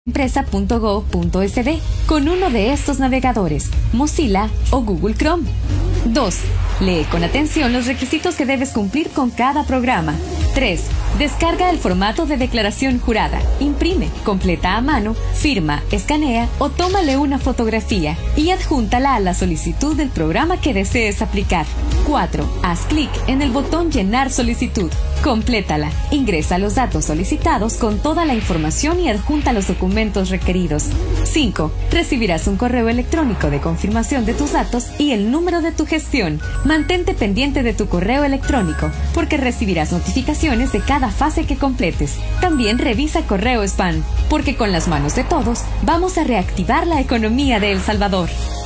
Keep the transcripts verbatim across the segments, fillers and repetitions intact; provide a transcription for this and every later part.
empresa punto gov punto es de con uno de estos navegadores, Mozilla o Google Chrome. dos. Lee con atención los requisitos que debes cumplir con cada programa. tres. Descarga el formato de declaración jurada, imprime, completa a mano, firma, escanea o tómale una fotografía y adjúntala a la solicitud del programa que desees aplicar. cuatro. Haz clic en el botón Llenar solicitud. Complétala. Ingresa los datos solicitados con toda la información y adjunta los documentos requeridos. cinco. Recibirás un correo electrónico de confirmación de tus datos y el número de tu gestión. Mantente pendiente de tu correo electrónico, porque recibirás notificaciones de cada fase que completes. También revisa correo spam, porque con las manos de todos vamos a reactivar la economía de El Salvador.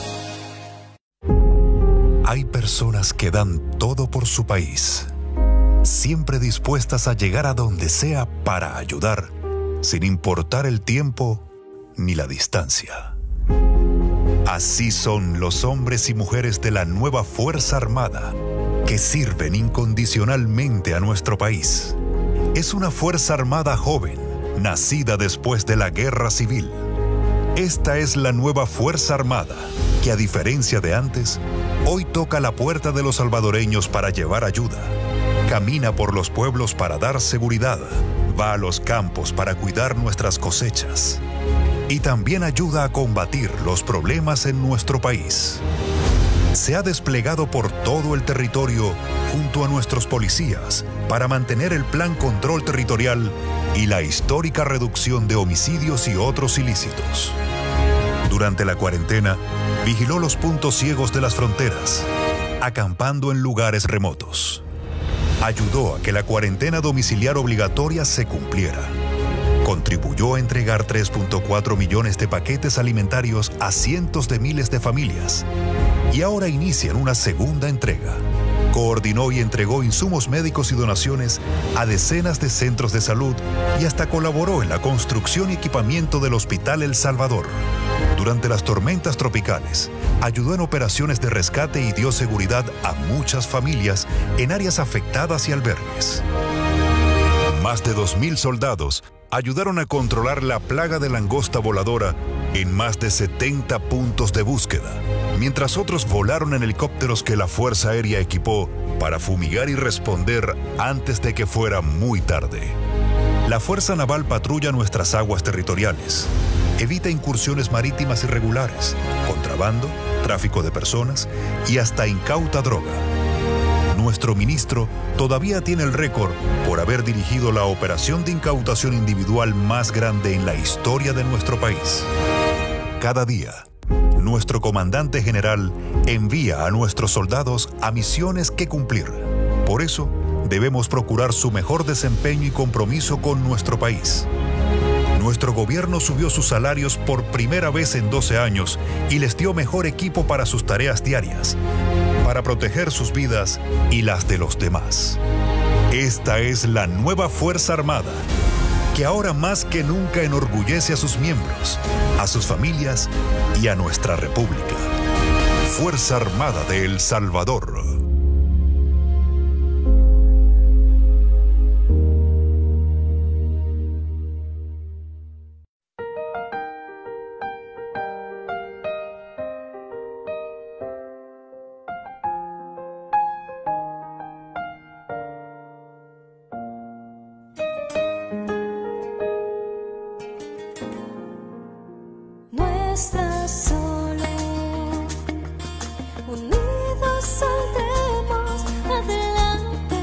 Hay personas que dan todo por su país, siempre dispuestas a llegar a donde sea para ayudar, sin importar el tiempo ni la distancia. Así son los hombres y mujeres de la nueva Fuerza Armada, que sirven incondicionalmente a nuestro país. Es una Fuerza Armada joven, nacida después de la Guerra Civil. Esta es la nueva Fuerza Armada, que a diferencia de antes, hoy toca la puerta de los salvadoreños para llevar ayuda. Camina por los pueblos para dar seguridad, va a los campos para cuidar nuestras cosechas y también ayuda a combatir los problemas en nuestro país. Se ha desplegado por todo el territorio junto a nuestros policías para mantener el Plan Control Territorial y la histórica reducción de homicidios y otros ilícitos. Durante la cuarentena, vigiló los puntos ciegos de las fronteras, acampando en lugares remotos. Ayudó a que la cuarentena domiciliar obligatoria se cumpliera. Contribuyó a entregar tres punto cuatro millones de paquetes alimentarios a cientos de miles de familias. Y ahora inician una segunda entrega. Coordinó y entregó insumos médicos y donaciones a decenas de centros de salud y hasta colaboró en la construcción y equipamiento del Hospital El Salvador. Durante las tormentas tropicales, ayudó en operaciones de rescate y dio seguridad a muchas familias en áreas afectadas y albergues. Más de dos mil soldados ayudaron a controlar la plaga de langosta voladora en más de setenta puntos de búsqueda, mientras otros volaron en helicópteros que la Fuerza Aérea equipó para fumigar y responder antes de que fuera muy tarde. La Fuerza Naval patrulla nuestras aguas territoriales, evita incursiones marítimas irregulares, contrabando, tráfico de personas y hasta incauta droga. Nuestro ministro todavía tiene el récord por haber dirigido la operación de incautación individual más grande en la historia de nuestro país. Cada día, nuestro comandante general envía a nuestros soldados a misiones que cumplir. Por eso, debemos procurar su mejor desempeño y compromiso con nuestro país. Nuestro gobierno subió sus salarios por primera vez en doce años y les dio mejor equipo para sus tareas diarias, para proteger sus vidas y las de los demás. Esta es la nueva Fuerza Armada, que ahora más que nunca enorgullece a sus miembros, a sus familias y a nuestra República. Fuerza Armada de El Salvador. Estás solo, unidos saldremos adelante.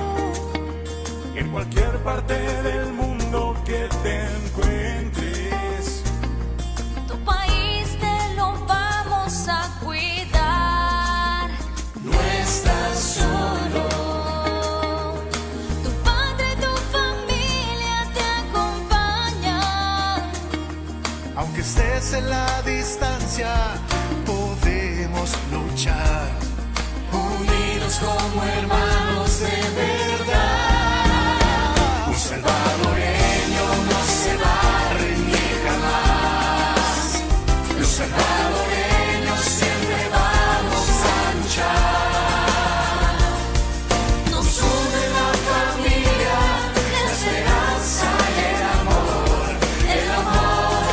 En cualquier parte del mundo que te encuentres, tu país te lo vamos a cuidar. no estás solo. Tu padre y tu familia te acompañan. Aunque estés en la distancia, podemos luchar, unidos como hermanos de verdad. Un salvadoreño no se va a rendir jamás. Los salvadoreños siempre vamos a luchar. Nos une la familia, la esperanza y el amor, el amor.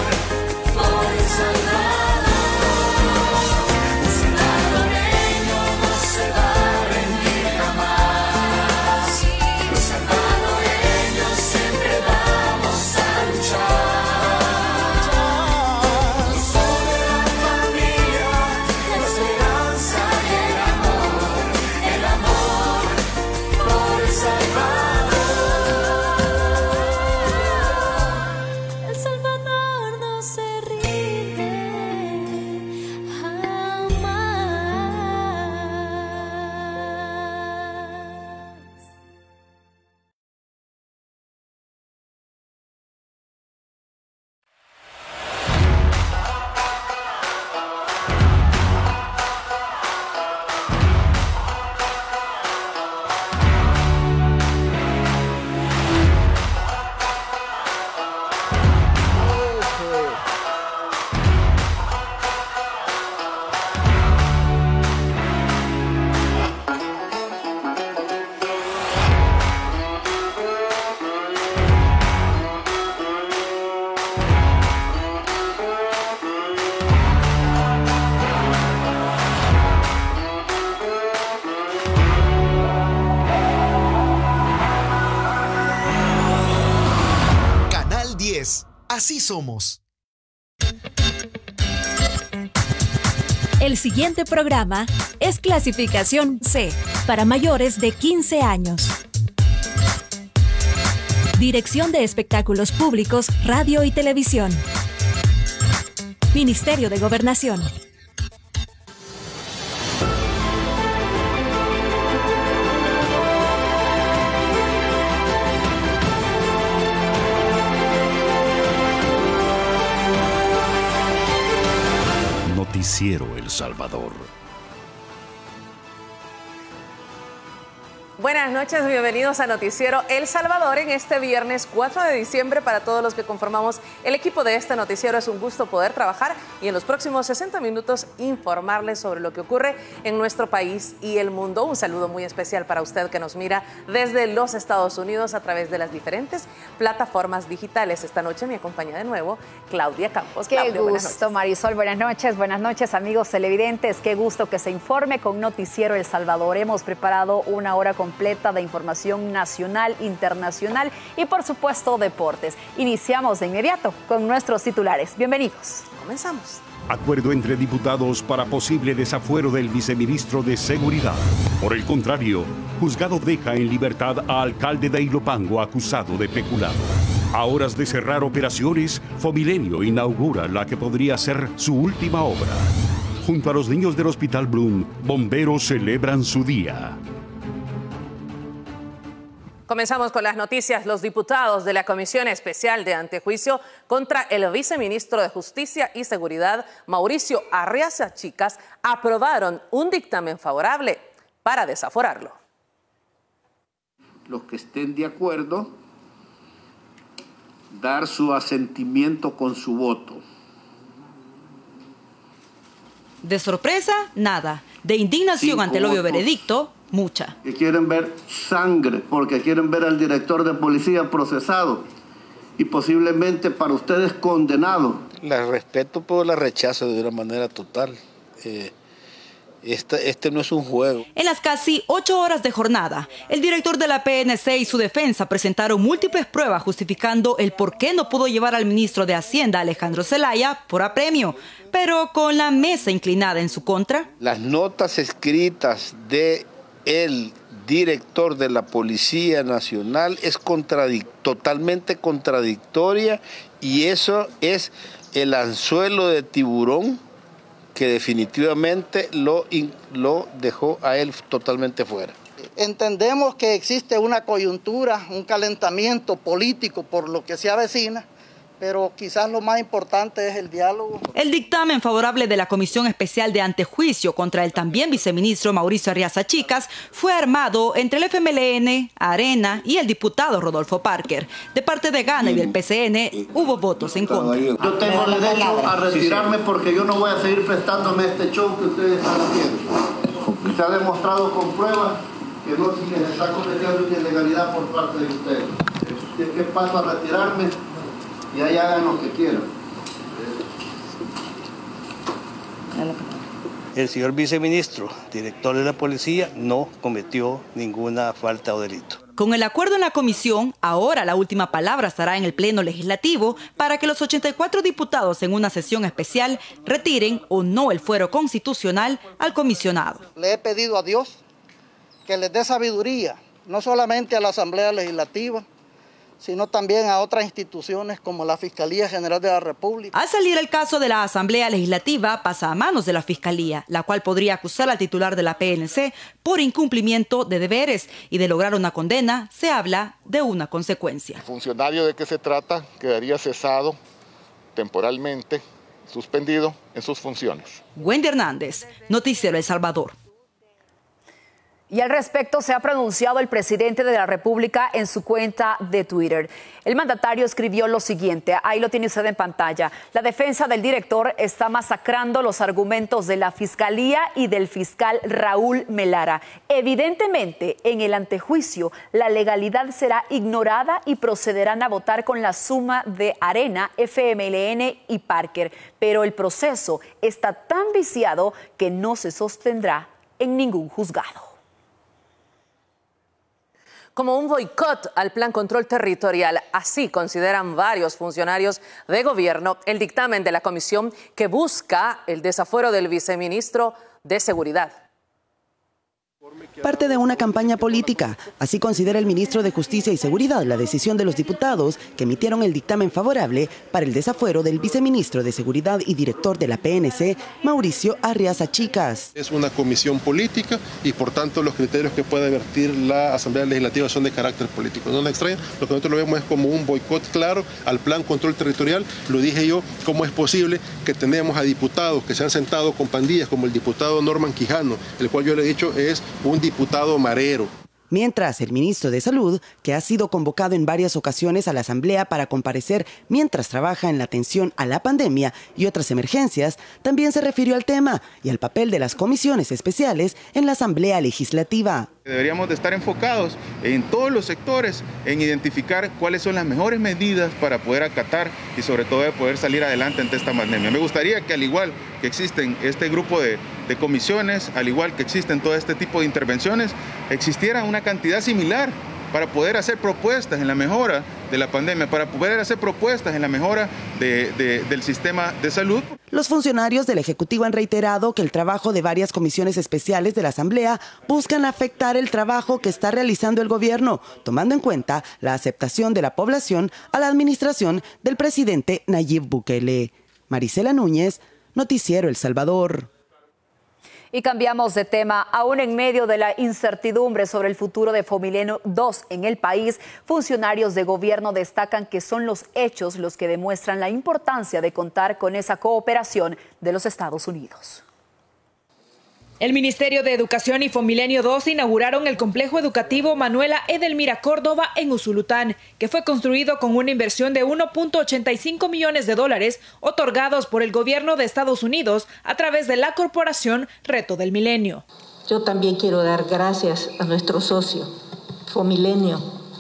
Así somos. El siguiente programa es clasificación C para mayores de quince años. Dirección de Espectáculos Públicos, Radio y Televisión. Ministerio de Gobernación. Noticiero El Salvador. Buenas noches, bienvenidos a Noticiero El Salvador en este viernes cuatro de diciembre. Para todos los que conformamos el equipo de este noticiero es un gusto poder trabajar y en los próximos sesenta minutos informarles sobre lo que ocurre en nuestro país y el mundo. Un saludo muy especial para usted que nos mira desde los Estados Unidos a través de las diferentes plataformas digitales. Esta noche me acompaña de nuevo Claudia Campos. Qué Claudia, gusto, Marisol. Buenas noches, buenas noches, amigos televidentes. Qué gusto que se informe con Noticiero El Salvador. Hemos preparado una hora completa de información nacional, internacional y, por supuesto, deportes. Iniciamos de inmediato con nuestros titulares. Bienvenidos. Comenzamos. Acuerdo entre diputados para posible desafuero del viceministro de Seguridad. Por el contrario, juzgado deja en libertad a alcalde de Ilopango acusado de peculado. A horas de cerrar operaciones, Fomilenio inaugura la que podría ser su última obra. Junto a los niños del Hospital Blum, bomberos celebran su día. Comenzamos con las noticias. Los diputados de la Comisión Especial de Antejuicio contra el viceministro de Justicia y Seguridad, Mauricio Arriaza Chicas, aprobaron un dictamen favorable para desaforarlo. Los que estén de acuerdo, dar su asentimiento con su voto. De sorpresa, nada. De indignación Cinco ante el obvio votos. veredicto, mucha. Que quieren ver sangre, porque quieren ver al director de policía procesado y posiblemente para ustedes condenado. La respeto, pero la rechazo de una manera total. Eh, este, este no es un juego. En las casi ocho horas de jornada, el director de la P N C y su defensa presentaron múltiples pruebas justificando el por qué no pudo llevar al ministro de Hacienda, Alejandro Zelaya, por apremio, pero con la mesa inclinada en su contra. Las notas escritas de el director de la Policía Nacional es contradic- totalmente contradictoria, y eso es el anzuelo de tiburón que definitivamente lo, in- lo dejó a él totalmente fuera. Entendemos que existe una coyuntura, un calentamiento político por lo que se avecina, pero quizás lo más importante es el diálogo. El dictamen favorable de la Comisión Especial de Antejuicio contra el también viceministro Mauricio Arriaza Chicas fue armado entre el F M L N, Arena y el diputado Rodolfo Parker. De parte de Gana y del P C N hubo votos en contra. Yo tengo derecho a retirarme porque yo no voy a seguir prestándome este show que ustedes están haciendo. Se ha demostrado con pruebas que no que se está cometiendo una ilegalidad por parte de ustedes. ¿Qué paso a retirarme? Y ahí hagan lo que quieran. El señor viceministro, director de la policía, no cometió ninguna falta o delito. Con el acuerdo en la comisión, ahora la última palabra estará en el Pleno Legislativo para que los ochenta y cuatro diputados en una sesión especial retiren o no el fuero constitucional al comisionado. Le he pedido a Dios que les dé sabiduría, no solamente a la Asamblea Legislativa, sino también a otras instituciones como la Fiscalía General de la República. Al salir el caso de la Asamblea Legislativa, pasa a manos de la Fiscalía, la cual podría acusar al titular de la P N C por incumplimiento de deberes, y de lograr una condena se habla de una consecuencia. El funcionario de que se trata quedaría cesado temporalmente, suspendido en sus funciones. Wendy Hernández, Noticiero El Salvador. Y al respecto se ha pronunciado el presidente de la República en su cuenta de Twitter. El mandatario escribió lo siguiente, ahí lo tiene usted en pantalla. La defensa del director está masacrando los argumentos de la Fiscalía y del fiscal Raúl Melara. Evidentemente, en el antejuicio, la legalidad será ignorada y procederán a votar con la suma de Arena, F M L N y Parker. Pero el proceso está tan viciado que no se sostendrá en ningún juzgado. como un boicot al Plan Control Territorial. Así consideran varios funcionarios de gobierno el dictamen de la comisión que busca el desafuero del viceministro de Seguridad. Parte de una campaña política. Así considera el ministro de Justicia y Seguridad la decisión de los diputados que emitieron el dictamen favorable para el desafuero del viceministro de Seguridad y director de la P N C, Mauricio Arriaza Chicas. Es una comisión política y por tanto los criterios que puede vertir la Asamblea Legislativa son de carácter político. No nos extraña, lo que nosotros lo vemos es como un boicot claro al Plan Control Territorial. Lo dije yo, ¿cómo es posible que tenemos a diputados que se han sentado con pandillas como el diputado Norman Quijano, el cual yo le he dicho es un diputado marero? Mientras el ministro de Salud, que ha sido convocado en varias ocasiones a la Asamblea para comparecer mientras trabaja en la atención a la pandemia y otras emergencias, también se refirió al tema y al papel de las comisiones especiales en la Asamblea Legislativa. Deberíamos de estar enfocados en todos los sectores, en identificar cuáles son las mejores medidas para poder acatar y sobre todo de poder salir adelante ante esta pandemia. Me gustaría que al igual que existen este grupo de, de comisiones, al igual que existen todo este tipo de intervenciones, existiera una cantidad similar para poder hacer propuestas en la mejora de la pandemia, para poder hacer propuestas en la mejora de, de, del sistema de salud. Los funcionarios del Ejecutivo han reiterado que el trabajo de varias comisiones especiales de la Asamblea buscan afectar el trabajo que está realizando el gobierno, tomando en cuenta la aceptación de la población a la administración del presidente Nayib Bukele. Marisela Núñez, Noticiero El Salvador. Y cambiamos de tema. Aún en medio de la incertidumbre sobre el futuro de Fomilenio dos en el país, funcionarios de gobierno destacan que son los hechos los que demuestran la importancia de contar con esa cooperación de los Estados Unidos. El Ministerio de Educación y Fomilenio dos inauguraron el complejo educativo Manuela Edelmira Córdoba en Usulután, que fue construido con una inversión de uno punto ochenta y cinco millones de dólares otorgados por el gobierno de Estados Unidos a través de la corporación Reto del Milenio. Yo también quiero dar gracias a nuestro socio, Fomilenio,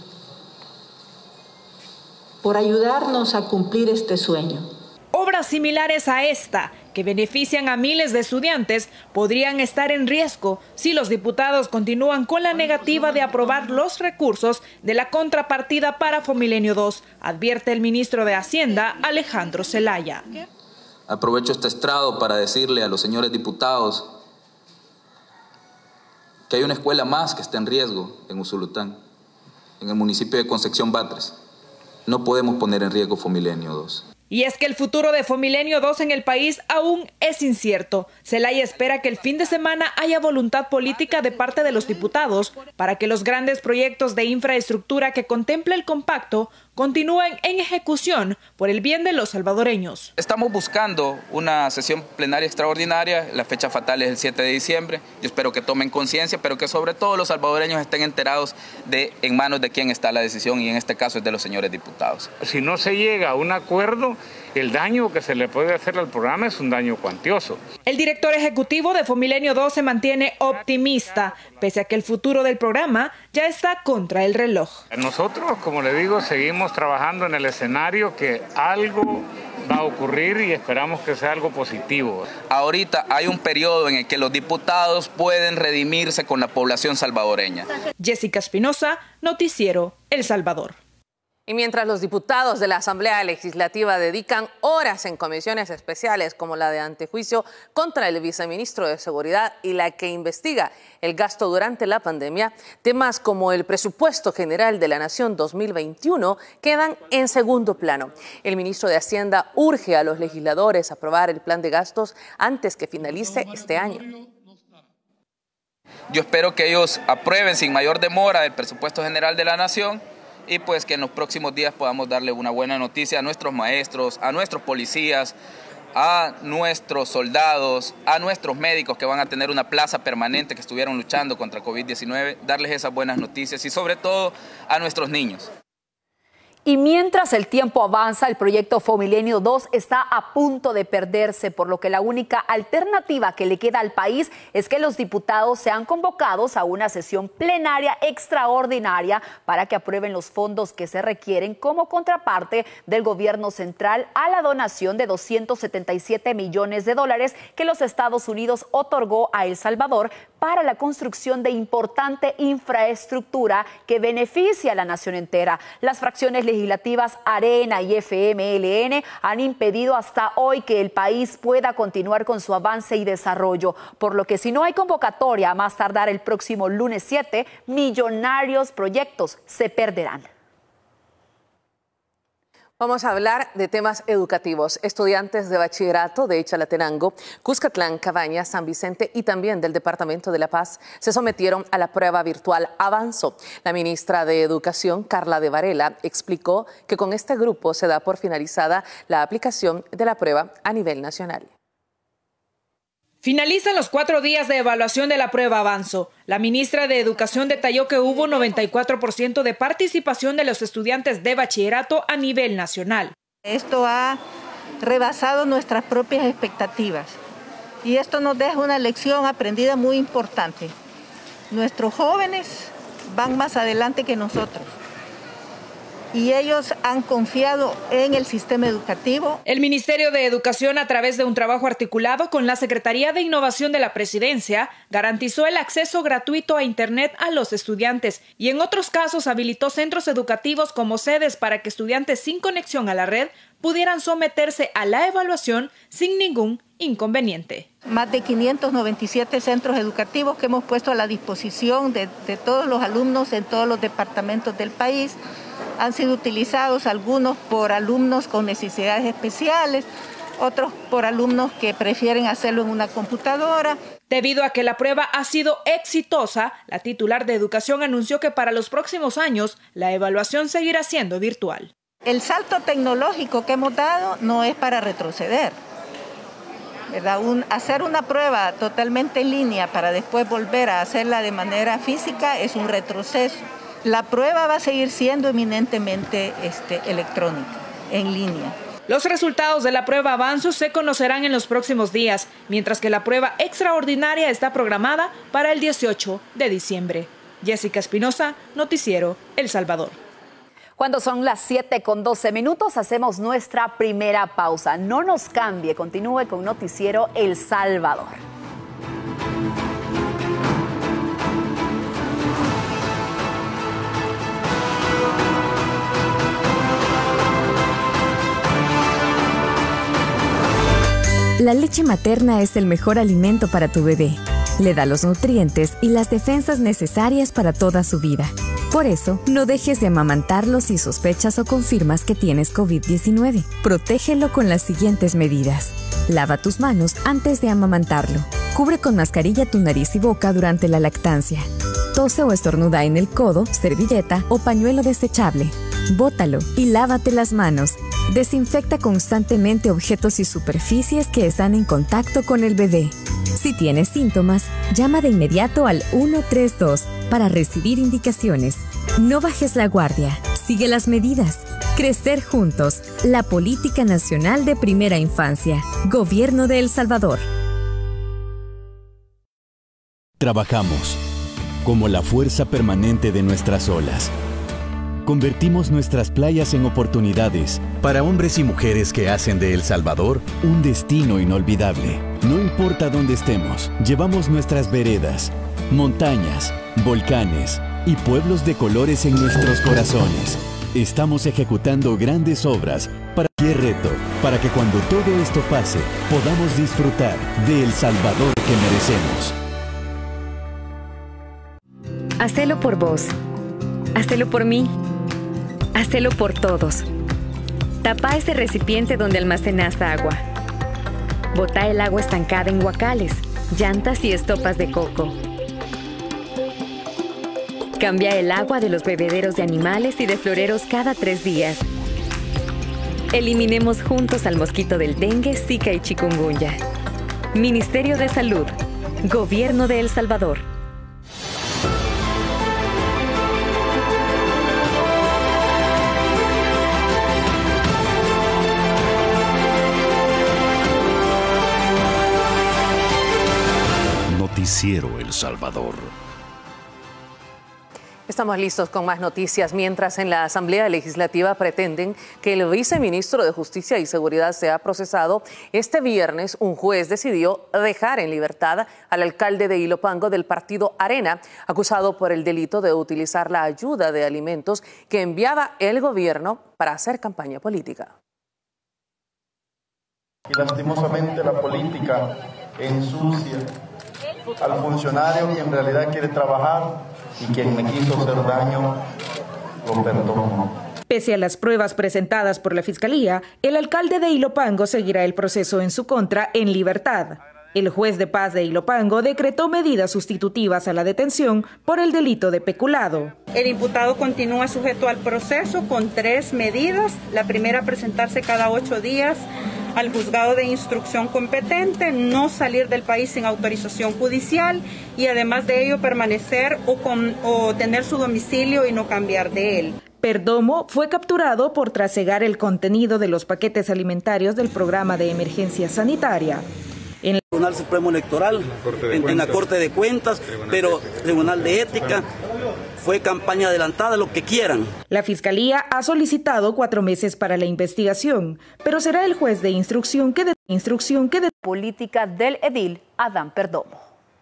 por ayudarnos a cumplir este sueño. Obras similares a esta, que benefician a miles de estudiantes, podrían estar en riesgo si los diputados continúan con la negativa de aprobar los recursos de la contrapartida para Fomilenio dos, advierte el ministro de Hacienda, Alejandro Zelaya. Aprovecho este estrado para decirle a los señores diputados que hay una escuela más que está en riesgo en Usulután, en el municipio de Concepción Batres. No podemos poner en riesgo Fomilenio dos. Y es que el futuro de Fomilenio dos en el país aún es incierto. Zelaya espera que el fin de semana haya voluntad política de parte de los diputados para que los grandes proyectos de infraestructura que contempla el compacto continúen en ejecución por el bien de los salvadoreños. Estamos buscando una sesión plenaria extraordinaria, la fecha fatal es el siete de diciembre, yo espero que tomen conciencia, pero que sobre todo los salvadoreños estén enterados de en manos de quién está la decisión y en este caso es de los señores diputados. Si no se llega a un acuerdo, el daño que se le puede hacer al programa es un daño cuantioso. El director ejecutivo de Fomilenio dos se mantiene optimista, pese a que el futuro del programa ya está contra el reloj. Nosotros, como le digo, seguimos trabajando en el escenario que algo va a ocurrir y esperamos que sea algo positivo. Ahorita hay un periodo en el que los diputados pueden redimirse con la población salvadoreña. Jessica Espinosa, Noticiero El Salvador. Y mientras los diputados de la Asamblea Legislativa dedican horas en comisiones especiales como la de antejuicio contra el viceministro de Seguridad y la que investiga el gasto durante la pandemia, temas como el presupuesto general de la Nación dos mil veintiuno quedan en segundo plano. El ministro de Hacienda urge a los legisladores a aprobar el plan de gastos antes que finalice este año. Yo espero que ellos aprueben sin mayor demora el presupuesto general de la Nación y pues que en los próximos días podamos darle una buena noticia a nuestros maestros, a nuestros policías, a nuestros soldados, a nuestros médicos que van a tener una plaza permanente que estuvieron luchando contra COVID diecinueve, darles esas buenas noticias y sobre todo a nuestros niños. Y mientras el tiempo avanza, el proyecto Fomilenio dos está a punto de perderse, por lo que la única alternativa que le queda al país es que los diputados sean convocados a una sesión plenaria extraordinaria para que aprueben los fondos que se requieren como contraparte del gobierno central a la donación de doscientos setenta y siete millones de dólares que los Estados Unidos otorgó a El Salvador para para la construcción de importante infraestructura que beneficia a la nación entera. Las fracciones legislativas Arena y F M L N han impedido hasta hoy que el país pueda continuar con su avance y desarrollo, por lo que si no hay convocatoria a más tardar el próximo lunes siete, millonarios proyectos se perderán. Vamos a hablar de temas educativos. Estudiantes de bachillerato de Chalatenango, Cuscatlán, Cabañas, San Vicente y también del Departamento de La Paz se sometieron a la prueba virtual Avanzo. La ministra de Educación, Carla de Varela, explicó que con este grupo se da por finalizada la aplicación de la prueba a nivel nacional. Finalizan los cuatro días de evaluación de la prueba Avanzo. La ministra de Educación detalló que hubo noventa y cuatro por ciento de participación de los estudiantes de bachillerato a nivel nacional. Esto ha rebasado nuestras propias expectativas y esto nos deja una lección aprendida muy importante. Nuestros jóvenes van más adelante que nosotros y ellos han confiado en el sistema educativo. El Ministerio de Educación, a través de un trabajo articulado con la Secretaría de Innovación de la Presidencia, garantizó el acceso gratuito a Internet a los estudiantes y en otros casos habilitó centros educativos como sedes para que estudiantes sin conexión a la red pudieran someterse a la evaluación sin ningún inconveniente. Más de quinientos noventa y siete centros educativos que hemos puesto a la disposición de, de todos los alumnos en todos los departamentos del país. Han sido utilizados algunos por alumnos con necesidades especiales, otros por alumnos que prefieren hacerlo en una computadora. Debido a que la prueba ha sido exitosa, la titular de Educación anunció que para los próximos años la evaluación seguirá siendo virtual. El salto tecnológico que hemos dado no es para retroceder, ¿verdad? Un, hacer una prueba totalmente en línea para después volver a hacerla de manera física es un retroceso. La prueba va a seguir siendo eminentemente este, electrónica, en línea. Los resultados de la prueba Avanzo se conocerán en los próximos días, mientras que la prueba extraordinaria está programada para el dieciocho de diciembre. Jessica Espinosa, Noticiero El Salvador. Cuando son las siete con doce minutos, hacemos nuestra primera pausa. No nos cambie, continúe con Noticiero El Salvador. La leche materna es el mejor alimento para tu bebé. Le da los nutrientes y las defensas necesarias para toda su vida. Por eso, no dejes de amamantarlo si sospechas o confirmas que tienes COVID diecinueve. Protégelo con las siguientes medidas. Lava tus manos antes de amamantarlo. Cubre con mascarilla tu nariz y boca durante la lactancia. Tose o estornuda en el codo, servilleta o pañuelo desechable. Bótalo y lávate las manos. Desinfecta constantemente objetos y superficies que están en contacto con el bebé. Si tienes síntomas, llama de inmediato al uno tres dos para recibir indicaciones. No bajes la guardia. Sigue las medidas. Crecer juntos. La Política Nacional de Primera Infancia. Gobierno de El Salvador. Trabajamos como la fuerza permanente de nuestras olas. Convertimos nuestras playas en oportunidades para hombres y mujeres que hacen de El Salvador un destino inolvidable. No importa dónde estemos, llevamos nuestras veredas, montañas, volcanes y pueblos de colores en nuestros corazones. Estamos ejecutando grandes obras para cualquier reto, para que cuando todo esto pase, podamos disfrutar de El Salvador que merecemos. Hacelo por vos. Hacelo por mí. Hacelo por todos. Tapa ese recipiente donde almacenas agua. Bota el agua estancada en guacales, llantas y estopas de coco. Cambia el agua de los bebederos de animales y de floreros cada tres días. Eliminemos juntos al mosquito del dengue, zika y chikungunya. Ministerio de Salud. Gobierno de El Salvador. Noticiero El Salvador. Estamos listos con más noticias. Mientras en la Asamblea Legislativa pretenden que el viceministro de Justicia y Seguridad sea procesado, este viernes un juez decidió dejar en libertad al alcalde de Ilopango del partido Arena, acusado por el delito de utilizar la ayuda de alimentos que enviaba el gobierno para hacer campaña política. Y lastimosamente la política ensucia al funcionario que en realidad quiere trabajar, y quien me quiso hacer daño, lo perdono. Pese a las pruebas presentadas por la Fiscalía, el alcalde de Ilopango seguirá el proceso en su contra en libertad. El juez de paz de Ilopango decretó medidas sustitutivas a la detención por el delito de peculado. El imputado continúa sujeto al proceso con tres medidas. La primera, presentarse cada ocho días al juzgado de instrucción competente, no salir del país sin autorización judicial y además de ello permanecer o, con, o tener su domicilio y no cambiar de él. Perdomo fue capturado por trasegar el contenido de los paquetes alimentarios del programa de emergencia sanitaria. En el Tribunal Supremo Electoral, en, en la Corte de Cuentas, pero Tribunal de Ética, fue campaña adelantada, lo que quieran. La Fiscalía ha solicitado cuatro meses para la investigación, pero será el juez de instrucción que de instrucción que de política del edil Adán Perdomo.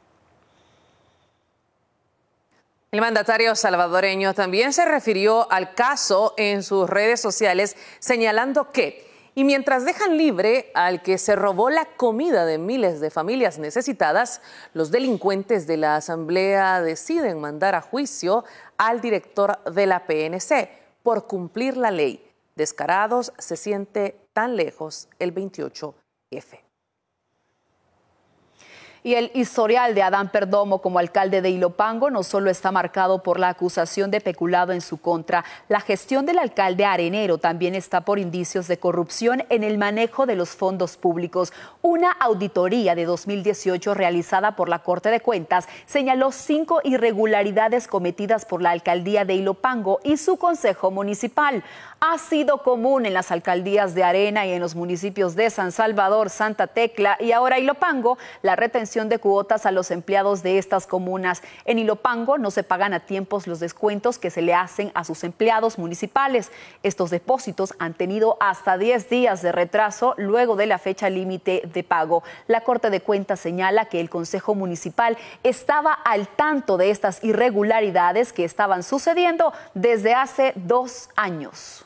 El mandatario salvadoreño también se refirió al caso en sus redes sociales, señalando que y mientras dejan libre al que se robó la comida de miles de familias necesitadas, los delincuentes de la Asamblea deciden mandar a juicio al director de la P N C por cumplir la ley. Descarados, se siente tan lejos el veintiocho F. Y el historial de Adán Perdomo como alcalde de Ilopango no solo está marcado por la acusación de peculado en su contra, la gestión del alcalde arenero también está por indicios de corrupción en el manejo de los fondos públicos. Una auditoría de dos mil dieciocho realizada por la Corte de Cuentas señaló cinco irregularidades cometidas por la alcaldía de Ilopango y su consejo municipal. Ha sido común en las alcaldías de Arena y en los municipios de San Salvador, Santa Tecla y ahora Ilopango la retención de cuotas a los empleados de estas comunas. En Ilopango no se pagan a tiempos los descuentos que se le hacen a sus empleados municipales. Estos depósitos han tenido hasta diez días de retraso luego de la fecha límite de pago. La Corte de Cuentas señala que el Consejo Municipal estaba al tanto de estas irregularidades que estaban sucediendo desde hace dos años.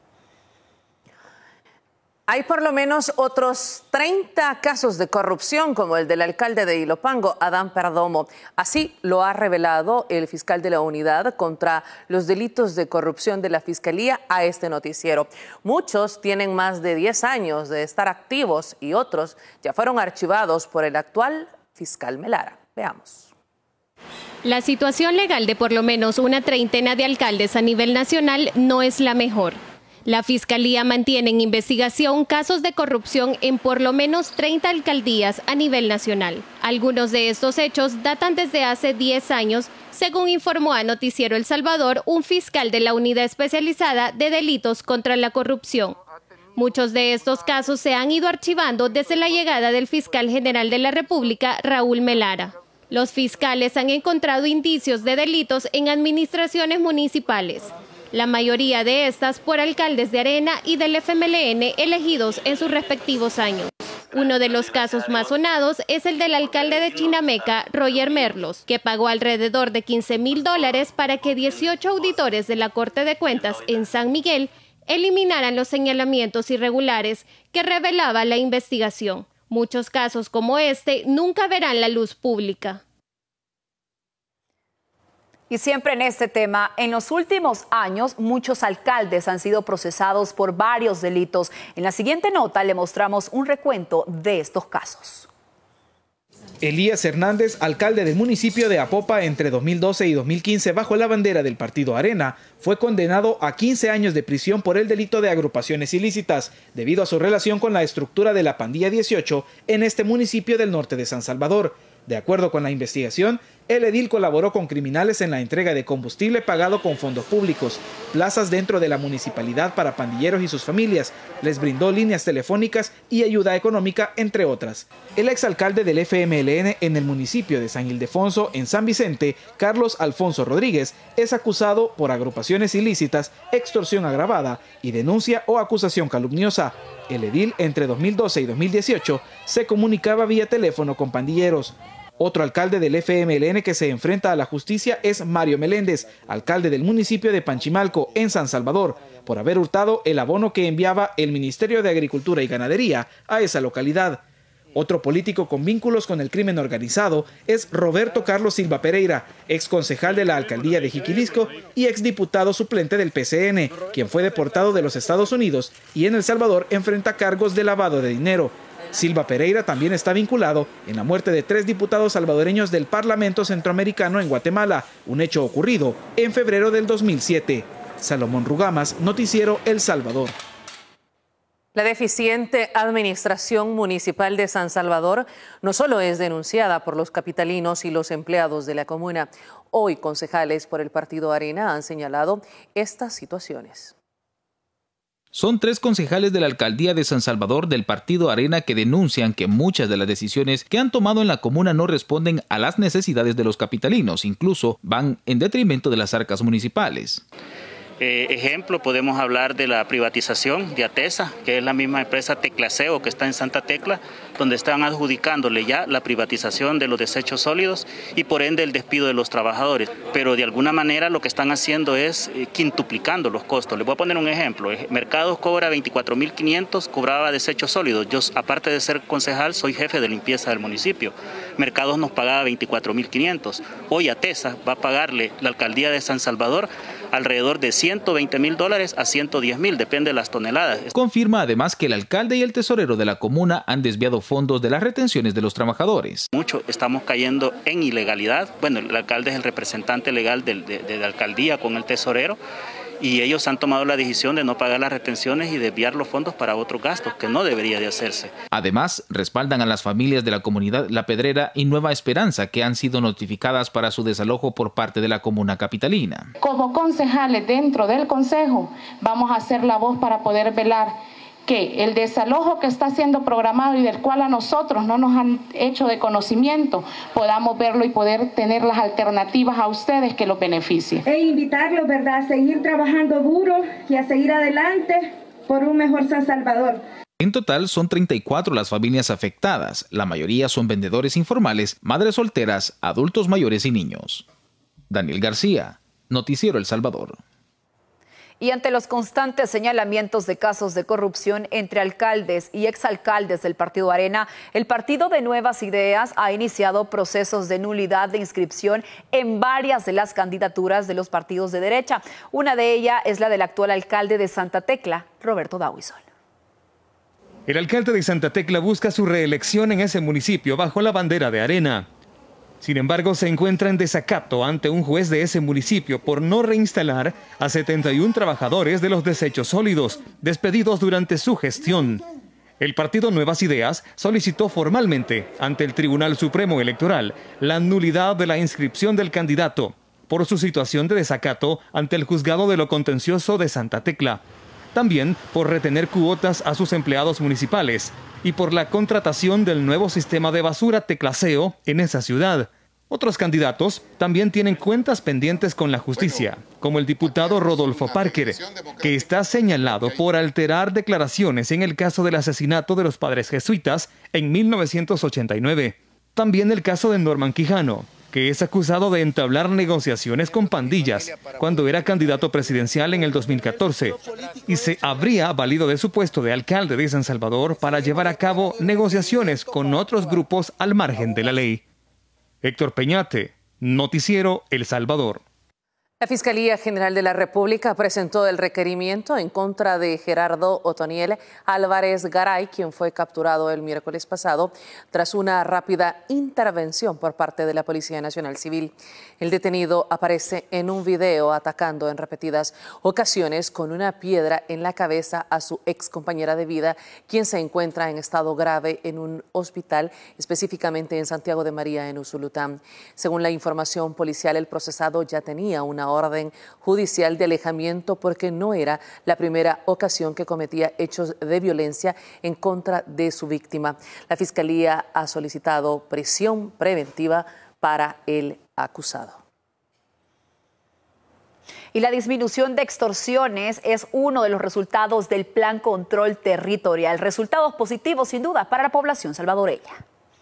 Hay por lo menos otros treinta casos de corrupción como el del alcalde de Ilopango, Adán Perdomo. Así lo ha revelado el fiscal de la Unidad contra los Delitos de Corrupción de la Fiscalía a este noticiero. Muchos tienen más de diez años de estar activos y otros ya fueron archivados por el actual fiscal Melara. Veamos. La situación legal de por lo menos una treintena de alcaldes a nivel nacional no es la mejor. La Fiscalía mantiene en investigación casos de corrupción en por lo menos treinta alcaldías a nivel nacional. Algunos de estos hechos datan desde hace diez años, según informó a Noticiero El Salvador un fiscal de la Unidad Especializada de Delitos contra la Corrupción. Muchos de estos casos se han ido archivando desde la llegada del fiscal general de la República, Raúl Melara. Los fiscales han encontrado indicios de delitos en administraciones municipales. La mayoría de estas por alcaldes de Arena y del F M L N elegidos en sus respectivos años. Uno de los casos más sonados es el del alcalde de Chinameca, Roger Merlos, que pagó alrededor de quince mil dólares para que dieciocho auditores de la Corte de Cuentas en San Miguel eliminaran los señalamientos irregulares que revelaba la investigación. Muchos casos como este nunca verán la luz pública. Y siempre en este tema, en los últimos años, muchos alcaldes han sido procesados por varios delitos. En la siguiente nota le mostramos un recuento de estos casos. Elías Hernández, alcalde del municipio de Apopa entre dos mil doce y dos mil quince bajo la bandera del partido Arena, fue condenado a quince años de prisión por el delito de agrupaciones ilícitas, debido a su relación con la estructura de la Pandilla dieciocho en este municipio del norte de San Salvador. De acuerdo con la investigación, El edil colaboró con criminales en la entrega de combustible pagado con fondos públicos, plazas dentro de la municipalidad para pandilleros y sus familias, les brindó líneas telefónicas y ayuda económica, entre otras. El exalcalde del F M L N en el municipio de San Ildefonso, en San Vicente, Carlos Alfonso Rodríguez, es acusado por agrupaciones ilícitas, extorsión agravada y denuncia o acusación calumniosa. El edil entre dos mil doce y dos mil dieciocho se comunicaba vía teléfono con pandilleros. Otro alcalde del F M L N que se enfrenta a la justicia es Mario Meléndez, alcalde del municipio de Panchimalco, en San Salvador, por haber hurtado el abono que enviaba el Ministerio de Agricultura y Ganadería a esa localidad. Otro político con vínculos con el crimen organizado es Roberto Carlos Silva Pereira, ex concejal de la alcaldía de Jiquilisco y exdiputado suplente del P C N, quien fue deportado de los Estados Unidos y en El Salvador enfrenta cargos de lavado de dinero. Silva Pereira también está vinculado en la muerte de tres diputados salvadoreños del Parlamento Centroamericano en Guatemala, un hecho ocurrido en febrero del dos mil siete. Salomón Rugamas, Noticiero El Salvador. La deficiente administración municipal de San Salvador no solo es denunciada por los capitalinos y los empleados de la comuna. Hoy, concejales por el Partido Arena han señalado estas situaciones. Son tres concejales de la alcaldía de San Salvador del Partido Arena que denuncian que muchas de las decisiones que han tomado en la comuna no responden a las necesidades de los capitalinos, incluso van en detrimento de las arcas municipales. Eh, ejemplo, podemos hablar de la privatización de Atesa, que es la misma empresa Teclaseo que está en Santa Tecla, donde están adjudicándole ya la privatización de los desechos sólidos y por ende el despido de los trabajadores. Pero de alguna manera lo que están haciendo es eh, quintuplicando los costos. Les voy a poner un ejemplo. Mercados cobra veinticuatro mil quinientos, cobraba desechos sólidos. Yo, aparte de ser concejal, soy jefe de limpieza del municipio. Mercados nos pagaba veinticuatro mil quinientos. Hoy Atesa va a pagarle la alcaldía de San Salvador alrededor de ciento veinte mil dólares a ciento diez mil, depende de las toneladas. Confirma además que el alcalde y el tesorero de la comuna han desviado fondos de las retenciones de los trabajadores. Mucho estamos cayendo en ilegalidad. Bueno, el alcalde es el representante legal de, de, de la alcaldía con el tesorero y ellos han tomado la decisión de no pagar las retenciones y desviar los fondos para otros gastos que no debería de hacerse. Además, respaldan a las familias de la comunidad La Pedrera y Nueva Esperanza que han sido notificadas para su desalojo por parte de la comuna capitalina. Como concejales dentro del consejo vamos a hacer la voz para poder velar que el desalojo que está siendo programado y del cual a nosotros no nos han hecho de conocimiento, podamos verlo y poder tener las alternativas a ustedes que los beneficien. E invitarlos, ¿verdad?, a seguir trabajando duro y a seguir adelante por un mejor San Salvador. En total son treinta y cuatro las familias afectadas. La mayoría son vendedores informales, madres solteras, adultos mayores y niños. Daniel García, Noticiero El Salvador. Y ante los constantes señalamientos de casos de corrupción entre alcaldes y exalcaldes del Partido Arena, el Partido de Nuevas Ideas ha iniciado procesos de nulidad de inscripción en varias de las candidaturas de los partidos de derecha. Una de ellas es la del actual alcalde de Santa Tecla, Roberto Dawison. El alcalde de Santa Tecla busca su reelección en ese municipio bajo la bandera de Arena. Sin embargo, se encuentra en desacato ante un juez de ese municipio por no reinstalar a setenta y uno trabajadores de los desechos sólidos, despedidos durante su gestión. El partido Nuevas Ideas solicitó formalmente ante el Tribunal Supremo Electoral la nulidad de la inscripción del candidato por su situación de desacato ante el Juzgado de lo Contencioso de Santa Tecla. También por retener cuotas a sus empleados municipales y por la contratación del nuevo sistema de basura Teclaseo en esa ciudad. Otros candidatos también tienen cuentas pendientes con la justicia, como el diputado Rodolfo Parker, que está señalado por alterar declaraciones en el caso del asesinato de los padres jesuitas en mil novecientos ochenta y nueve. También el caso de Norman Quijano, que es acusado de entablar negociaciones con pandillas cuando era candidato presidencial en el dos mil catorce y se habría valido de su puesto de alcalde de San Salvador para llevar a cabo negociaciones con otros grupos al margen de la ley. Héctor Peñate, Noticiero El Salvador. La Fiscalía General de la República presentó el requerimiento en contra de Gerardo Otoniel Álvarez Garay, quien fue capturado el miércoles pasado tras una rápida intervención por parte de la Policía Nacional Civil. El detenido aparece en un video atacando en repetidas ocasiones con una piedra en la cabeza a su ex compañera de vida, quien se encuentra en estado grave en un hospital, específicamente en Santiago de María, en Usulután. Según la información policial, el procesado ya tenía una orden judicial de alejamiento porque no era la primera ocasión que cometía hechos de violencia en contra de su víctima. La Fiscalía ha solicitado prisión preventiva para el acusado. Y la disminución de extorsiones es uno de los resultados del Plan Control Territorial. Resultados positivos, sin duda, para la población salvadoreña.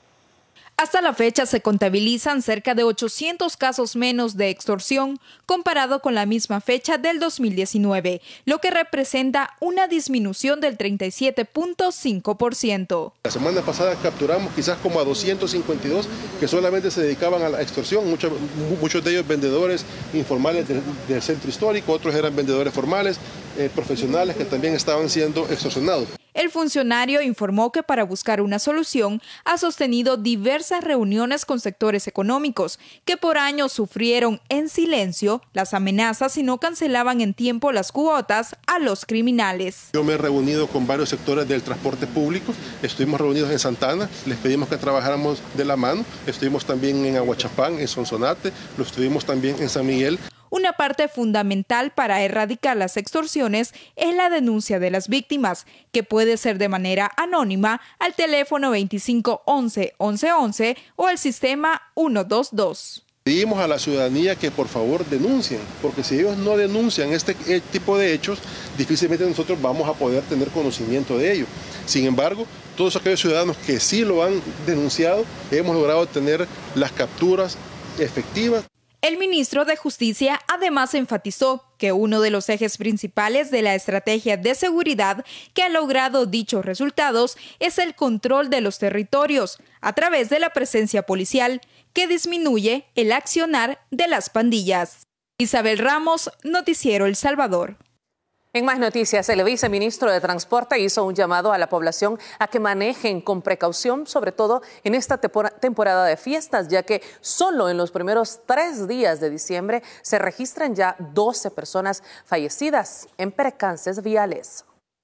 Hasta la fecha se contabilizan cerca de ochocientos casos menos de extorsión comparado con la misma fecha del dos mil diecinueve, lo que representa una disminución del treinta y siete punto cinco por ciento. La semana pasada capturamos quizás como a doscientos cincuenta y dos que solamente se dedicaban a la extorsión, muchos, muchos de ellos vendedores informales del, del centro histórico, otros eran vendedores formales, eh, profesionales que también estaban siendo extorsionados. El funcionario informó que para buscar una solución ha sostenido diversas reuniones con sectores económicos que por años sufrieron en silencio las amenazas si no cancelaban en tiempo las cuotas a los criminales. Yo me he reunido con varios sectores del transporte público, estuvimos reunidos en Santana, les pedimos que trabajáramos de la mano, estuvimos también en Aguachapán, en Sonsonate, lo estuvimos también en San Miguel. Una parte fundamental para erradicar las extorsiones es la denuncia de las víctimas, que puede ser de manera anónima al teléfono veinticinco once once once o al sistema ciento veintidós. Pedimos a la ciudadanía que por favor denuncien, porque si ellos no denuncian este tipo de hechos, difícilmente nosotros vamos a poder tener conocimiento de ello. Sin embargo, todos aquellos ciudadanos que sí lo han denunciado, hemos logrado tener las capturas efectivas. El ministro de Justicia además enfatizó que uno de los ejes principales de la estrategia de seguridad que ha logrado dichos resultados es el control de los territorios a través de la presencia policial que disminuye el accionar de las pandillas. Isabel Ramos, Noticiero El Salvador. En más noticias, el viceministro de Transporte hizo un llamado a la población a que manejen con precaución, sobre todo en esta temporada de fiestas, ya que solo en los primeros tres días de diciembre se registran ya doce personas fallecidas en percances viales.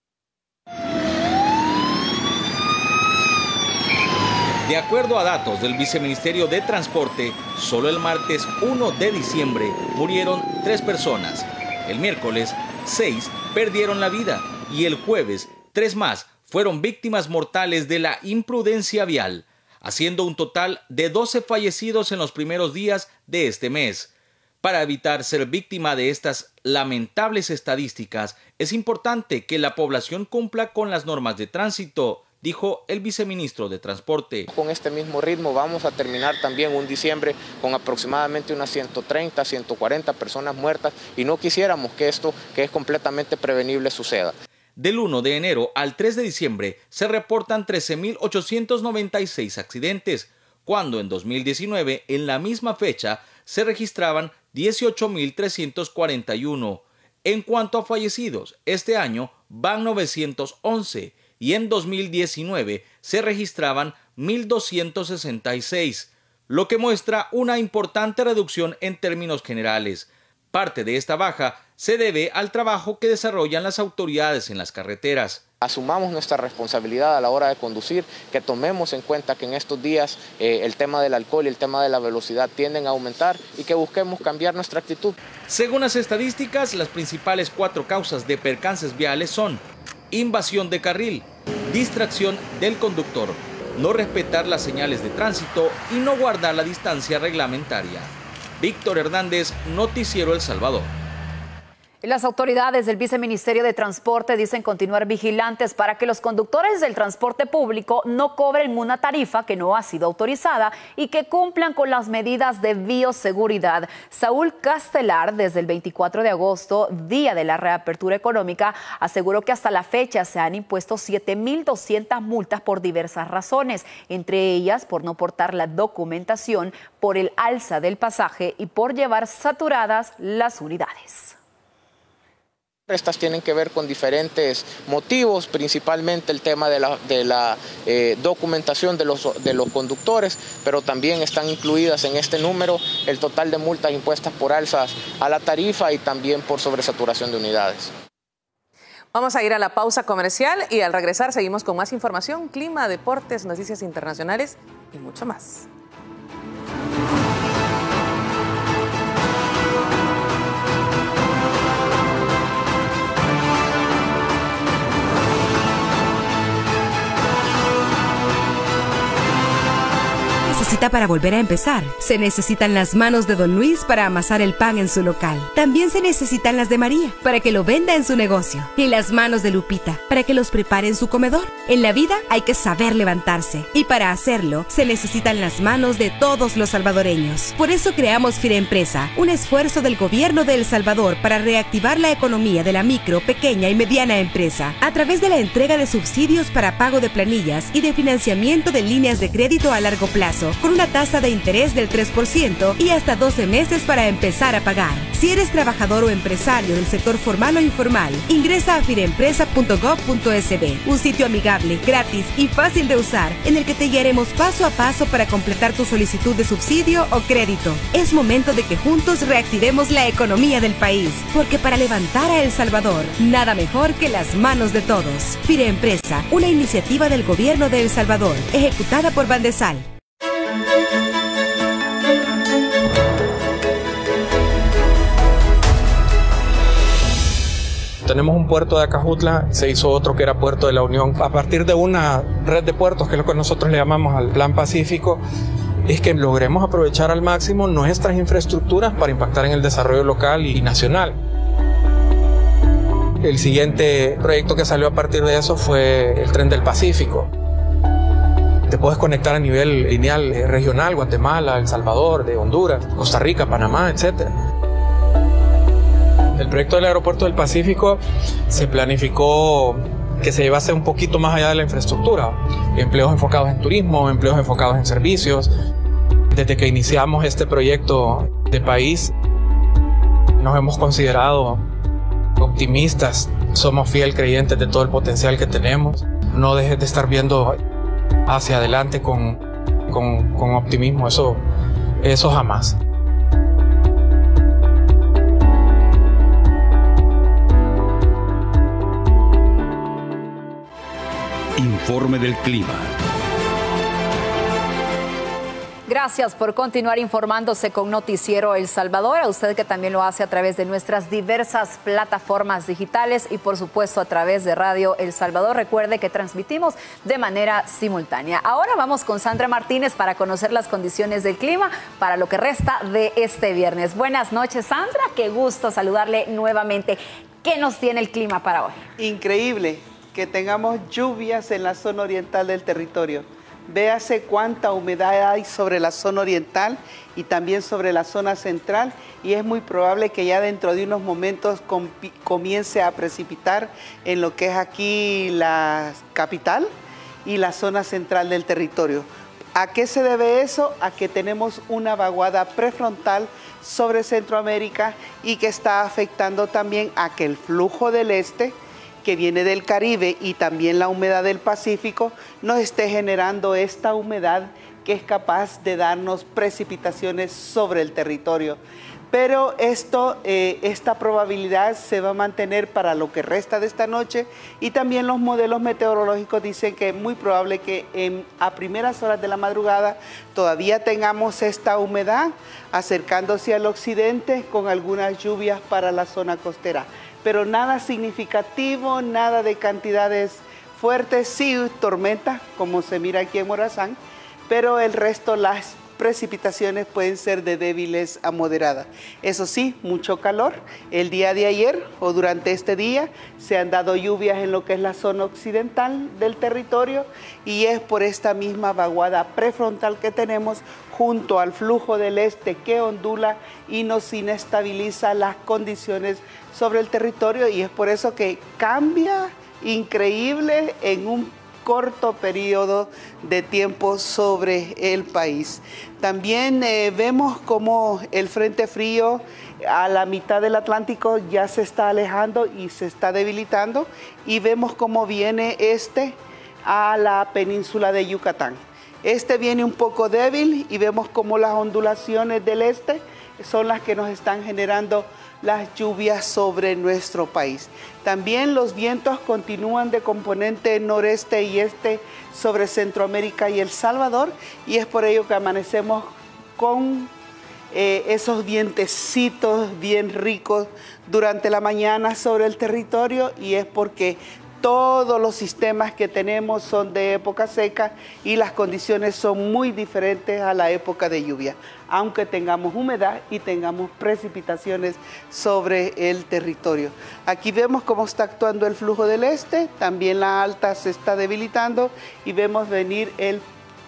De acuerdo a datos del Viceministerio de Transporte, solo el martes uno de diciembre murieron tres personas. El miércoles, seis perdieron la vida y el jueves, tres más fueron víctimas mortales de la imprudencia vial, haciendo un total de doce fallecidos en los primeros días de este mes. Para evitar ser víctima de estas lamentables estadísticas, es importante que la población cumpla con las normas de tránsito, dijo el viceministro de Transporte. Con este mismo ritmo vamos a terminar también un diciembre con aproximadamente unas ciento treinta, ciento cuarenta personas muertas y no quisiéramos que esto, que es completamente prevenible, suceda. Del uno de enero al tres de diciembre se reportan trece mil ochocientos noventa y seis accidentes, cuando en dos mil diecinueve, en la misma fecha, se registraban dieciocho mil trescientos cuarenta y uno. En cuanto a fallecidos, este año van novecientos once, y en dos mil diecinueve se registraban mil doscientos sesenta y seis, lo que muestra una importante reducción en términos generales. Parte de esta baja se debe al trabajo que desarrollan las autoridades en las carreteras. Asumamos nuestra responsabilidad a la hora de conducir, que tomemos en cuenta que en estos días eh, el tema del alcohol y el tema de la velocidad tienden a aumentar y que busquemos cambiar nuestra actitud. Según las estadísticas, las principales cuatro causas de percances viales son invasión de carril, distracción del conductor, no respetar las señales de tránsito y no guardar la distancia reglamentaria. Víctor Hernández, Noticiero El Salvador. Las autoridades del Viceministerio de Transporte dicen continuar vigilantes para que los conductores del transporte público no cobren una tarifa que no ha sido autorizada y que cumplan con las medidas de bioseguridad. Saúl Castelar, desde el veinticuatro de agosto, día de la reapertura económica, aseguró que hasta la fecha se han impuesto siete mil doscientas multas por diversas razones, entre ellas por no portar la documentación, por el alza del pasaje y por llevar saturadas las unidades. Estas tienen que ver con diferentes motivos, principalmente el tema de la, de la eh, documentación de los, de los conductores, pero también están incluidas en este número el total de multas impuestas por alzas a la tarifa y también por sobresaturación de unidades. Vamos a ir a la pausa comercial y al regresar seguimos con más información, clima, deportes, noticias internacionales y mucho más. Necesita para volver a empezar. Se necesitan las manos de Don Luis para amasar el pan en su local. También se necesitan las de María para que lo venda en su negocio. Y las manos de Lupita para que los prepare en su comedor. En la vida hay que saber levantarse. Y para hacerlo se necesitan las manos de todos los salvadoreños. Por eso creamos Firempresa, un esfuerzo del gobierno de El Salvador para reactivar la economía de la micro, pequeña y mediana empresa a través de la entrega de subsidios para pago de planillas y de financiamiento de líneas de crédito a largo plazo, con una tasa de interés del tres por ciento y hasta doce meses para empezar a pagar. Si eres trabajador o empresario del sector formal o informal, ingresa a firempresa punto gov punto es be, un sitio amigable, gratis y fácil de usar, en el que te guiaremos paso a paso para completar tu solicitud de subsidio o crédito. Es momento de que juntos reactivemos la economía del país, porque para levantar a El Salvador, nada mejor que las manos de todos. Firempresa, una iniciativa del gobierno de El Salvador, ejecutada por Bandesal. Tenemos un puerto de Acajutla, se hizo otro que era Puerto de la Unión. A partir de una red de puertos, que es lo que nosotros le llamamos al Plan Pacífico, es que logremos aprovechar al máximo nuestras infraestructuras para impactar en el desarrollo local y nacional. El siguiente proyecto que salió a partir de eso fue el Tren del Pacífico. Te puedes conectar a nivel lineal eh, regional, Guatemala, El Salvador, de Honduras, Costa Rica, Panamá, etcétera. El proyecto del Aeropuerto del Pacífico se planificó que se llevase un poquito más allá de la infraestructura. Empleos enfocados en turismo, empleos enfocados en servicios. Desde que iniciamos este proyecto de país, nos hemos considerado optimistas. Somos fiel creyentes de todo el potencial que tenemos. No dejes de estar viendo hacia adelante con, con, con optimismo, eso, eso jamás. Informe del clima. Gracias por continuar informándose con Noticiero El Salvador, a usted que también lo hace a través de nuestras diversas plataformas digitales y por supuesto a través de Radio El Salvador. Recuerde que transmitimos de manera simultánea. Ahora vamos con Sandra Martínez para conocer las condiciones del clima para lo que resta de este viernes. Buenas noches, Sandra, qué gusto saludarle nuevamente. ¿Qué nos tiene el clima para hoy? Increíble que tengamos lluvias en la zona oriental del territorio. Véase cuánta humedad hay sobre la zona oriental y también sobre la zona central, y es muy probable que ya dentro de unos momentos comience a precipitar en lo que es aquí la capital y la zona central del territorio. ¿A qué se debe eso? A que tenemos una vaguada prefrontal sobre Centroamérica y que está afectando también a que el flujo del este, que viene del Caribe, y también la humedad del Pacífico, nos esté generando esta humedad que es capaz de darnos precipitaciones sobre el territorio. Pero esto, eh, esta probabilidad se va a mantener para lo que resta de esta noche, y también los modelos meteorológicos dicen que es muy probable que en, a primeras horas de la madrugada todavía tengamos esta humedad acercándose al occidente con algunas lluvias para la zona costera. Pero nada significativo, nada de cantidades fuertes, sí tormenta, como se mira aquí en Morazán, pero el resto, las precipitaciones pueden ser de débiles a moderadas. Eso sí, mucho calor. El día de ayer o durante este día se han dado lluvias en lo que es la zona occidental del territorio y es por esta misma vaguada prefrontal que tenemos junto al flujo del este que ondula y nos inestabiliza las condiciones sobre el territorio y es por eso que cambia increíble en un corto periodo de tiempo sobre el país. También eh, vemos como el frente frío a la mitad del Atlántico ya se está alejando y se está debilitando y vemos cómo viene este a la península de Yucatán. Este viene un poco débil y vemos como las ondulaciones del este son las que nos están generando las lluvias sobre nuestro país. También los vientos continúan de componente noreste y este sobre Centroamérica y El Salvador y es por ello que amanecemos con eh, esos vientecitos bien ricos durante la mañana sobre el territorio y es porque todos los sistemas que tenemos son de época seca y las condiciones son muy diferentes a la época de lluvia, aunque tengamos humedad y tengamos precipitaciones sobre el territorio. Aquí vemos cómo está actuando el flujo del este, también la alta se está debilitando y vemos venir el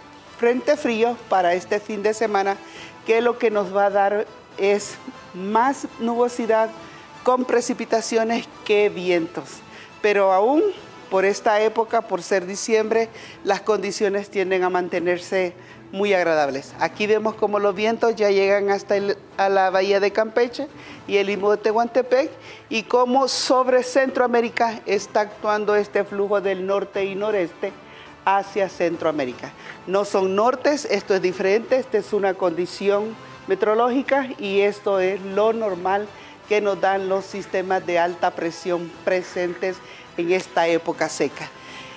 frente frío para este fin de semana, que lo que nos va a dar es más nubosidad con precipitaciones que vientos. Pero aún por esta época, por ser diciembre, las condiciones tienden a mantenerse muy agradables. Aquí vemos como los vientos ya llegan hasta el, a la bahía de Campeche y el istmo de Tehuantepec y cómo sobre Centroamérica está actuando este flujo del norte y noreste hacia Centroamérica. No son nortes, esto es diferente, esta es una condición meteorológica y esto es lo normal que nos dan los sistemas de alta presión presentes en esta época seca.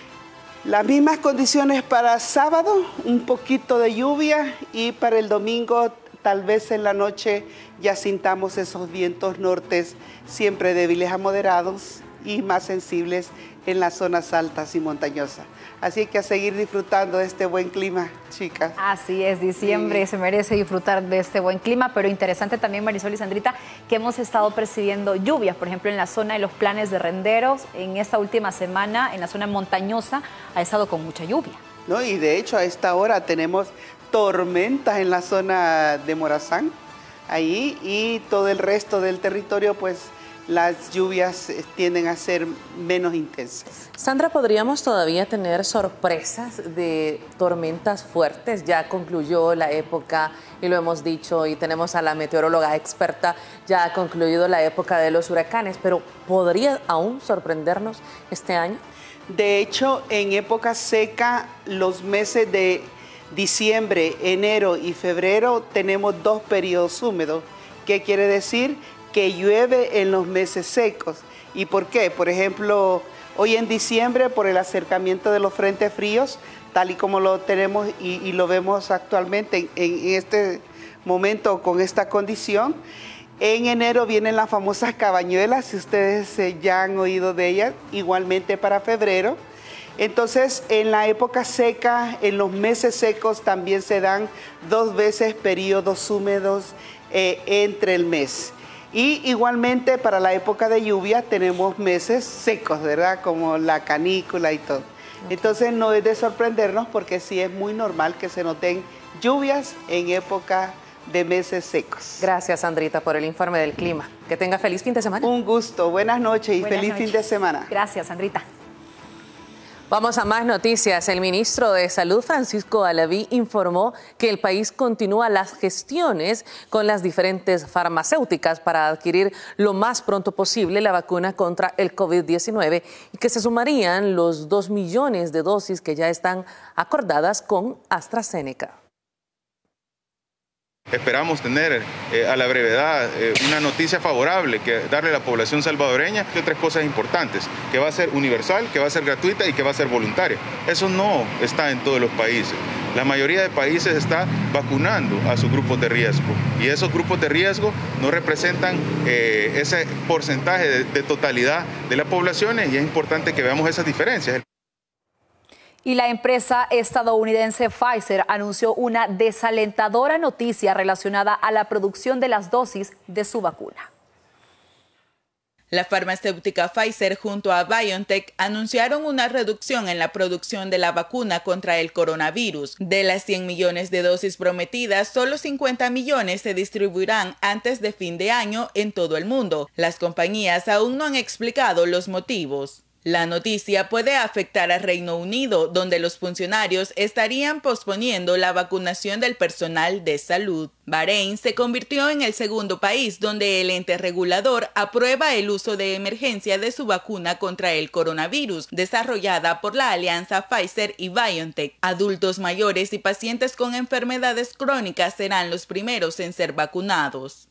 Las mismas condiciones para sábado, un poquito de lluvia y para el domingo tal vez en la noche ya sintamos esos vientos nortes siempre débiles a moderados y más sensibles en las zonas altas y montañosas. Así que a seguir disfrutando de este buen clima, chicas. Así es, diciembre sí. Se merece disfrutar de este buen clima, pero interesante también, Marisol y Sandrita, que hemos estado percibiendo lluvias, por ejemplo, en la zona de los Planes de Renderos, en esta última semana, en la zona montañosa, ha estado con mucha lluvia. No, y de hecho a esta hora tenemos tormentas en la zona de Morazán, ahí, y todo el resto del territorio, pues, las lluvias tienden a ser menos intensas. Sandra, ¿podríamos todavía tener sorpresas de tormentas fuertes? Ya concluyó la época, y lo hemos dicho, y tenemos a la meteoróloga experta, ya ha concluido la época de los huracanes, pero ¿podría aún sorprendernos este año? De hecho, en época seca, los meses de diciembre, enero y febrero, tenemos dos periodos húmedos. ¿Qué quiere decir? Que llueve en los meses secos. ¿Y por qué? Por ejemplo, hoy en diciembre, por el acercamiento de los frentes fríos, tal y como lo tenemos y, y lo vemos actualmente en, en este momento con esta condición, en enero vienen las famosas cabañuelas, si ustedes eh, ya han oído de ellas, igualmente para febrero. Entonces, en la época seca, en los meses secos también se dan dos veces periodos húmedos eh, entre el mes. Y igualmente para la época de lluvia tenemos meses secos, ¿verdad? Como la canícula y todo. Entonces no es de sorprendernos porque sí es muy normal que se noten lluvias en época de meses secos. Gracias, Sandrita, por el informe del clima. Que tenga feliz fin de semana. Un gusto, buenas noches y buenas feliz noches. fin de semana. Gracias, Sandrita. Vamos a más noticias. El ministro de Salud, Francisco Alaví, informó que el país continúa las gestiones con las diferentes farmacéuticas para adquirir lo más pronto posible la vacuna contra el COVID diecinueve y que se sumarían los dos millones de dosis que ya están acordadas con AstraZeneca. Esperamos tener eh, a la brevedad eh, una noticia favorable que darle a la población salvadoreña y otras cosas importantes, que va a ser universal, que va a ser gratuita y que va a ser voluntaria. Eso no está en todos los países. La mayoría de países está vacunando a sus grupos de riesgo y esos grupos de riesgo no representan eh, ese porcentaje de, de totalidad de la población y es importante que veamos esas diferencias. Y la empresa estadounidense Pfizer anunció una desalentadora noticia relacionada a la producción de las dosis de su vacuna. La farmacéutica Pfizer junto a BioNTech anunciaron una reducción en la producción de la vacuna contra el coronavirus. De las cien millones de dosis prometidas, solo cincuenta millones se distribuirán antes de fin de año en todo el mundo. Las compañías aún no han explicado los motivos. La noticia puede afectar al Reino Unido, donde los funcionarios estarían posponiendo la vacunación del personal de salud. Bahrein se convirtió en el segundo país donde el ente regulador aprueba el uso de emergencia de su vacuna contra el coronavirus, desarrollada por la alianza Pfizer y BioNTech. Adultos mayores y pacientes con enfermedades crónicas serán los primeros en ser vacunados.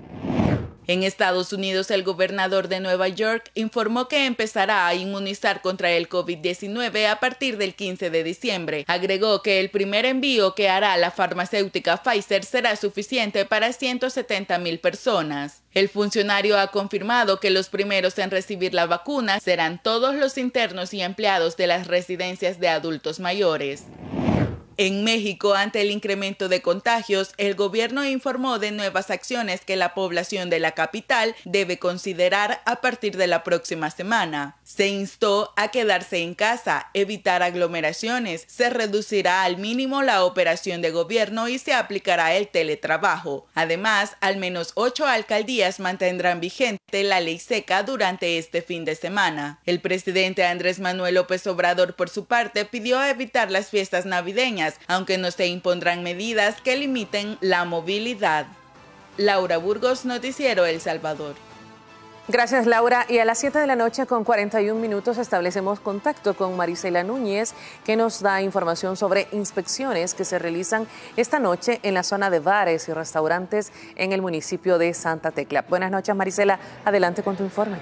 En Estados Unidos, el gobernador de Nueva York informó que empezará a inmunizar contra el COVID diecinueve a partir del quince de diciembre. Agregó que el primer envío que hará la farmacéutica Pfizer será suficiente para ciento setenta mil personas. El funcionario ha confirmado que los primeros en recibir la vacuna serán todos los internos y empleados de las residencias de adultos mayores. En México, ante el incremento de contagios, el gobierno informó de nuevas acciones que la población de la capital debe considerar a partir de la próxima semana. Se instó a quedarse en casa, evitar aglomeraciones, se reducirá al mínimo la operación de gobierno y se aplicará el teletrabajo. Además, al menos ocho alcaldías mantendrán vigente la ley seca durante este fin de semana. El presidente Andrés Manuel López Obrador, por su parte, pidió evitar las fiestas navideñas, aunque no se impondrán medidas que limiten la movilidad. Laura Burgos, Noticiero El Salvador. Gracias, Laura. Y a las siete de la noche con cuarenta y un minutos establecemos contacto con Marisela Núñez, que nos da información sobre inspecciones que se realizan esta noche en la zona de bares y restaurantes en el municipio de Santa Tecla. Buenas noches, Marisela. Adelante con tu informe.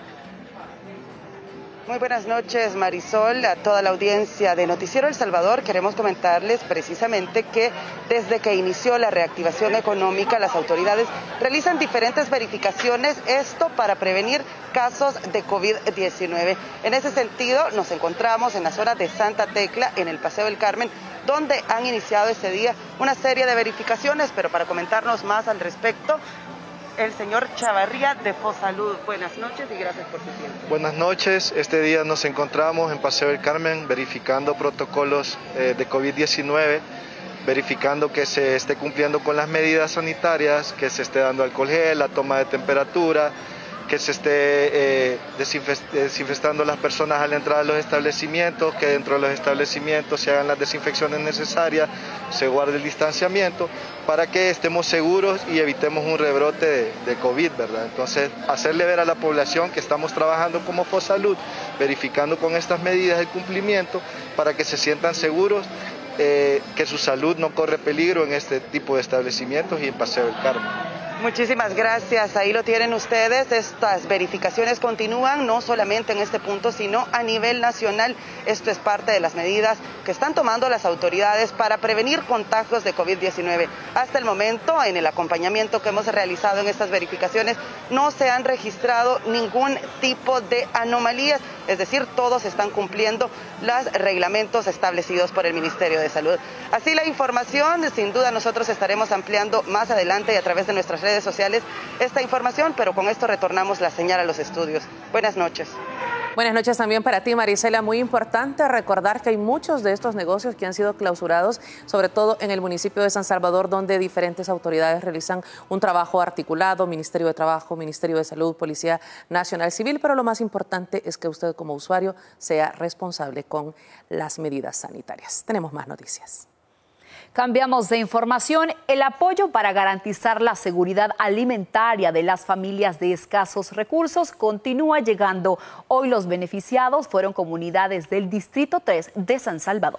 Muy buenas noches, Marisol, a toda la audiencia de Noticiero El Salvador. Queremos comentarles precisamente que desde que inició la reactivación económica, las autoridades realizan diferentes verificaciones, esto para prevenir casos de COVID diecinueve. En ese sentido, nos encontramos en la zona de Santa Tecla, en el Paseo del Carmen, donde han iniciado ese día una serie de verificaciones, pero para comentarnos más al respecto, el señor Chavarría de Fosalud. Buenas noches y gracias por su tiempo. Buenas noches, este día nos encontramos en Paseo del Carmen verificando protocolos eh, de COVID diecinueve, verificando que se esté cumpliendo con las medidas sanitarias, que se esté dando alcohol gel, la toma de temperatura, que se esté eh, desinfectando las personas al entrar a los establecimientos, que dentro de los establecimientos se hagan las desinfecciones necesarias, se guarde el distanciamiento, para que estemos seguros y evitemos un rebrote de, de COVID, ¿verdad? Entonces, hacerle ver a la población que estamos trabajando como Fosalud, verificando con estas medidas el cumplimiento, para que se sientan seguros, eh, que su salud no corre peligro en este tipo de establecimientos y en Paseo del Carmen. Muchísimas gracias, ahí lo tienen ustedes. Estas verificaciones continúan no solamente en este punto, sino a nivel nacional. Esto es parte de las medidas que están tomando las autoridades para prevenir contagios de COVID diecinueve. Hasta el momento, en el acompañamiento que hemos realizado en estas verificaciones, no se han registrado ningún tipo de anomalías, es decir, todos están cumpliendo los reglamentos establecidos por el Ministerio de Salud. Así la información, sin duda nosotros estaremos ampliando más adelante y a través de nuestras redes sociales esta información, pero con esto retornamos la señal a los estudios. Buenas noches. Buenas noches también para ti, Marisela. Muy importante recordar que hay muchos de estos negocios que han sido clausurados, sobre todo en el municipio de San Salvador, donde diferentes autoridades realizan un trabajo articulado, Ministerio de Trabajo, Ministerio de Salud, Policía Nacional Civil, pero lo más importante es que usted como usuario sea responsable con las medidas sanitarias. Tenemos más noticias. Cambiamos de información. El apoyo para garantizar la seguridad alimentaria de las familias de escasos recursos continúa llegando. Hoy los beneficiados fueron comunidades del Distrito tres de San Salvador.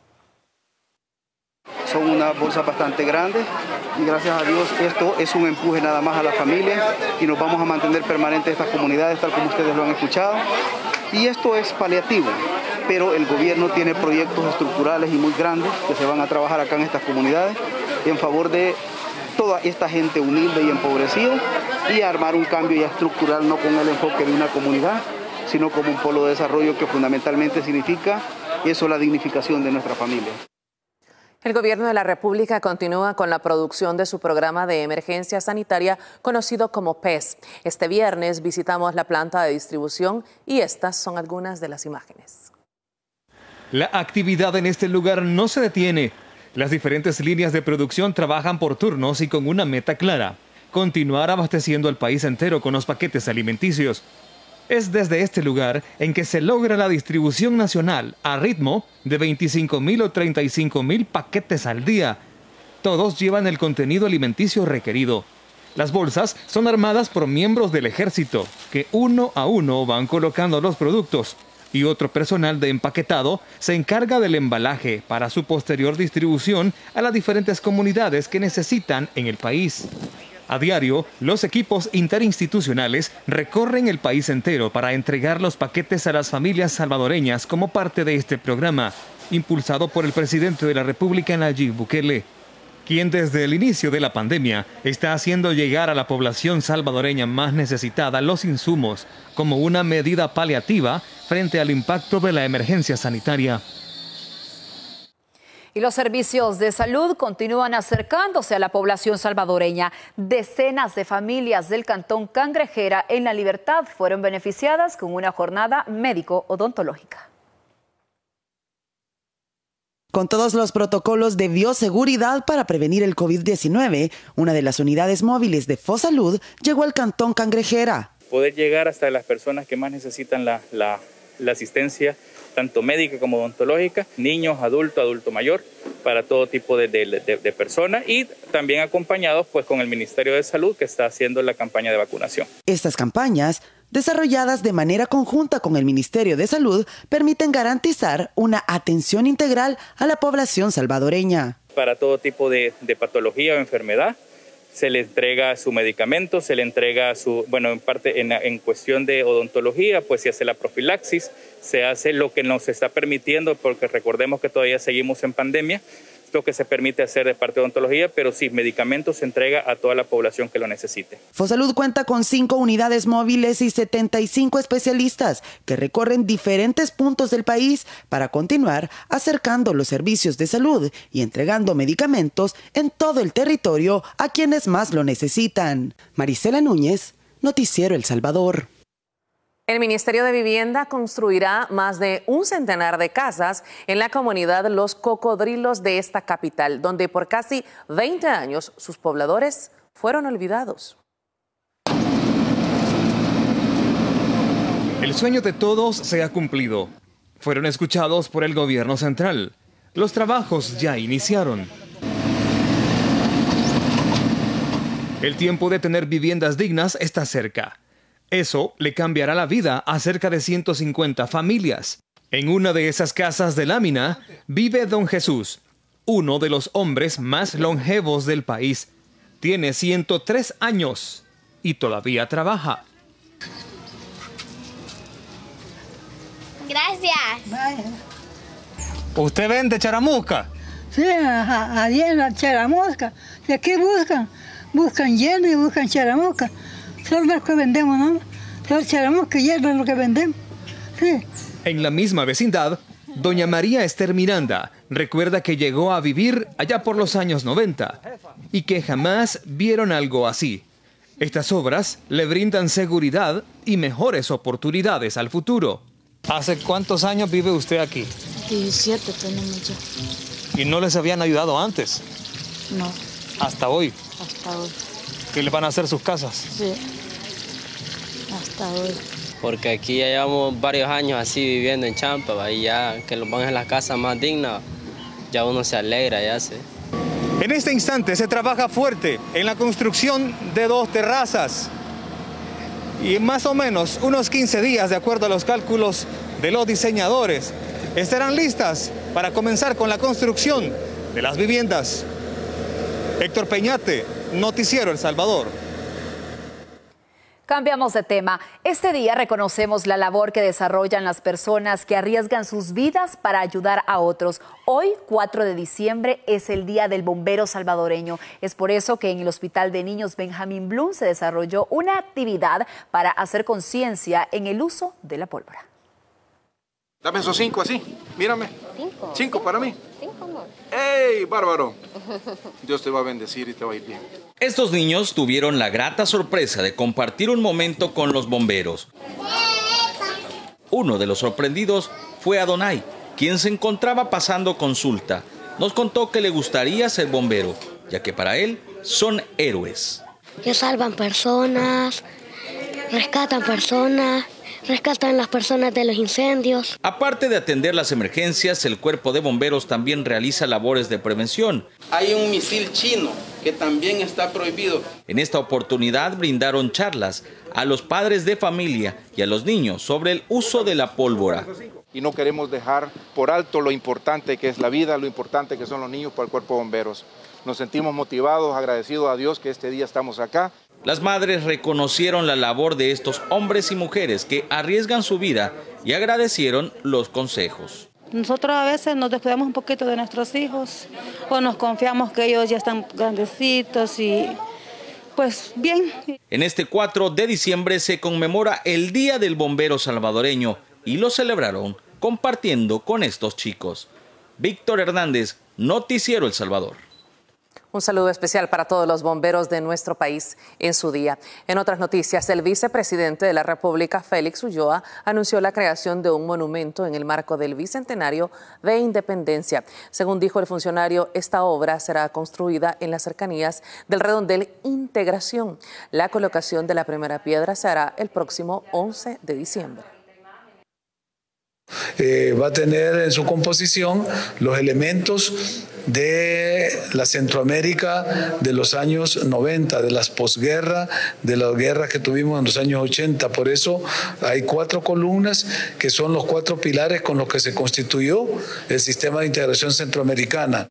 Son una bolsa bastante grande y gracias a Dios esto es un empuje nada más a la familia y nos vamos a mantener permanentes estas comunidades tal como ustedes lo han escuchado. Y esto es paliativo, pero el gobierno tiene proyectos estructurales y muy grandes que se van a trabajar acá en estas comunidades en favor de toda esta gente humilde y empobrecida y armar un cambio ya estructural, no con el enfoque de una comunidad, sino como un polo de desarrollo que fundamentalmente significa eso es la dignificación de nuestra familia. El Gobierno de la República continúa con la producción de su programa de emergencia sanitaria conocido como P E S. Este viernes visitamos la planta de distribución y estas son algunas de las imágenes. La actividad en este lugar no se detiene. Las diferentes líneas de producción trabajan por turnos y con una meta clara: continuar abasteciendo al país entero con los paquetes alimenticios. Es desde este lugar en que se logra la distribución nacional a ritmo de veinticinco mil o treinta y cinco mil paquetes al día. Todos llevan el contenido alimenticio requerido. Las bolsas son armadas por miembros del ejército, que uno a uno van colocando los productos, y otro personal de empaquetado se encarga del embalaje para su posterior distribución a las diferentes comunidades que necesitan en el país. A diario, los equipos interinstitucionales recorren el país entero para entregar los paquetes a las familias salvadoreñas como parte de este programa, impulsado por el presidente de la República, Nayib Bukele, quien desde el inicio de la pandemia está haciendo llegar a la población salvadoreña más necesitada los insumos como una medida paliativa frente al impacto de la emergencia sanitaria. Y los servicios de salud continúan acercándose a la población salvadoreña. Decenas de familias del cantón Cangrejera en La Libertad fueron beneficiadas con una jornada médico-odontológica. Con todos los protocolos de bioseguridad para prevenir el COVID diecinueve, una de las unidades móviles de FOSalud llegó al cantón Cangrejera. Poder llegar hasta las personas que más necesitan la, la, la asistencia, tanto médica como odontológica, niños, adultos, adulto mayor, para todo tipo de, de, de, de personas, y también acompañados pues con el Ministerio de Salud, que está haciendo la campaña de vacunación. Estas campañas, desarrolladas de manera conjunta con el Ministerio de Salud, permiten garantizar una atención integral a la población salvadoreña. Para todo tipo de, de patología o enfermedad, se le entrega su medicamento, se le entrega su, bueno, en parte en, en cuestión de odontología, pues se hace la profilaxis, se hace lo que nos está permitiendo, porque recordemos que todavía seguimos en pandemia, lo que se permite hacer de parte de odontología, pero sí, medicamentos se entrega a toda la población que lo necesite. FOSalud cuenta con cinco unidades móviles y setenta y cinco especialistas que recorren diferentes puntos del país para continuar acercando los servicios de salud y entregando medicamentos en todo el territorio a quienes más lo necesitan. Marisela Núñez, Noticiero El Salvador. El Ministerio de Vivienda construirá más de un centenar de casas en la comunidad Los Cocodrilos de esta capital, donde por casi veinte años sus pobladores fueron olvidados. El sueño de todos se ha cumplido. Fueron escuchados por el gobierno central. Los trabajos ya iniciaron. El tiempo de tener viviendas dignas está cerca. Eso le cambiará la vida a cerca de ciento cincuenta familias. En una de esas casas de lámina vive don Jesús, uno de los hombres más longevos del país. Tiene ciento tres años y todavía trabaja. Gracias. ¿Usted vende charamusca? Sí, allí en la charamusca. ¿Y aquí buscan? Buscan hielo y buscan charamusca. Solo lo que vendemos, ¿no? Solo charamusca y hielo es lo que vendemos. Sí. En la misma vecindad, doña María Esther Miranda recuerda que llegó a vivir allá por los años noventa y que jamás vieron algo así. Estas obras le brindan seguridad y mejores oportunidades al futuro. ¿Hace cuántos años vive usted aquí? diecisiete tenemos ya. ¿Y no les habían ayudado antes? No. ¿Hasta hoy? Hasta hoy. ¿Qué le van a hacer sus casas? Sí. Hasta hoy. Porque aquí ya llevamos varios años así viviendo en Champa, y ya que nos van a las casas más dignas, ya uno se alegra, ya sé. En este instante se trabaja fuerte en la construcción de dos terrazas. Y en más o menos unos quince días, de acuerdo a los cálculos de los diseñadores, estarán listas para comenzar con la construcción de las viviendas. Héctor Peñate, Noticiero El Salvador. Cambiamos de tema. Este día reconocemos la labor que desarrollan las personas que arriesgan sus vidas para ayudar a otros. Hoy, cuatro de diciembre, es el Día del Bombero Salvadoreño. Es por eso que en el Hospital de Niños Benjamín Blum se desarrolló una actividad para hacer conciencia en el uso de la pólvora. Dame esos cinco así, mírame. Cinco. Cinco para mí. Cinco, amor. ¡Ey, bárbaro! Dios te va a bendecir y te va a ir bien. Estos niños tuvieron la grata sorpresa de compartir un momento con los bomberos. Uno de los sorprendidos fue Adonai, quien se encontraba pasando consulta. Nos contó que le gustaría ser bombero, ya que para él son héroes. Que salvan personas, rescatan personas, rescatan las personas de los incendios. Aparte de atender las emergencias, el cuerpo de bomberos también realiza labores de prevención. Hay un misil chino que también está prohibido. En esta oportunidad brindaron charlas a los padres de familia y a los niños sobre el uso de la pólvora. Y no queremos dejar por alto lo importante que es la vida, lo importante que son los niños para el cuerpo de bomberos. Nos sentimos motivados, agradecidos a Dios que este día estamos acá. Las madres reconocieron la labor de estos hombres y mujeres que arriesgan su vida y agradecieron los consejos. Nosotros a veces nos descuidamos un poquito de nuestros hijos o nos confiamos que ellos ya están grandecitos y pues bien. En este cuatro de diciembre se conmemora el Día del Bombero Salvadoreño y lo celebraron compartiendo con estos chicos. Víctor Hernández, Noticiero El Salvador. Un saludo especial para todos los bomberos de nuestro país en su día. En otras noticias, el vicepresidente de la República, Félix Ulloa, anunció la creación de un monumento en el marco del Bicentenario de Independencia. Según dijo el funcionario, esta obra será construida en las cercanías del redondel Integración. La colocación de la primera piedra se hará el próximo once de diciembre. Eh, va a tener en su composición los elementos de la Centroamérica de los años noventa, de las posguerras, de las guerras que tuvimos en los años ochenta. Por eso hay cuatro columnas que son los cuatro pilares con los que se constituyó el sistema de integración centroamericana.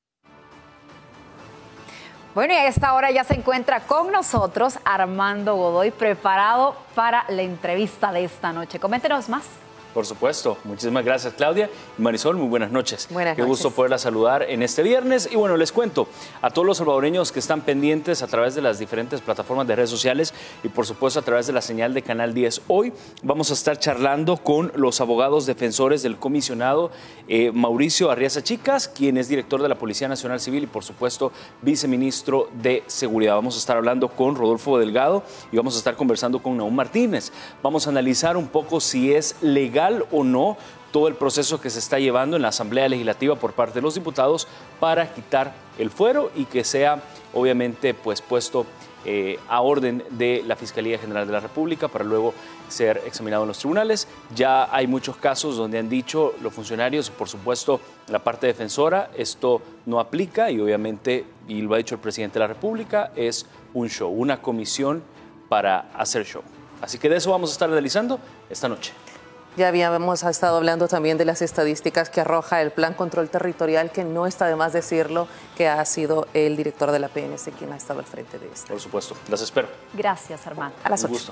Bueno, y a esta hora ya se encuentra con nosotros Armando Godoy, preparado para la entrevista de esta noche. Coméntenos más. Por supuesto. Muchísimas gracias, Claudia. Y Marisol, muy buenas noches. Buenas Qué noches. gusto poderla saludar en este viernes. Y bueno, les cuento a todos los salvadoreños que están pendientes a través de las diferentes plataformas de redes sociales y por supuesto a través de la señal de Canal diez. Hoy vamos a estar charlando con los abogados defensores del comisionado eh, Mauricio Arriaza Chicas, quien es director de la Policía Nacional Civil y por supuesto viceministro de Seguridad. Vamos a estar hablando con Rodolfo Delgado y vamos a estar conversando con Nahum Martínez. Vamos a analizar un poco si es legal o no todo el proceso que se está llevando en la Asamblea Legislativa por parte de los diputados para quitar el fuero y que sea obviamente pues puesto eh, a orden de la Fiscalía General de la República para luego ser examinado en los tribunales. Ya hay muchos casos donde han dicho los funcionarios y por supuesto la parte defensora, esto no aplica y obviamente, y lo ha dicho el presidente de la República, es un show, una comisión para hacer show. Así que de eso vamos a estar analizando esta noche. Ya habíamos estado hablando también de las estadísticas que arroja el Plan Control Territorial, que no está de más decirlo, que ha sido el director de la P N C quien ha estado al frente de esto. Por supuesto, las espero. Gracias, Armando. A las Un ocho. gusto.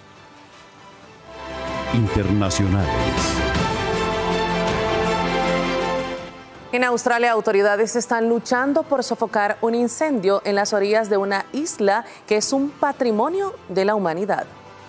Internacionales. En Australia, autoridades están luchando por sofocar un incendio en las orillas de una isla que es un patrimonio de la humanidad.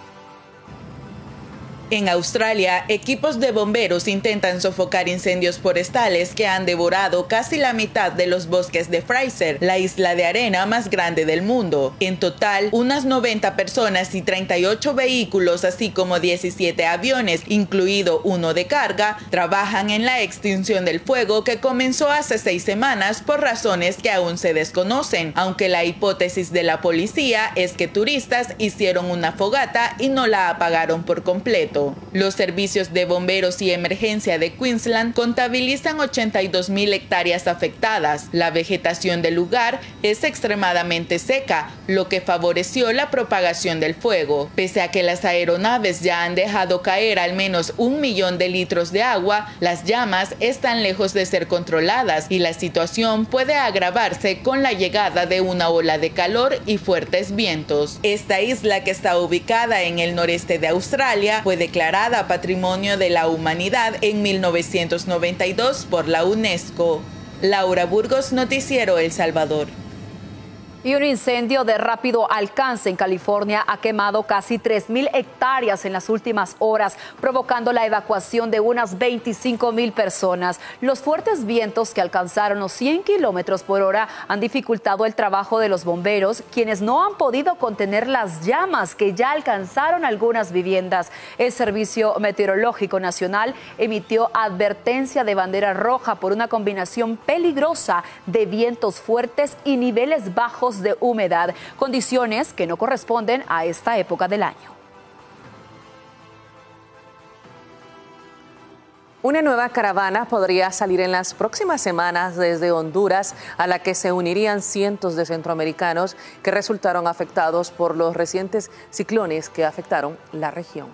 En Australia, equipos de bomberos intentan sofocar incendios forestales que han devorado casi la mitad de los bosques de Fraser, la isla de arena más grande del mundo. En total, unas noventa personas y treinta y ocho vehículos, así como diecisiete aviones, incluido uno de carga, trabajan en la extinción del fuego que comenzó hace seis semanas por razones que aún se desconocen, aunque la hipótesis de la policía es que turistas hicieron una fogata y no la apagaron por completo. Los servicios de bomberos y emergencia de Queensland contabilizan ochenta y dos mil hectáreas afectadas. La vegetación del lugar es extremadamente seca, lo que favoreció la propagación del fuego. Pese a que las aeronaves ya han dejado caer al menos un millón de litros de agua, las llamas están lejos de ser controladas y la situación puede agravarse con la llegada de una ola de calor y fuertes vientos. Esta isla, que está ubicada en el noreste de Australia, fue declarada Patrimonio de la Humanidad en mil novecientos noventa y dos por la UNESCO. Laura Burgos, Noticiero El Salvador. Y un incendio de rápido alcance en California ha quemado casi tres mil hectáreas en las últimas horas, provocando la evacuación de unas veinticinco mil personas. Los fuertes vientos que alcanzaron los cien kilómetros por hora han dificultado el trabajo de los bomberos, quienes no han podido contener las llamas que ya alcanzaron algunas viviendas. El Servicio Meteorológico Nacional emitió advertencia de bandera roja por una combinación peligrosa de vientos fuertes y niveles bajos de humedad, condiciones que no corresponden a esta época del año. Una nueva caravana podría salir en las próximas semanas desde Honduras, a la que se unirían cientos de centroamericanos que resultaron afectados por los recientes ciclones que afectaron la región.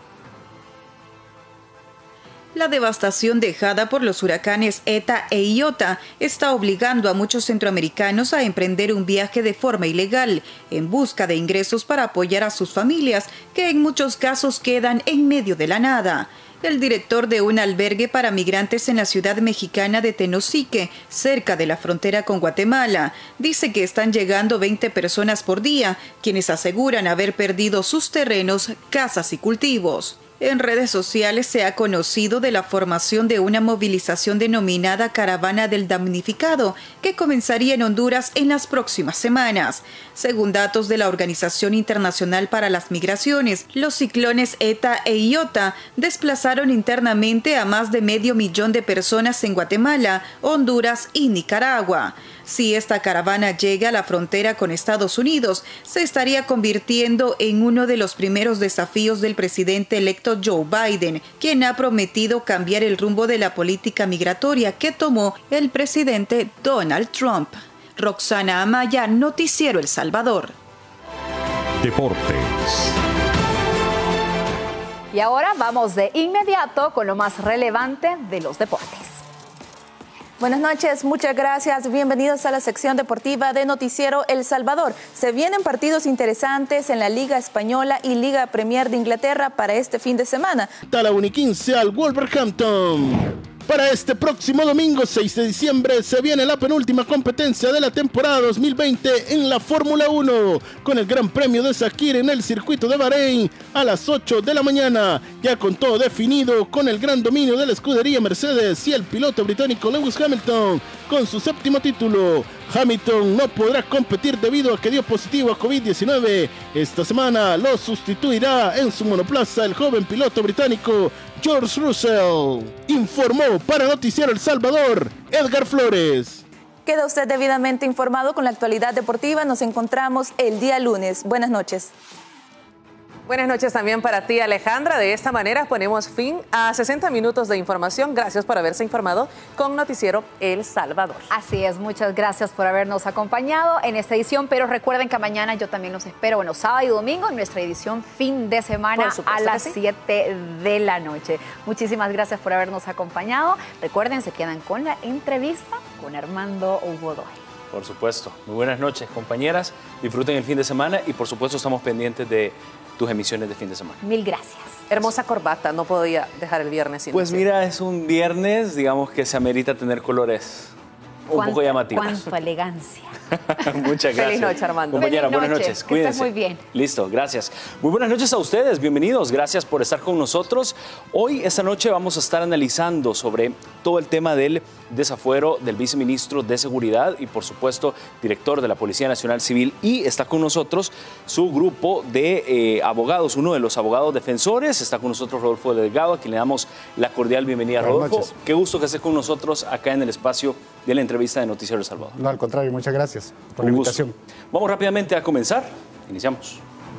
La devastación dejada por los huracanes Eta e Iota está obligando a muchos centroamericanos a emprender un viaje de forma ilegal, en busca de ingresos para apoyar a sus familias, que en muchos casos quedan en medio de la nada. El director de un albergue para migrantes en la ciudad mexicana de Tenosique, cerca de la frontera con Guatemala, dice que están llegando veinte personas por día, quienes aseguran haber perdido sus terrenos, casas y cultivos. En redes sociales se ha conocido de la formación de una movilización denominada Caravana del Damnificado, que comenzaría en Honduras en las próximas semanas. Según datos de la Organización Internacional para las Migraciones, los ciclones Eta e Iota desplazaron internamente a más de medio millón de personas en Guatemala, Honduras y Nicaragua. Si esta caravana llega a la frontera con Estados Unidos, se estaría convirtiendo en uno de los primeros desafíos del presidente electo Joe Biden, quien ha prometido cambiar el rumbo de la política migratoria que tomó el presidente Donald Trump. Roxana Amaya, Noticiero El Salvador. Deportes. Y ahora vamos de inmediato con lo más relevante de los deportes. Buenas noches, muchas gracias. Bienvenidos a la sección deportiva de Noticiero El Salvador. Se vienen partidos interesantes en la Liga Española y Liga Premier de Inglaterra para este fin de semana. La uno y quince al Wolverhampton. Para este próximo domingo seis de diciembre se viene la penúltima competencia de la temporada dos mil veinte en la Fórmula uno, con el Gran Premio de Sakir en el circuito de Bahrein a las ocho de la mañana, ya con todo definido, con el gran dominio de la escudería Mercedes y el piloto británico Lewis Hamilton con su séptimo título. Hamilton no podrá competir debido a que dio positivo a COVID diecinueve. Esta semana lo sustituirá en su monoplaza el joven piloto británico George Russell. Informó para Noticiero El Salvador, Edgar Flores. Queda usted debidamente informado con la actualidad deportiva. Nos encontramos el día lunes. Buenas noches. Buenas noches también para ti, Alejandra. De esta manera ponemos fin a sesenta minutos de información. Gracias por haberse informado con Noticiero El Salvador. Así es, muchas gracias por habernos acompañado en esta edición, pero recuerden que mañana yo también los espero, bueno, sábado y domingo en nuestra edición fin de semana a las siete de la noche. Muchísimas gracias por habernos acompañado. Recuerden, se quedan con la entrevista con Armando Godoy. Por supuesto. Muy buenas noches, compañeras. Disfruten el fin de semana y por supuesto estamos pendientes de tus emisiones de fin de semana. Mil gracias. Hermosa corbata, no podía dejar el viernes sin Pues mira, es un viernes, digamos que se amerita tener colores un poco llamativos. Cuánta elegancia. Muchas gracias. Feliz noche, Armando. Compañera, Feliz buenas noche. noches. Que Cuídense. estés muy bien. Listo, gracias. Muy buenas noches a ustedes, bienvenidos. Gracias por estar con nosotros. Hoy, esta noche, vamos a estar analizando sobre todo el tema del desafuero del viceministro de Seguridad y, por supuesto, director de la Policía Nacional Civil. Y está con nosotros su grupo de eh, abogados, uno de los abogados defensores. Está con nosotros Rodolfo Delgado, a quien le damos la cordial bienvenida. Buenas Rodolfo, noches. qué gusto que estés con nosotros acá en el espacio de la entrevista de Noticiero El Salvador. No, al contrario, muchas gracias por Un la gusto. invitación. Vamos rápidamente a comenzar. Iniciamos.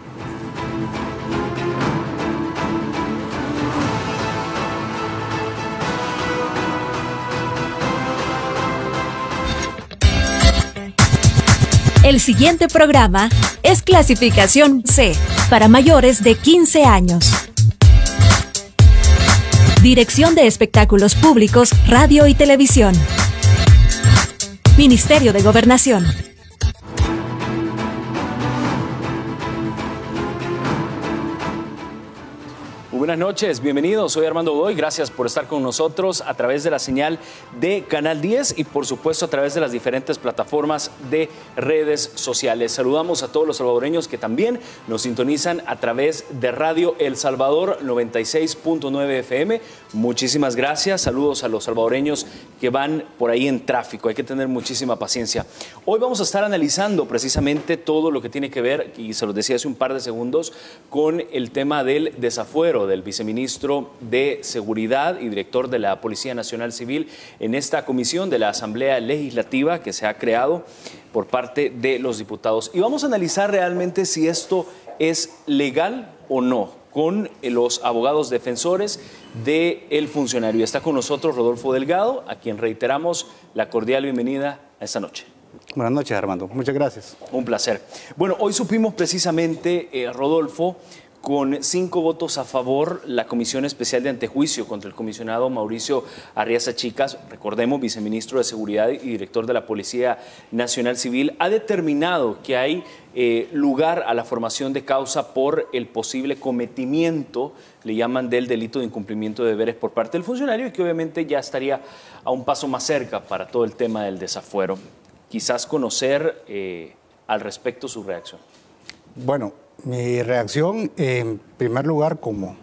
El siguiente programa es clasificación C para mayores de quince años. Dirección de Espectáculos Públicos, Radio y Televisión. Ministerio de Gobernación. Muy buenas noches, bienvenidos. Soy Armando Godoy, gracias por estar con nosotros a través de la señal de Canal diez y por supuesto a través de las diferentes plataformas de redes sociales. Saludamos a todos los salvadoreños que también nos sintonizan a través de Radio El Salvador noventa y seis punto nueve F M. Muchísimas gracias, saludos a los salvadoreños que van por ahí en tráfico, hay que tener muchísima paciencia. Hoy vamos a estar analizando precisamente todo lo que tiene que ver, y se los decía hace un par de segundos, con el tema del desafuero del viceministro de Seguridad y director de la Policía Nacional Civil en esta comisión de la Asamblea Legislativa que se ha creado por parte de los diputados. Y vamos a analizar realmente si esto es legal o no, con los abogados defensores del funcionario. Está con nosotros Rodolfo Delgado, a quien reiteramos la cordial bienvenida a esta noche. Buenas noches, Armando. Muchas gracias. Un placer. Bueno, hoy supimos precisamente, eh, Rodolfo, con cinco votos a favor, la Comisión Especial de Antejuicio contra el comisionado Mauricio Arriaza Chicas, recordemos, viceministro de Seguridad y director de la Policía Nacional Civil, ha determinado que hay eh, lugar a la formación de causa por el posible cometimiento, le llaman, del delito de incumplimiento de deberes por parte del funcionario, y que obviamente ya estaría a un paso más cerca para todo el tema del desafuero. Quizás conocer eh, al respecto su reacción. Bueno, mi reacción, en primer lugar, como,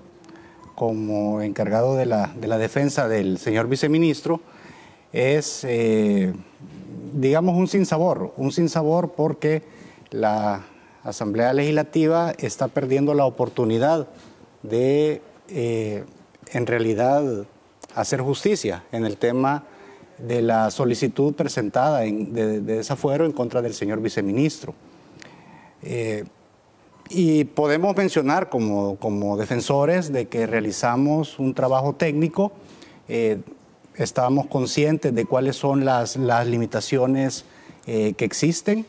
como encargado de la, de la defensa del señor viceministro, es, eh, digamos, un sinsabor. Un sinsabor porque la Asamblea Legislativa está perdiendo la oportunidad de, eh, en realidad, hacer justicia en el tema de la solicitud presentada en, de, de desafuero en contra del señor viceministro. Eh, y podemos mencionar como, como defensores de que realizamos un trabajo técnico, eh, estábamos conscientes de cuáles son las, las limitaciones eh, que existen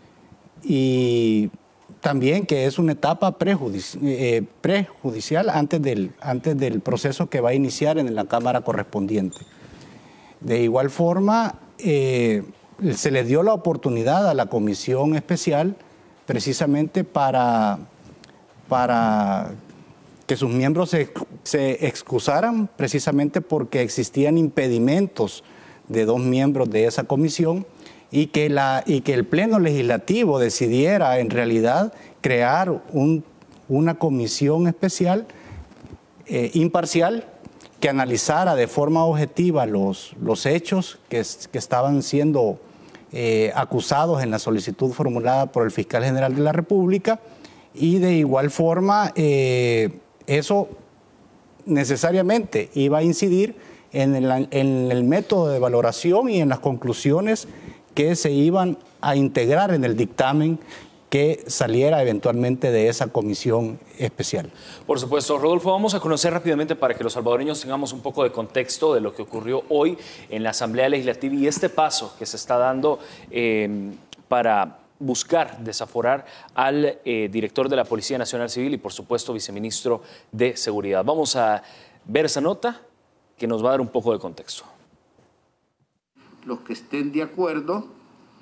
y también que es una etapa prejudici eh, prejudicial antes del, antes del proceso que va a iniciar en la Cámara correspondiente. De igual forma, eh, se le dio la oportunidad a la Comisión Especial precisamente para, para que sus miembros se, se excusaran, precisamente porque existían impedimentos de dos miembros de esa comisión y que, la, y que el Pleno Legislativo decidiera en realidad crear un, una comisión especial eh, imparcial que analizara de forma objetiva los, los hechos que, que estaban siendo eh, acusados en la solicitud formulada por el Fiscal General de la República, y de igual forma eh, eso necesariamente iba a incidir en el, en el método de valoración y en las conclusiones que se iban a integrar en el dictamen que saliera eventualmente de esa comisión especial. Por supuesto. Rodolfo, vamos a conocer rápidamente, para que los salvadoreños tengamos un poco de contexto de lo que ocurrió hoy en la Asamblea Legislativa y este paso que se está dando eh, para buscar desaforar al eh, director de la Policía Nacional Civil y, por supuesto, viceministro de Seguridad. Vamos a ver esa nota que nos va a dar un poco de contexto. Los que estén de acuerdo,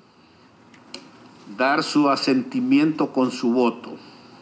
dar su asentimiento con su voto.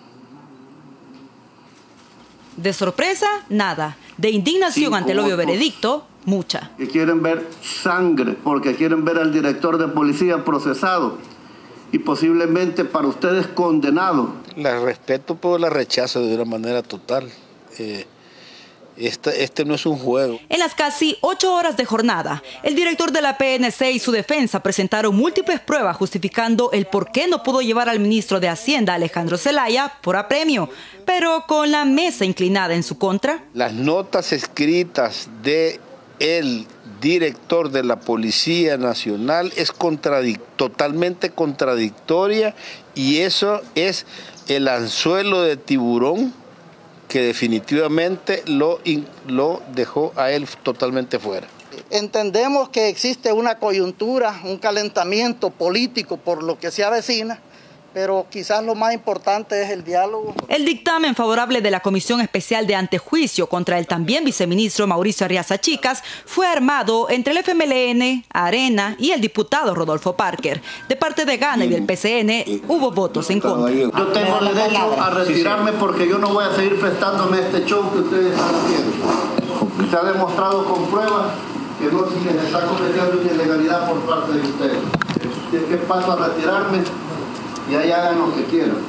De sorpresa, nada. De indignación Cinco ante el obvio veredicto, mucha. Que quieren ver sangre, porque quieren ver al director de policía procesado y posiblemente para ustedes condenado. La respeto, pero la rechazo de una manera total. Eh, Este, este no es un juego. En las casi ocho horas de jornada, el director de la P N C y su defensa presentaron múltiples pruebas justificando el por qué no pudo llevar al ministro de Hacienda, Alejandro Zelaya, por apremio, pero con la mesa inclinada en su contra. Las notas escritas de el director de la Policía Nacional es contradic- totalmente contradictoria, y eso es el anzuelo de tiburón que definitivamente lo, lo dejó a él totalmente fuera. Entendemos que existe una coyuntura, un calentamiento político por lo que se avecina, pero quizás lo más importante es el diálogo. El dictamen favorable de la Comisión Especial de Antejuicio contra el también viceministro Mauricio Arriaza Chicas fue armado entre el F M L N, Arena y el diputado Rodolfo Parker. De parte de Gana y del P C N hubo votos en contra. Yo tengo derecho a retirarme porque yo no voy a seguir prestándome este show que ustedes están haciendo. Se ha demostrado con pruebas que no se está cometiendo una ilegalidad por parte de ustedes. Es que paso a retirarme y ahí hagan lo que quieran.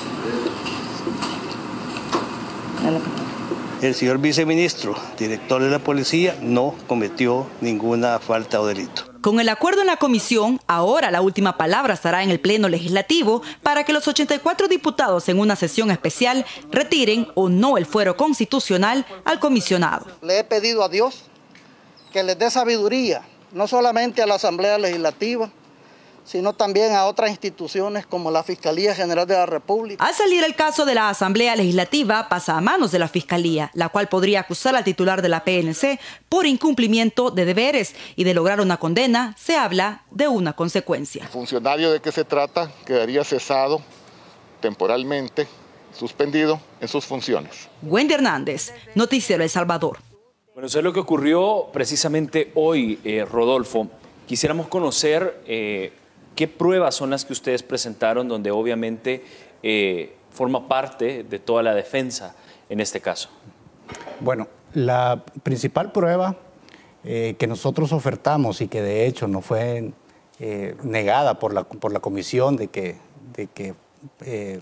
El señor viceministro, director de la policía, no cometió ninguna falta o delito. Con el acuerdo en la comisión, ahora la última palabra estará en el Pleno Legislativo para que los ochenta y cuatro diputados en una sesión especial retiren o no el fuero constitucional al comisionado. Le he pedido a Dios que les dé sabiduría, no solamente a la Asamblea Legislativa, sino también a otras instituciones como la Fiscalía General de la República. Al salir el caso de la Asamblea Legislativa, pasa a manos de la Fiscalía, la cual podría acusar al titular de la P N C por incumplimiento de deberes, y de lograr una condena se habla de una consecuencia. El funcionario de que se trata quedaría cesado temporalmente, suspendido en sus funciones. Wendy Hernández, Noticiero El Salvador. Bueno, eso es lo que ocurrió precisamente hoy, eh, Rodolfo. Quisiéramos conocer eh, qué pruebas son las que ustedes presentaron, donde obviamente eh, forma parte de toda la defensa en este caso. Bueno, la principal prueba eh, que nosotros ofertamos y que de hecho no fue eh, negada por la, por la comisión de que, de que, eh,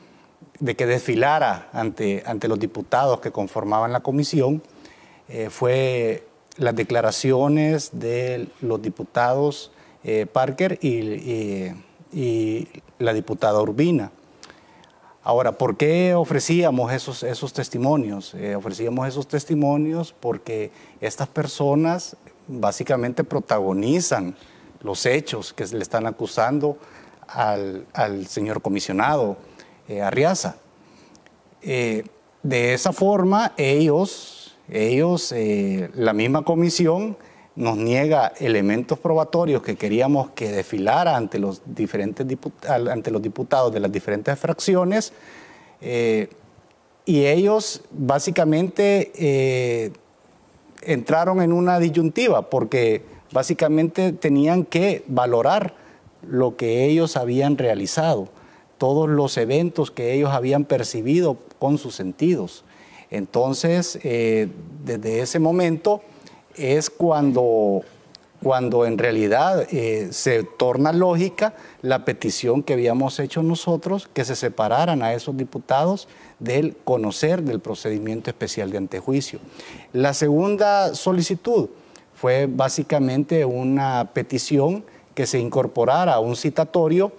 de que desfilara ante, ante los diputados que conformaban la comisión, eh, fue las declaraciones de los diputados eh, Parker y, y, y la diputada Urbina. Ahora, ¿por qué ofrecíamos esos, esos testimonios? Eh, ofrecíamos esos testimonios porque estas personas básicamente protagonizan los hechos que se le están acusando al, al señor comisionado eh, Arriaza. Eh, de esa forma, ellos... Ellos, eh, la misma comisión, nos niega elementos probatorios que queríamos que desfilara ante los, diferentes diputados, ante los diputados de las diferentes fracciones, eh, y ellos básicamente eh, entraron en una disyuntiva porque básicamente tenían que valorar lo que ellos habían realizado, todos los eventos que ellos habían percibido con sus sentidos. Entonces, eh, desde ese momento es cuando, cuando en realidad eh, se torna lógica la petición que habíamos hecho nosotros, que se separaran a esos diputados del conocer del procedimiento especial de antejuicio. La segunda solicitud fue básicamente una petición que se incorporara a un citatorio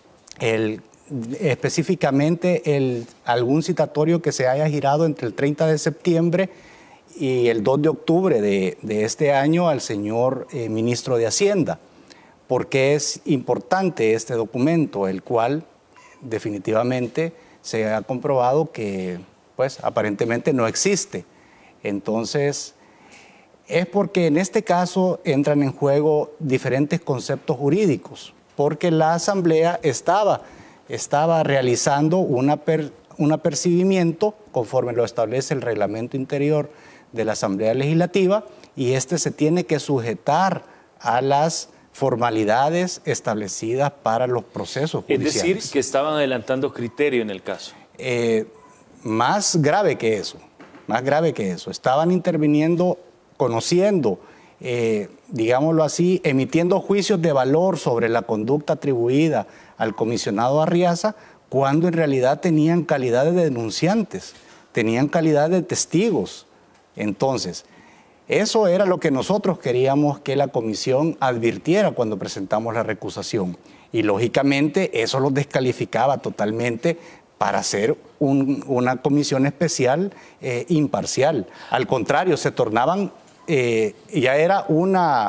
el específicamente el, algún citatorio que se haya girado entre el treinta de septiembre y el dos de octubre de, de este año al señor eh, ministro de Hacienda, porque es importante este documento, el cual definitivamente se ha comprobado que pues aparentemente no existe. Entonces, es porque en este caso entran en juego diferentes conceptos jurídicos, porque la Asamblea estaba estaba realizando una per, un apercibimiento conforme lo establece el reglamento interior de la Asamblea Legislativa, y este se tiene que sujetar a las formalidades establecidas para los procesos judiciales. Es decir, que estaban adelantando criterio en el caso. Eh, más grave que eso, más grave que eso. Estaban interviniendo, conociendo, eh, digámoslo así, emitiendo juicios de valor sobre la conducta atribuida al comisionado Arriaza, cuando en realidad tenían calidad de denunciantes, tenían calidad de testigos. Entonces, eso era lo que nosotros queríamos que la comisión advirtiera cuando presentamos la recusación. Y lógicamente eso los descalificaba totalmente para ser un, una comisión especial eh, imparcial. Al contrario, se tornaban, eh, ya era una...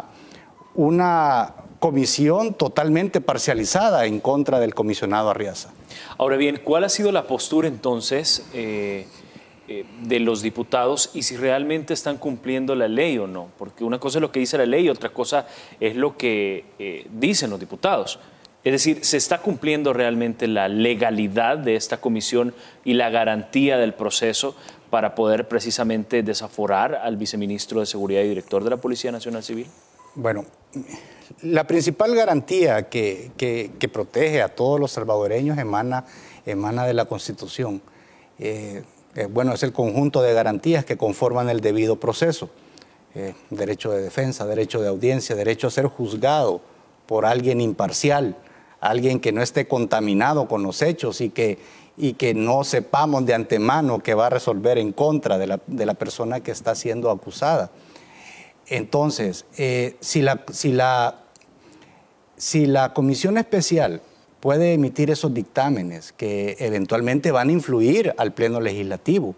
una comisión totalmente parcializada en contra del comisionado Arriaza. Ahora bien, ¿cuál ha sido la postura entonces eh, eh, de los diputados y si realmente están cumpliendo la ley o no? Porque una cosa es lo que dice la ley y otra cosa es lo que eh, dicen los diputados. Es decir, ¿se está cumpliendo realmente la legalidad de esta comisión y la garantía del proceso para poder precisamente desaforar al viceministro de Seguridad y director de la Policía Nacional Civil? Bueno, la principal garantía que, que, que protege a todos los salvadoreños emana, emana de la Constitución. Eh, eh, bueno, es el conjunto de garantías que conforman el debido proceso. Eh, derecho de defensa, derecho de audiencia, derecho a ser juzgado por alguien imparcial, alguien que no esté contaminado con los hechos y que, y que no sepamos de antemano que va a resolver en contra de la, de la persona que está siendo acusada. Entonces, eh, si, la, si, la, si la comisión especial puede emitir esos dictámenes que eventualmente van a influir al Pleno Legislativo,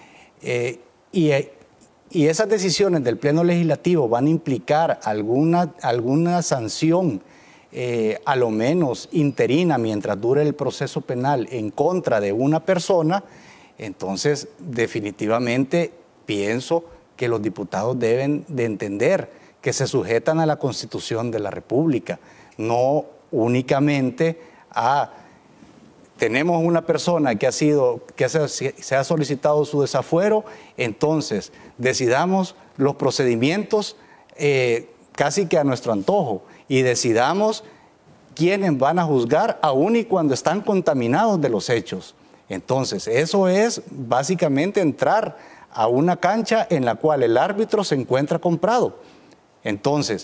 eh, y, y esas decisiones del Pleno Legislativo van a implicar alguna, alguna sanción, eh, a lo menos interina, mientras dure el proceso penal en contra de una persona, entonces definitivamente pienso que los diputados deben de entender que se sujetan a la Constitución de la República, no únicamente a... Tenemos una persona que ha sido, que se, se ha solicitado su desafuero, entonces decidamos los procedimientos eh, casi que a nuestro antojo y decidamos quiénes van a juzgar aún y cuando están contaminados de los hechos. Entonces, eso es básicamente entrar a una cancha en la cual el árbitro se encuentra comprado. Entonces,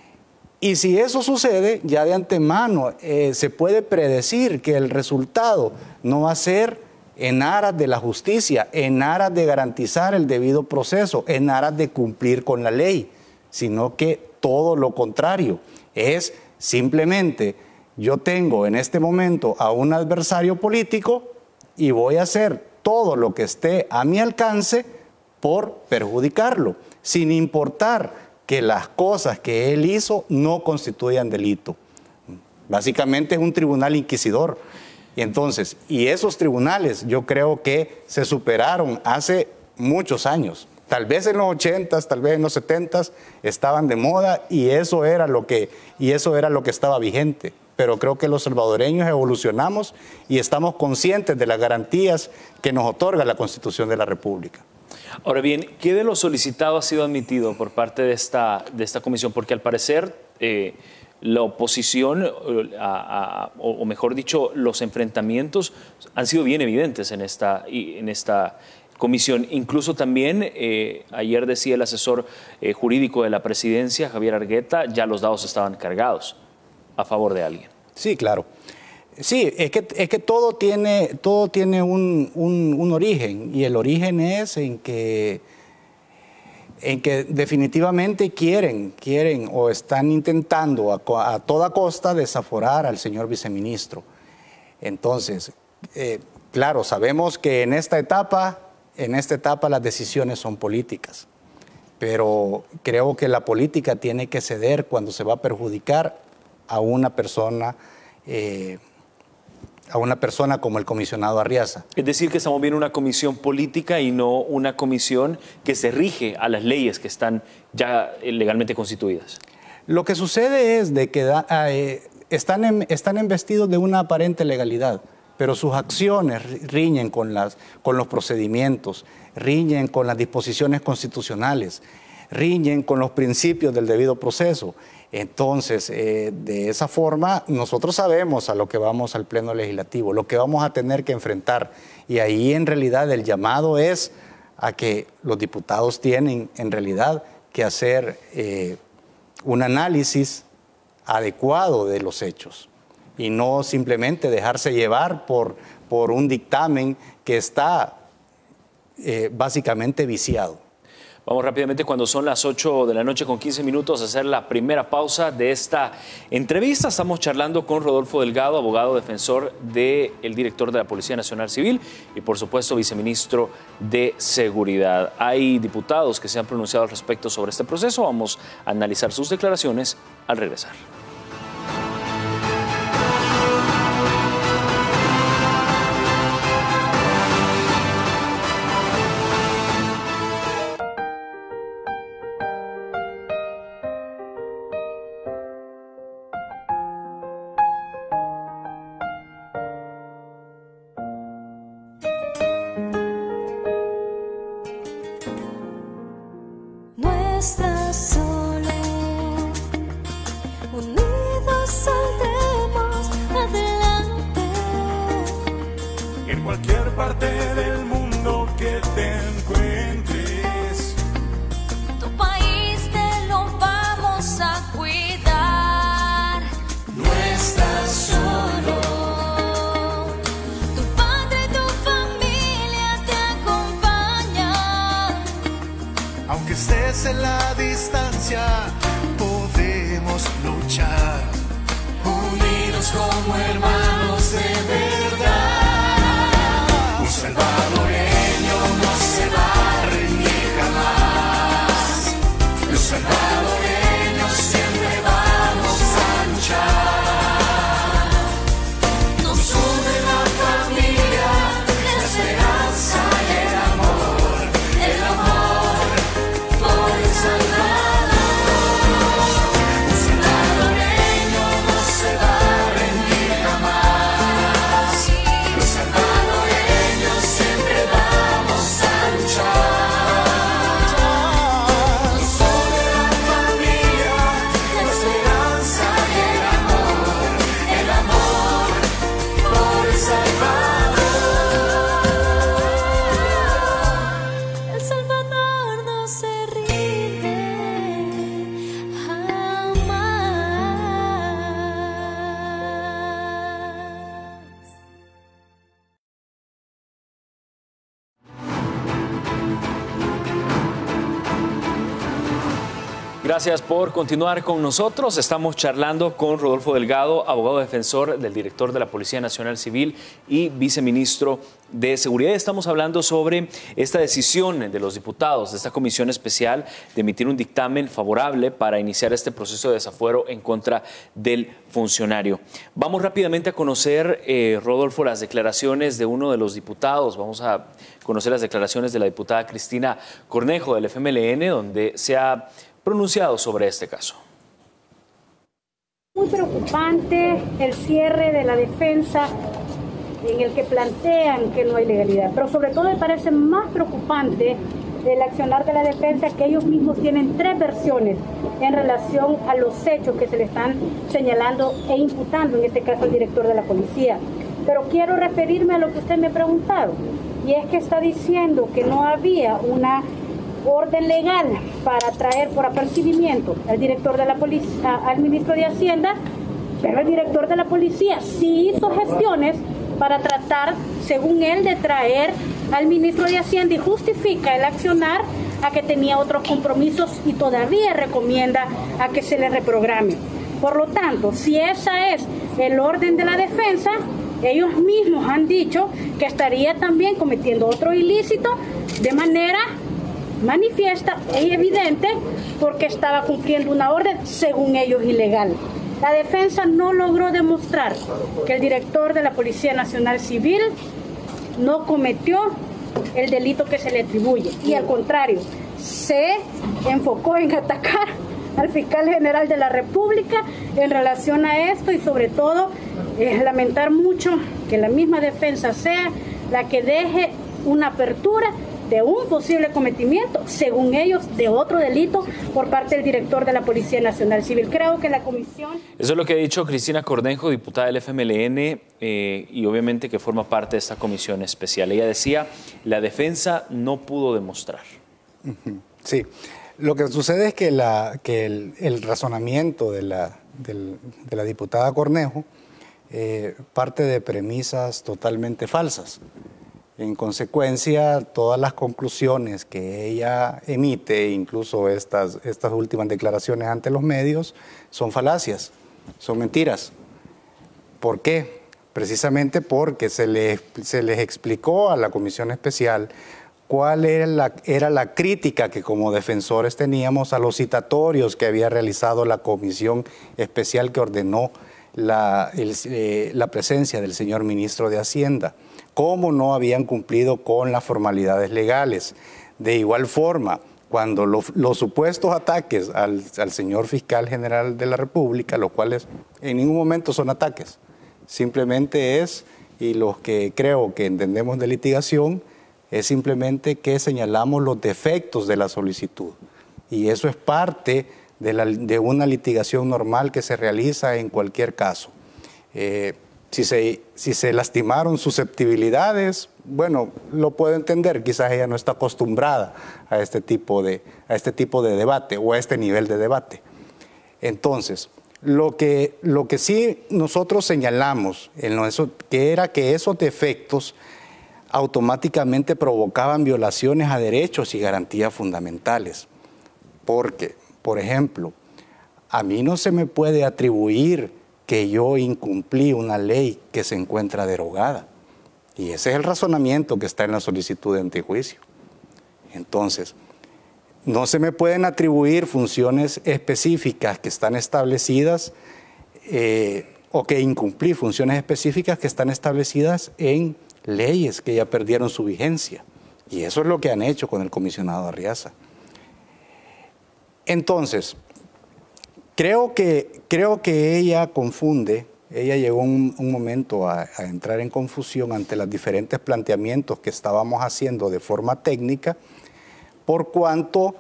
y si eso sucede, ya de antemano eh, se puede predecir que el resultado no va a ser en aras de la justicia, en aras de garantizar el debido proceso, en aras de cumplir con la ley, sino que todo lo contrario. Es simplemente, yo tengo en este momento a un adversario político y voy a hacer todo lo que esté a mi alcance por perjudicarlo, sin importar que las cosas que él hizo no constituyan delito. Básicamente es un tribunal inquisidor. Y entonces, y esos tribunales yo creo que se superaron hace muchos años. Tal vez en los ochentas, tal vez en los setentas estaban de moda y eso era lo que, y eso era lo que estaba vigente. Pero creo que los salvadoreños evolucionamos y estamos conscientes de las garantías que nos otorga la Constitución de la República. Ahora bien, ¿qué de lo solicitado ha sido admitido por parte de esta, de esta comisión? Porque al parecer eh, la oposición, a, a, o mejor dicho, los enfrentamientos han sido bien evidentes en esta, en esta comisión. Incluso también, eh, ayer decía el asesor eh, jurídico de la presidencia, Javier Argueta, ya los dados estaban cargados a favor de alguien. Sí, claro. Sí, es que, es que todo tiene, todo tiene un, un, un origen, y el origen es en que, en que definitivamente quieren, quieren o están intentando a, a toda costa desaforar al señor viceministro. Entonces, eh, claro, sabemos que en esta etapa, en esta etapa las decisiones son políticas, pero creo que la política tiene que ceder cuando se va a perjudicar a una persona, eh, a una persona como el comisionado Arriaza. Es decir, que estamos viendo una comisión política y no una comisión que se rige a las leyes que están ya legalmente constituidas. Lo que sucede es de que da, eh, están, en, están investidos de una aparente legalidad, pero sus acciones riñen con, las, con los procedimientos, riñen con las disposiciones constitucionales, riñen con los principios del debido proceso. Entonces, eh, de esa forma, nosotros sabemos a lo que vamos al Pleno Legislativo, lo que vamos a tener que enfrentar. Y ahí, en realidad, el llamado es a que los diputados tienen, en realidad, que hacer eh, un análisis adecuado de los hechos y no simplemente dejarse llevar por, por un dictamen que está eh, básicamente viciado. Vamos rápidamente, cuando son las ocho de la noche con quince minutos, a hacer la primera pausa de esta entrevista. Estamos charlando con Rodolfo Delgado, abogado defensor del director de la Policía Nacional Civil y, por supuesto, viceministro de Seguridad. Hay diputados que se han pronunciado al respecto sobre este proceso. Vamos a analizar sus declaraciones al regresar. cualquier parte del mundo que te encuentres. Tu país te lo vamos a cuidar. No estás solo. Tu padre y tu familia te acompañan. Aunque estés en la distancia, podemos luchar. Unidos como hermanos de verdad. Un salvadoreño no se va a rendir jamás. Los salvadoreños siempre vamos a luchar. Nos une la familia, la esperanza y el amor. El amor por El Salvador. Un salvadoreño no se va a rendir jamás. Los salvadoreños siempre vamos a luchar. Nos une la familia, la esperanza y el amor. El amor por El Salvador. El Salvador no se rinde jamás. Gracias por continuar con nosotros. Estamos charlando con Rodolfo Delgado, abogado defensor del director de la Policía Nacional Civil y viceministro de Seguridad. Estamos hablando sobre esta decisión de los diputados de esta comisión especial de emitir un dictamen favorable para iniciar este proceso de desafuero en contra del funcionario. Vamos rápidamente a conocer, eh, Rodolfo, las declaraciones de uno de los diputados. Vamos a conocer las declaraciones de la diputada Cristina Cornejo del F M L N, donde se ha pronunciado sobre este caso. Muy preocupante el cierre de la defensa en el que plantean que no hay legalidad, pero sobre todo me parece más preocupante el accionar de la defensa, que ellos mismos tienen tres versiones en relación a los hechos que se le están señalando e imputando, en este caso al director de la policía. Pero quiero referirme a lo que usted me ha preguntado, y es que está diciendo que no había una orden legal para traer por apercibimiento al director de la policía, al ministro de Hacienda, pero el director de la policía sí hizo gestiones para tratar, según él, de traer al ministro de Hacienda, y justifica el accionar a que tenía otros compromisos y todavía recomienda a que se le reprograme. Por lo tanto, si esa es el orden de la defensa, ellos mismos han dicho que estaría también cometiendo otro ilícito de manera manifiesta e evidente, porque estaba cumpliendo una orden, según ellos, ilegal. La defensa no logró demostrar que el director de la Policía Nacional Civil no cometió el delito que se le atribuye, y al contrario, se enfocó en atacar al fiscal general de la República en relación a esto, y sobre todo es lamentar mucho que la misma defensa sea la que deje una apertura de un posible cometimiento, según ellos, de otro delito por parte del director de la Policía Nacional Civil. Creo que la comisión... Eso es lo que ha dicho Cristina Cornejo, diputada del F M L N, eh, y obviamente que forma parte de esta comisión especial. Ella decía, la defensa no pudo demostrar. Sí, lo que sucede es que, la, que el, el razonamiento de la, del, de la diputada Cornejo eh, parte de premisas totalmente falsas. En consecuencia, todas las conclusiones que ella emite, incluso estas, estas últimas declaraciones ante los medios, son falacias, son mentiras. ¿Por qué? Precisamente porque se les, se les explicó a la comisión especial cuál era la, era la crítica que como defensores teníamos a los citatorios que había realizado la comisión especial que ordenó la, el, eh, la presencia del señor ministro de Hacienda, cómo no habían cumplido con las formalidades legales. De igual forma, cuando lo, los supuestos ataques al, al señor fiscal general de la República, los cuales en ningún momento son ataques, simplemente es, y los que creo que entendemos de litigación, es simplemente que señalamos los defectos de la solicitud. Y eso es parte de, la, de una litigación normal que se realiza en cualquier caso. Eh, Si se, si se lastimaron susceptibilidades, bueno, lo puedo entender, quizás ella no está acostumbrada a este tipo de, a este tipo de debate o a este nivel de debate. Entonces, lo que, lo que sí nosotros señalamos, en lo eso, que era que esos defectos automáticamente provocaban violaciones a derechos y garantías fundamentales. Porque, por ejemplo, a mí no se me puede atribuir que yo incumplí una ley que se encuentra derogada. Y ese es el razonamiento que está en la solicitud de antejuicio. Entonces, no se me pueden atribuir funciones específicas que están establecidas eh, o que incumplí funciones específicas que están establecidas en leyes que ya perdieron su vigencia. Y eso es lo que han hecho con el comisionado Arriaza. Entonces, Creo que, creo que ella confunde, ella llegó un, un momento a, a entrar en confusión ante los diferentes planteamientos que estábamos haciendo de forma técnica, por cuanto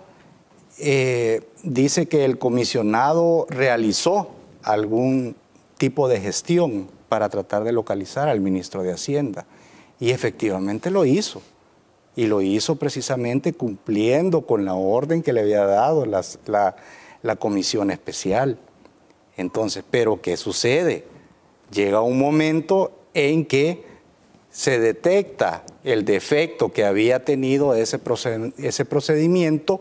eh, dice que el comisionado realizó algún tipo de gestión para tratar de localizar al ministro de Hacienda. Y efectivamente lo hizo. Y lo hizo precisamente cumpliendo con la orden que le había dado las, la... la comisión especial. Entonces, ¿pero qué sucede? Llega un momento en que se detecta el defecto que había tenido ese, proced- ese procedimiento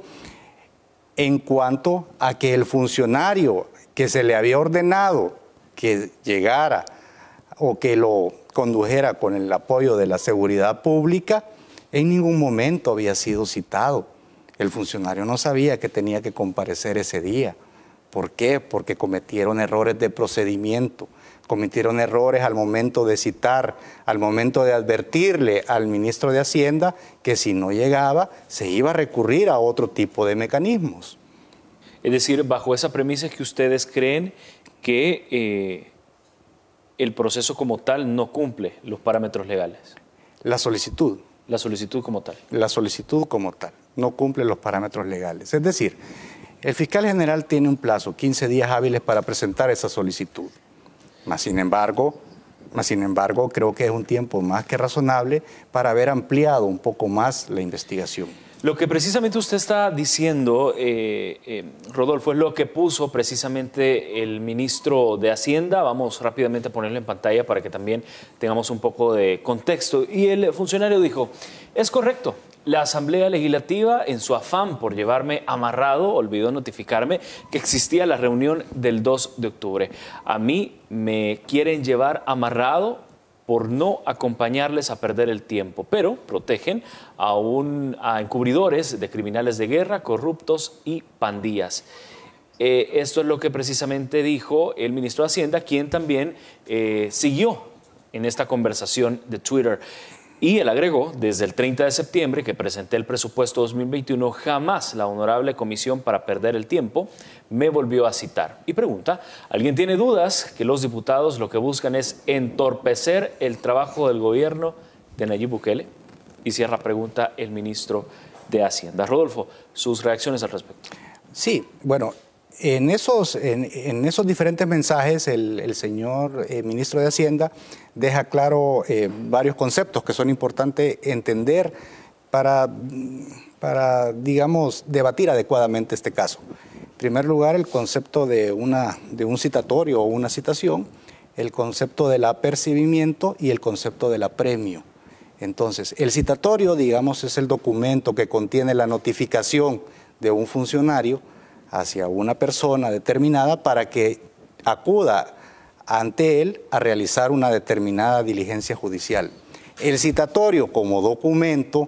en cuanto a que el funcionario que se le había ordenado que llegara o que lo condujera con el apoyo de la seguridad pública, en ningún momento había sido citado. El funcionario no sabía que tenía que comparecer ese día. ¿Por qué? Porque cometieron errores de procedimiento, cometieron errores al momento de citar, al momento de advertirle al ministro de Hacienda que si no llegaba se iba a recurrir a otro tipo de mecanismos. Es decir, bajo esa premisa es que ustedes creen que eh, el proceso como tal no cumple los parámetros legales. La solicitud. La solicitud como tal. La solicitud como tal. No cumple los parámetros legales. Es decir, el fiscal general tiene un plazo, quince días hábiles para presentar esa solicitud. Mas, sin embargo, mas, sin embargo, creo que es un tiempo más que razonable para haber ampliado un poco más la investigación. Lo que precisamente usted está diciendo, eh, eh, Rodolfo, es lo que puso precisamente el ministro de Hacienda. Vamos rápidamente a ponerlo en pantalla para que también tengamos un poco de contexto. Y el funcionario dijo, es correcto, la Asamblea Legislativa, en su afán por llevarme amarrado, olvidó notificarme que existía la reunión del dos de octubre. A mí me quieren llevar amarrado por no acompañarles a perder el tiempo, pero protegen a, un, a encubridores de criminales de guerra, corruptos y pandillas. Eh, esto es lo que precisamente dijo el ministro de Hacienda, quien también eh, siguió en esta conversación de Twitter. Y él agregó, desde el treinta de septiembre que presenté el presupuesto dos mil veintiuno, jamás la honorable comisión para perder el tiempo me volvió a citar. Y pregunta, ¿alguien tiene dudas que los diputados lo que buscan es entorpecer el trabajo del gobierno de Nayib Bukele? Y cierra pregunta el ministro de Hacienda. Rodolfo, sus reacciones al respecto. Sí, bueno, en esos, en, en esos diferentes mensajes el, el señor eh, ministro de Hacienda deja claro eh, varios conceptos que son importantes entender para, para, digamos, debatir adecuadamente este caso. En primer lugar, el concepto de, una, de un citatorio o una citación, el concepto del apercibimiento y el concepto del apremio. Entonces, el citatorio, digamos, es el documento que contiene la notificación de un funcionario hacia una persona determinada para que acuda ante él a realizar una determinada diligencia judicial. El citatorio como documento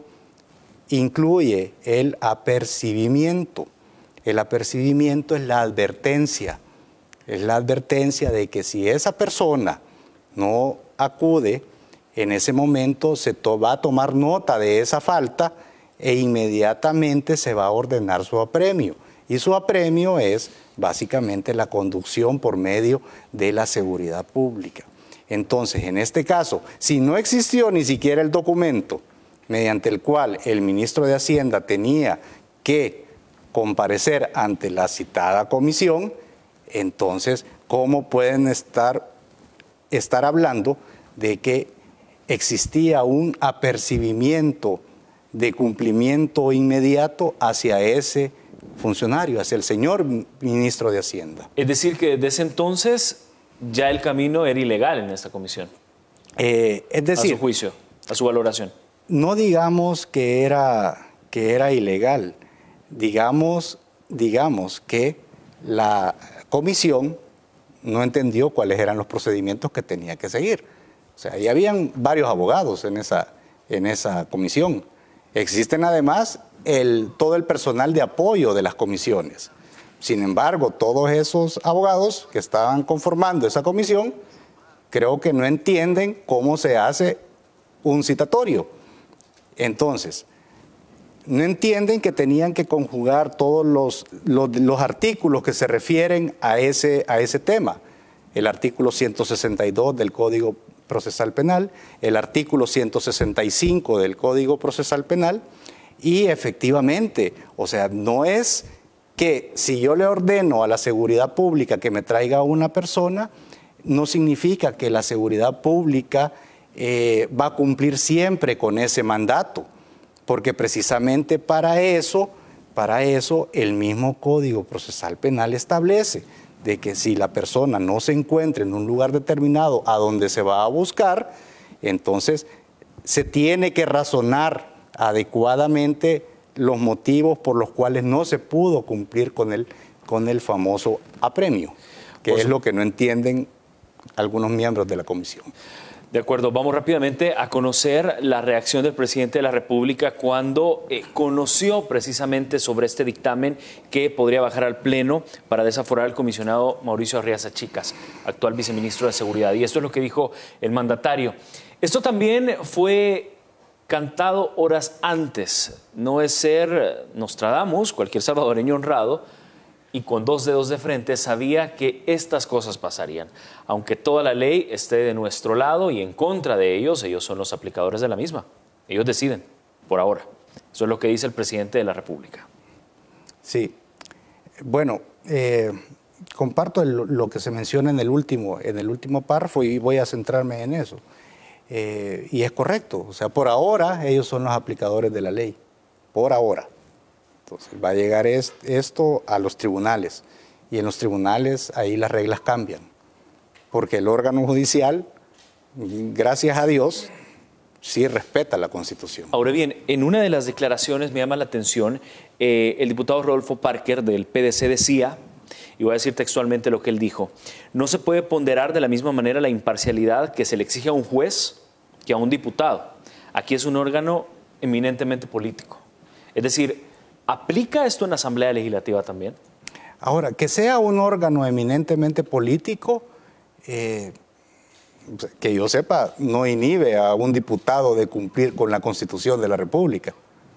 incluye el apercibimiento. El apercibimiento es la advertencia, es la advertencia de que si esa persona no acude, en ese momento se va a tomar nota de esa falta e inmediatamente se va a ordenar su apremio. Y su apremio es básicamente la conducción por medio de la seguridad pública. Entonces, en este caso, si no existió ni siquiera el documento mediante el cual el ministro de Hacienda tenía que comparecer ante la citada comisión, entonces, ¿cómo pueden estar estar hablando de que existía un apercibimiento de cumplimiento inmediato hacia ese funcionario, hacia el señor ministro de Hacienda. Es decir, que desde ese entonces ya el camino era ilegal en esta comisión. Eh, es decir, a su juicio, a su valoración. No digamos que era, que era ilegal, digamos, digamos que la comisión no entendió cuáles eran los procedimientos que tenía que seguir. O sea, ahí habían varios abogados en esa, en esa comisión. Existen además el, todo el personal de apoyo de las comisiones. Sin embargo, todos esos abogados que estaban conformando esa comisión, creo que no entienden cómo se hace un citatorio. Entonces, no entienden que tenían que conjugar todos los, los, los artículos que se refieren a ese, a ese tema. El artículo ciento sesenta y dos del Código Procesal Penal, el artículo ciento sesenta y cinco del Código Procesal Penal, y efectivamente, o sea, no es que si yo le ordeno a la seguridad pública que me traiga a una persona, no significa que la seguridad pública eh, va a cumplir siempre con ese mandato, porque precisamente para eso, para eso el mismo Código Procesal Penal establece de que si la persona no se encuentra en un lugar determinado a donde se va a buscar, entonces se tiene que razonar adecuadamente los motivos por los cuales no se pudo cumplir con el, con el famoso apremio, que pues, es lo que no entienden algunos miembros de la comisión. De acuerdo, vamos rápidamente a conocer la reacción del presidente de la República cuando eh, conoció precisamente sobre este dictamen que podría bajar al Pleno para desaforar al comisionado Mauricio Arriaza Chicas, actual viceministro de Seguridad. Y esto es lo que dijo el mandatario. Esto también fue cantado horas antes. No es ser Nostradamus, cualquier salvadoreño honrado, y con dos dedos de frente sabía que estas cosas pasarían. Aunque toda la ley esté de nuestro lado y en contra de ellos, ellos son los aplicadores de la misma. Ellos deciden, por ahora. Eso es lo que dice el presidente de la República. Sí. Bueno, eh, comparto el, lo que se menciona en el último, en el último párrafo y voy a centrarme en eso. Eh, y es correcto. O sea, por ahora ellos son los aplicadores de la ley. Por ahora. Entonces va a llegar es, esto a los tribunales y en los tribunales ahí las reglas cambian, porque el órgano judicial, gracias a Dios, sí respeta la Constitución. Ahora bien, en una de las declaraciones me llama la atención, eh, el diputado Rodolfo Parker del P D C decía, y voy a decir textualmente lo que él dijo, no se puede ponderar de la misma manera la imparcialidad que se le exige a un juez que a un diputado. Aquí es un órgano eminentemente político. Es decir, ¿aplica esto en la Asamblea Legislativa también? Ahora, que sea un órgano eminentemente político, eh, que yo sepa, no inhibe a un diputado de cumplir con la Constitución de la República.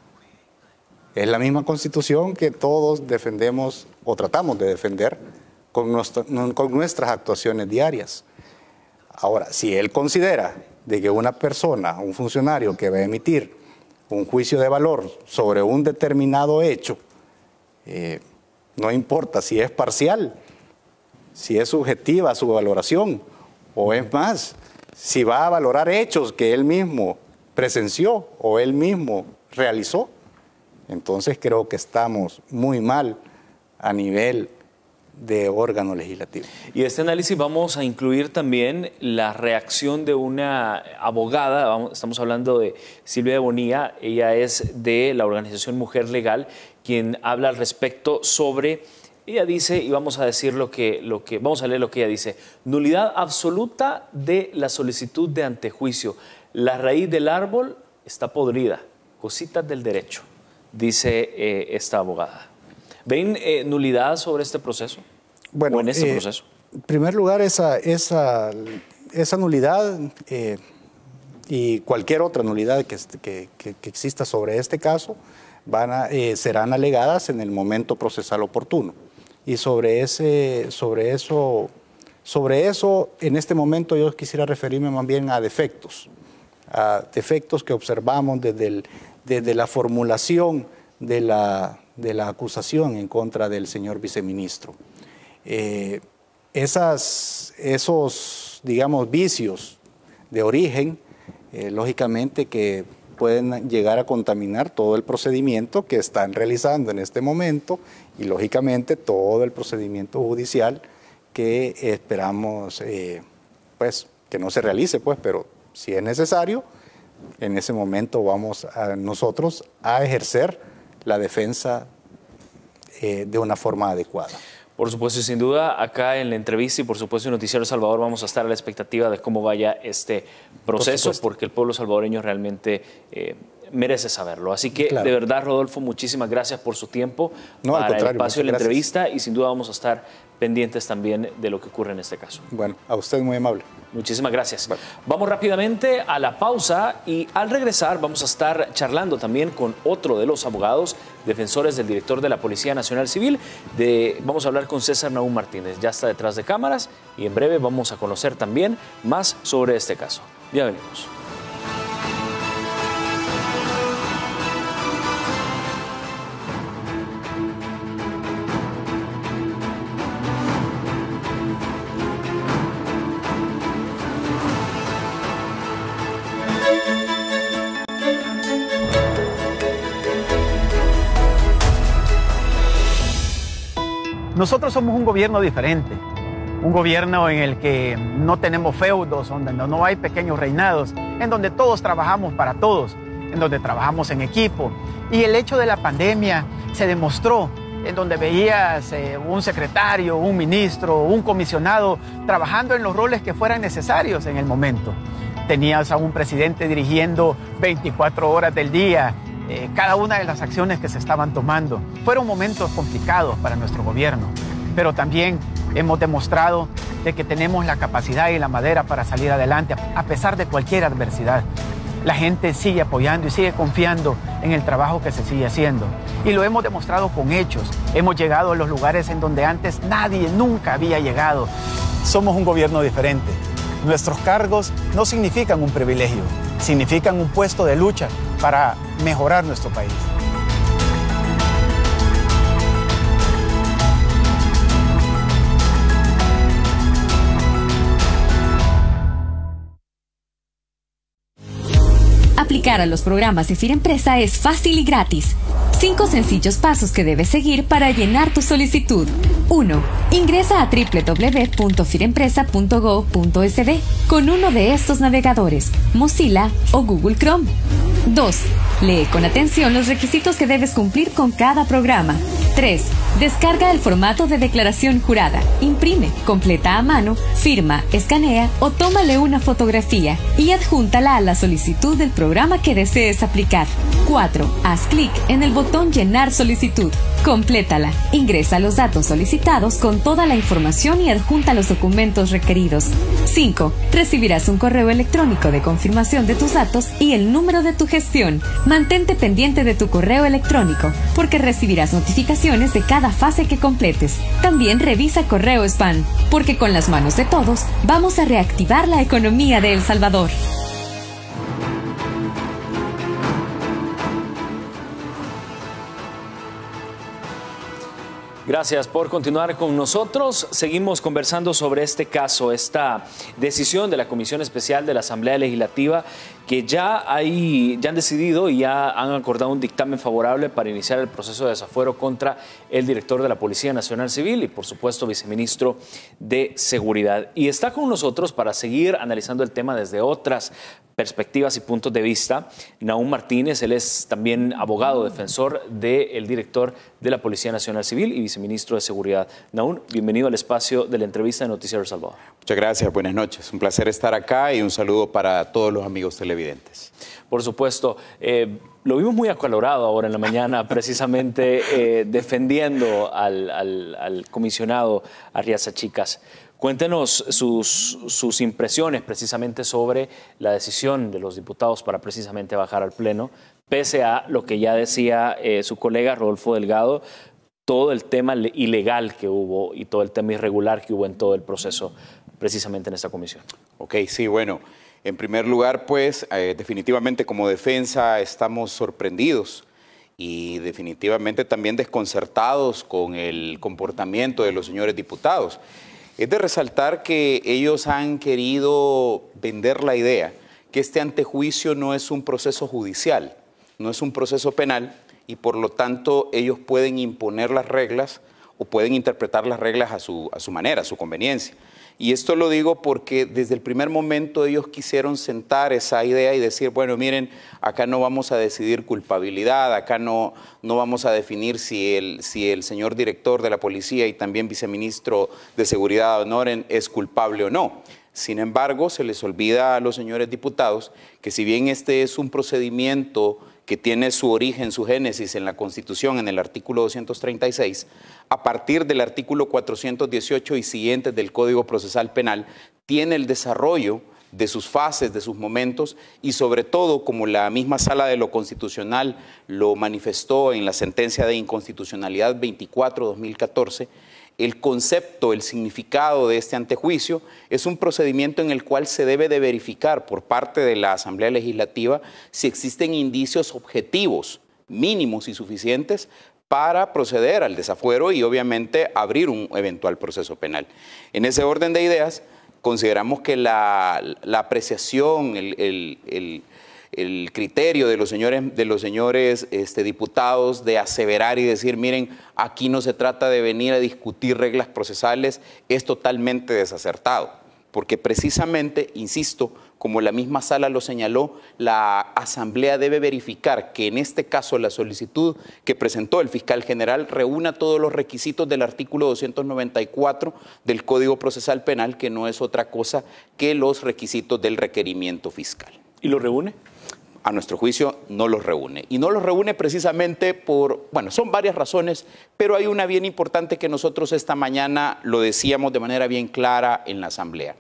Es la misma Constitución que todos defendemos o tratamos de defender con, nuestra, con nuestras actuaciones diarias. Ahora, si él considera de que una persona, un funcionario que va a emitir un juicio de valor sobre un determinado hecho, eh, no importa si es parcial, si es subjetiva su valoración, o es más, si va a valorar hechos que él mismo presenció o él mismo realizó, entonces creo que estamos muy mal a nivel de órgano legislativo. Y este análisis vamos a incluir también la reacción de una abogada, vamos, estamos hablando de Silvia de Bonilla, ella es de la organización Mujer Legal, quien habla al respecto sobre, ella dice, y vamos a decir lo que, lo que, vamos a leer lo que ella dice, nulidad absoluta de la solicitud de antejuicio, la raíz del árbol está podrida, cositas del derecho, dice eh, esta abogada. ¿Ven eh, nulidad sobre este proceso? Bueno, ¿O en este eh, proceso? En primer lugar, esa, esa, esa nulidad eh, y cualquier otra nulidad que, que, que, que exista sobre este caso van a, eh, serán alegadas en el momento procesal oportuno. Y sobre, ese, sobre, eso, sobre eso, en este momento yo quisiera referirme más bien a defectos, a defectos que observamos desde, el, desde la formulación de la... de la acusación en contra del señor viceministro. Eh, esas, esos otros, digamos, vicios de origen, eh, lógicamente que pueden llegar a contaminar todo el procedimiento que están realizando en este momento y lógicamente todo el procedimiento judicial que esperamos eh, pues que no se realice, pues, pero si es necesario, en ese momento vamos a nosotros a ejercer la defensa eh, de una forma adecuada. Por supuesto y sin duda, acá en la entrevista y por supuesto en Noticiero Salvador vamos a estar a la expectativa de cómo vaya este proceso, por porque el pueblo salvadoreño realmente eh, merece saberlo. Así que, claro, de verdad, Rodolfo, muchísimas gracias por su tiempo, no, para el espacio de la gracias. entrevista, y sin duda vamos a estar pendientes también de lo que ocurre en este caso. Bueno, a usted muy amable. Muchísimas gracias. Bueno. Vamos rápidamente a la pausa y al regresar vamos a estar charlando también con otro de los abogados defensores del director de la Policía Nacional Civil. De, vamos a hablar con César Nahum Martínez, ya está detrás de cámaras y en breve vamos a conocer también más sobre este caso. Ya venimos. Nosotros somos un gobierno diferente, un gobierno en el que no tenemos feudos, donde no hay pequeños reinados, en donde todos trabajamos para todos, en donde trabajamos en equipo. Y el hecho de la pandemia se demostró, en donde veías eh, un secretario, un ministro, un comisionado trabajando en los roles que fueran necesarios en el momento. Tenías a un presidente dirigiendo veinticuatro horas del día, Eh, cada una de las acciones que se estaban tomando. Fueron momentos complicados para nuestro gobierno, pero también hemos demostrado de que tenemos la capacidad y la madera para salir adelante a pesar de cualquier adversidad. La gente sigue apoyando y sigue confiando en el trabajo que se sigue haciendo. Y lo hemos demostrado con hechos. Hemos llegado a los lugares en donde antes nadie nunca había llegado. Somos un gobierno diferente. Nuestros cargos no significan un privilegio, significan un puesto de lucha para mejorar nuestro país. Aplicar a los programas de FirEmpresa es fácil y gratis. Cinco sencillos pasos que debes seguir para llenar tu solicitud. uno. Ingresa a doble u doble u doble u punto firempresa punto go punto es de con uno de estos navegadores, Mozilla o Google Chrome. dos. Lee con atención los requisitos que debes cumplir con cada programa. tres. Descarga el formato de declaración jurada, imprime, completa a mano, firma, escanea o tómale una fotografía y adjúntala a la solicitud del programa que desees aplicar. cuatro. Haz clic en el botón Llenar solicitud. Complétala. Ingresa los datos solicitados con toda la información y adjunta los documentos requeridos. cinco. Recibirás un correo electrónico de confirmación de tus datos y el número de tu gestión. Mantente pendiente de tu correo electrónico, porque recibirás notificaciones de cada fase que completes. También revisa correo spam, porque con las manos de todos vamos a reactivar la economía de El Salvador. Gracias por continuar con nosotros. Seguimos conversando sobre este caso, esta decisión de la Comisión Especial de la Asamblea Legislativa, que ya, hay, ya han decidido y ya han acordado un dictamen favorable para iniciar el proceso de desafuero contra el director de la Policía Nacional Civil y, por supuesto, viceministro de Seguridad. Y está con nosotros para seguir analizando el tema desde otras perspectivas y puntos de vista, Nahum Martínez. Él es también abogado defensor del director de la Policía Nacional Civil y viceministro de Seguridad. Nahum, bienvenido al espacio de la entrevista de Noticiero El Salvador. Muchas gracias, buenas noches. Un placer estar acá y un saludo para todos los amigos televidentes. Por supuesto. Eh, lo vimos muy acalorado ahora en la mañana, precisamente eh, defendiendo al, al, al comisionado Arriaza Chicas. Cuéntenos sus, sus impresiones precisamente sobre la decisión de los diputados para precisamente bajar al Pleno, pese a lo que ya decía eh, su colega Rodolfo Delgado, todo el tema ilegal que hubo y todo el tema irregular que hubo en todo el proceso precisamente en esta comisión. Ok, sí, bueno, en primer lugar, pues eh, definitivamente como defensa estamos sorprendidos y definitivamente también desconcertados con el comportamiento de los señores diputados. Es de resaltar que ellos han querido vender la idea que este antejuicio no es un proceso judicial, no es un proceso penal, y por lo tanto ellos pueden imponer las reglas o pueden interpretar las reglas a su, a su manera, a su conveniencia. Y esto lo digo porque desde el primer momento ellos quisieron sentar esa idea y decir, bueno, miren, acá no vamos a decidir culpabilidad, acá no, no vamos a definir si el, si el señor director de la policía y también viceministro de Seguridad, Honoren, es culpable o no. Sin embargo, se les olvida a los señores diputados que si bien este es un procedimiento que tiene su origen, su génesis en la Constitución, en el artículo doscientos treinta y seis, a partir del artículo cuatrocientos dieciocho y siguientes del Código Procesal Penal, tiene el desarrollo de sus fases, de sus momentos, y sobre todo, como la misma Sala de lo Constitucional lo manifestó en la sentencia de inconstitucionalidad veinticuatro barra dos mil catorce, el concepto, el significado de este antejuicio es un procedimiento en el cual se debe de verificar por parte de la Asamblea Legislativa si existen indicios objetivos, mínimos y suficientes para proceder al desafuero y obviamente abrir un eventual proceso penal. En ese orden de ideas, consideramos que la, la apreciación, el, el, el el criterio de los señores, de los señores este, diputados de aseverar y decir, miren, aquí no se trata de venir a discutir reglas procesales, es totalmente desacertado. Porque precisamente, insisto, como la misma sala lo señaló, la Asamblea debe verificar que en este caso la solicitud que presentó el fiscal general reúna todos los requisitos del artículo doscientos noventa y cuatro del Código Procesal Penal, que no es otra cosa que los requisitos del requerimiento fiscal. ¿Y lo reúne? A nuestro juicio no los reúne. Y no los reúne precisamente por, bueno, son varias razones, pero hay una bien importante que nosotros esta mañana lo decíamos de manera bien clara en la Asamblea.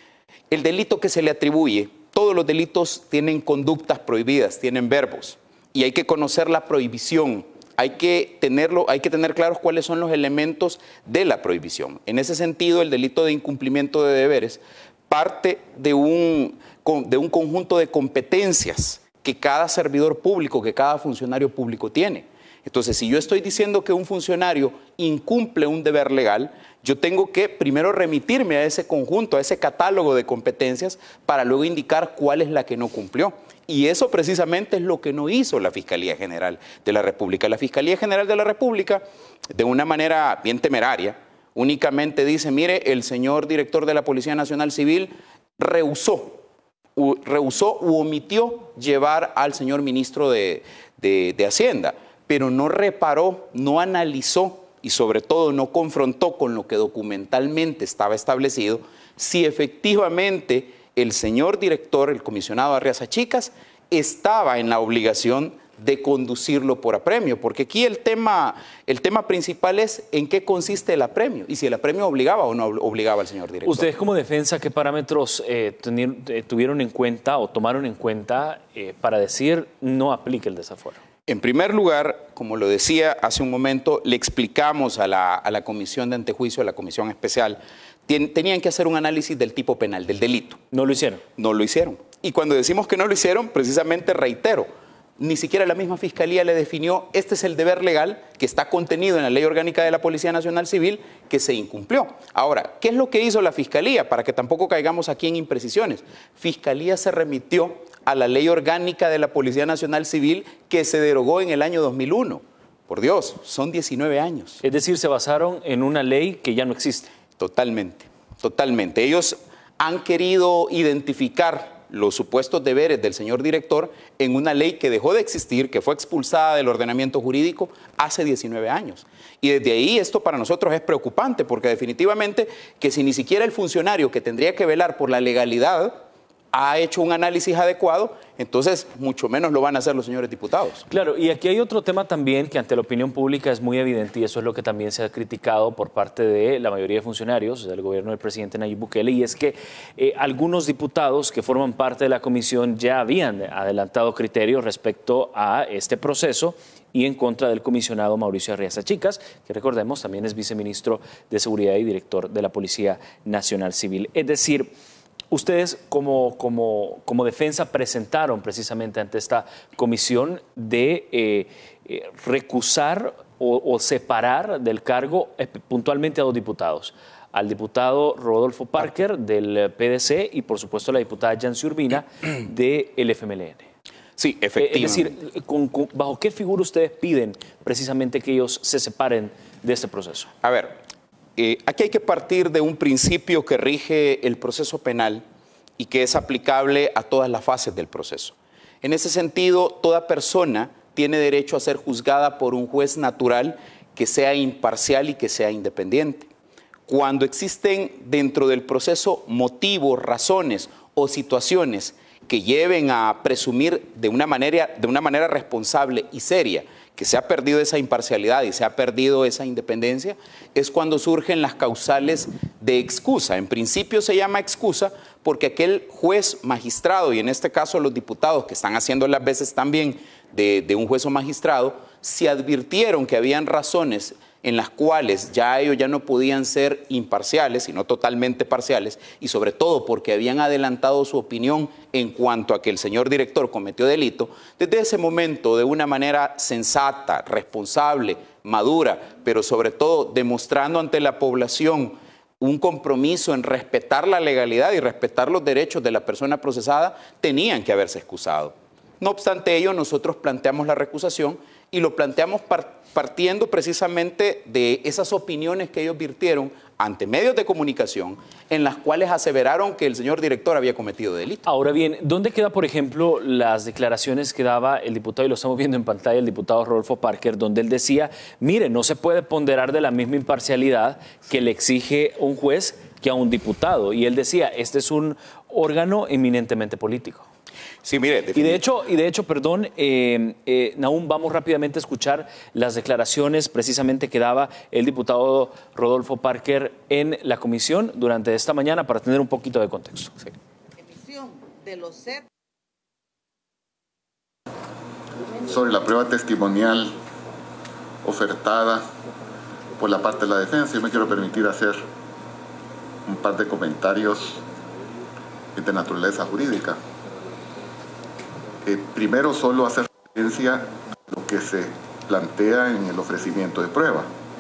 El delito que se le atribuye, todos los delitos tienen conductas prohibidas, tienen verbos, y hay que conocer la prohibición, hay que tenerlo, hay que tener claros cuáles son los elementos de la prohibición. En ese sentido, el delito de incumplimiento de deberes parte de un, de un conjunto de competencias que cada servidor público, que cada funcionario público tiene. Entonces, si yo estoy diciendo que un funcionario incumple un deber legal, yo tengo que primero remitirme a ese conjunto, a ese catálogo de competencias, para luego indicar cuál es la que no cumplió. Y eso precisamente es lo que no hizo la Fiscalía General de la República. La Fiscalía General de la República, de una manera bien temeraria, únicamente dice, mire, el señor director de la Policía Nacional Civil rehusó U, rehusó u omitió llevar al señor ministro de, de, de Hacienda, pero no reparó, no analizó y sobre todo no confrontó con lo que documentalmente estaba establecido si efectivamente el señor director, el comisionado Arriaza Chicas, estaba en la obligación de conducirlo por apremio, porque aquí el tema, el tema principal es en qué consiste el apremio y si el apremio obligaba o no obligaba al señor director. Ustedes como defensa, ¿qué parámetros eh, tenir, eh, tuvieron en cuenta o tomaron en cuenta eh, para decir no aplique el desafuero? En primer lugar, como lo decía hace un momento, le explicamos a la, a la Comisión de Antejuicio, a la Comisión Especial, ten, tenían que hacer un análisis del tipo penal, del delito. ¿No lo hicieron? No lo hicieron. Y cuando decimos que no lo hicieron, precisamente reitero, ni siquiera la misma Fiscalía le definió, este es el deber legal que está contenido en la Ley Orgánica de la Policía Nacional Civil que se incumplió. Ahora, ¿qué es lo que hizo la Fiscalía? Para que tampoco caigamos aquí en imprecisiones. Fiscalía se remitió a la Ley Orgánica de la Policía Nacional Civil que se derogó en el año dos mil uno. Por Dios, son diecinueve años. Es decir, se basaron en una ley que ya no existe. Totalmente, totalmente. Ellos han querido identificar los supuestos deberes del señor director en una ley que dejó de existir, que fue expulsada del ordenamiento jurídico hace diecinueve años. Y desde ahí esto para nosotros es preocupante, porque definitivamente que si ni siquiera el funcionario que tendría que velar por la legalidad ha hecho un análisis adecuado, entonces mucho menos lo van a hacer los señores diputados. Claro, y aquí hay otro tema también que ante la opinión pública es muy evidente, y eso es lo que también se ha criticado por parte de la mayoría de funcionarios del gobierno del presidente Nayib Bukele, y es que eh, algunos diputados que forman parte de la comisión ya habían adelantado criterios respecto a este proceso y en contra del comisionado Mauricio Arriaza Chicas, que recordemos también es viceministro de Seguridad y director de la Policía Nacional Civil. Es decir, ustedes como, como, como defensa presentaron precisamente ante esta comisión de eh, eh, recusar o, o separar del cargo eh, puntualmente a dos diputados, al diputado Rodolfo Parker del P D C y por supuesto la diputada Yancy Urbina del F M L N. Sí, efectivamente. Es decir, ¿con, con, ¿bajo qué figura ustedes piden precisamente que ellos se separen de este proceso? A ver, eh, aquí hay que partir de un principio que rige el proceso penal y que es aplicable a todas las fases del proceso. En ese sentido, toda persona tiene derecho a ser juzgada por un juez natural que sea imparcial y que sea independiente. Cuando existen dentro del proceso motivos, razones o situaciones que lleven a presumir de una manera, de una manera responsable y seria que se ha perdido esa imparcialidad y se ha perdido esa independencia, es cuando surgen las causales de excusa. En principio se llama excusa porque aquel juez magistrado, y en este caso los diputados que están haciendo las veces también de, de un juez o magistrado, se advirtieron que habían razones en las cuales ya ellos ya no podían ser imparciales, sino totalmente parciales, y sobre todo porque habían adelantado su opinión en cuanto a que el señor director cometió delito, desde ese momento, de una manera sensata, responsable, madura, pero sobre todo demostrando ante la población un compromiso en respetar la legalidad y respetar los derechos de la persona procesada, tenían que haberse excusado. No obstante ello, nosotros planteamos la recusación y lo planteamos partiendo precisamente de esas opiniones que ellos virtieron ante medios de comunicación en las cuales aseveraron que el señor director había cometido delito. Ahora bien, ¿dónde queda, por ejemplo, las declaraciones que daba el diputado, y lo estamos viendo en pantalla, el diputado Rodolfo Parker, donde él decía, mire, no se puede ponderar de la misma imparcialidad que le exige un juez que a un diputado? Y él decía, este es un órgano eminentemente político. Sí, mire, y de hecho, y de hecho, perdón, eh, eh, Nahum, vamos rápidamente a escuchar las declaraciones precisamente que daba el diputado Rodolfo Parker en la comisión durante esta mañana para tener un poquito de contexto. Sí. Emisión de los C E P. Sobre la prueba testimonial ofertada por la parte de la defensa, yo me quiero permitir hacer un par de comentarios de naturaleza jurídica. Eh, primero, solo hacer referencia a lo que se plantea en el ofrecimiento de prueba.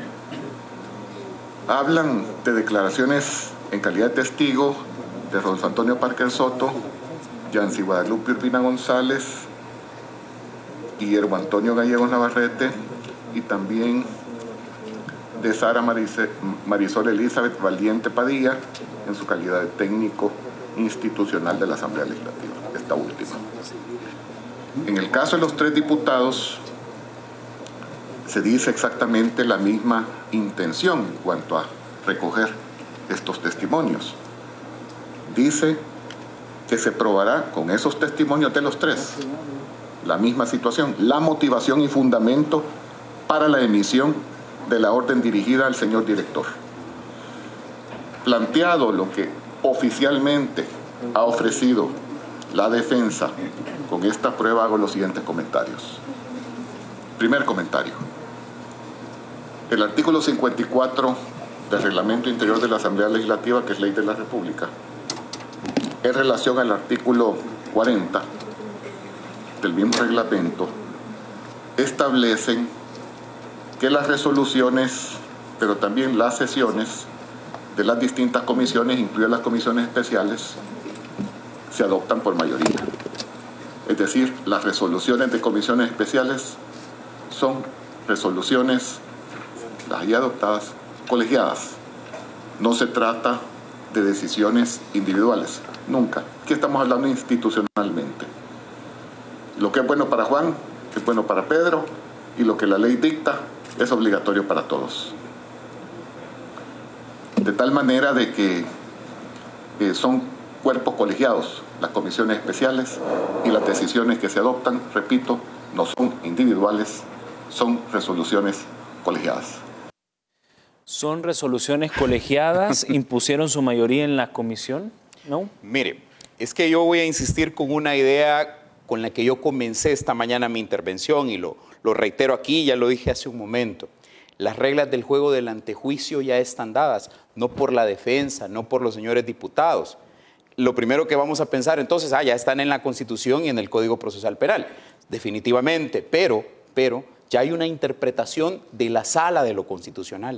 Hablan de declaraciones en calidad de testigo de Rodolfo Antonio Parker Soto, Yancy Guadalupe Urbina González, Guillermo Antonio Gallegos Navarrete y también de Sara Marise, Marisol Elizabeth Valiente Padilla en su calidad de técnico institucional de la Asamblea Legislativa, esta última. En el caso de los tres diputados, se dice exactamente la misma intención en cuanto a recoger estos testimonios. Dice que se probará con esos testimonios de los tres la misma situación, la motivación y fundamento para la emisión de la orden dirigida al señor director. Planteado lo que oficialmente ha ofrecido la defensa, con esta prueba hago los siguientes comentarios. Primer comentario. El artículo cincuenta y cuatro del Reglamento Interior de la Asamblea Legislativa, que es ley de la República, en relación al artículo cuarenta del mismo reglamento, establecen que las resoluciones, pero también las sesiones de las distintas comisiones, incluidas las comisiones especiales, se adoptan por mayoría. Es decir, las resoluciones de comisiones especiales son resoluciones, las ahí adoptadas, colegiadas. No se trata de decisiones individuales, nunca. Aquí estamos hablando institucionalmente. Lo que es bueno para Juan es bueno para Pedro, y lo que la ley dicta es obligatorio para todos. De tal manera de que eh, son cuerpos colegiados las comisiones especiales, y las decisiones que se adoptan, repito, no son individuales, son resoluciones colegiadas. ¿Son resoluciones colegiadas? ¿Impusieron su mayoría en la comisión? ¿No? Mire, es que yo voy a insistir con una idea con la que yo comencé esta mañana mi intervención, y lo, lo reitero aquí, ya lo dije hace un momento. Las reglas del juego del antejuicio ya están dadas, no por la defensa, no por los señores diputados. Lo primero que vamos a pensar entonces, ah, ya están en la Constitución y en el Código Procesal Penal, definitivamente, pero, pero ya hay una interpretación de la Sala de lo Constitucional.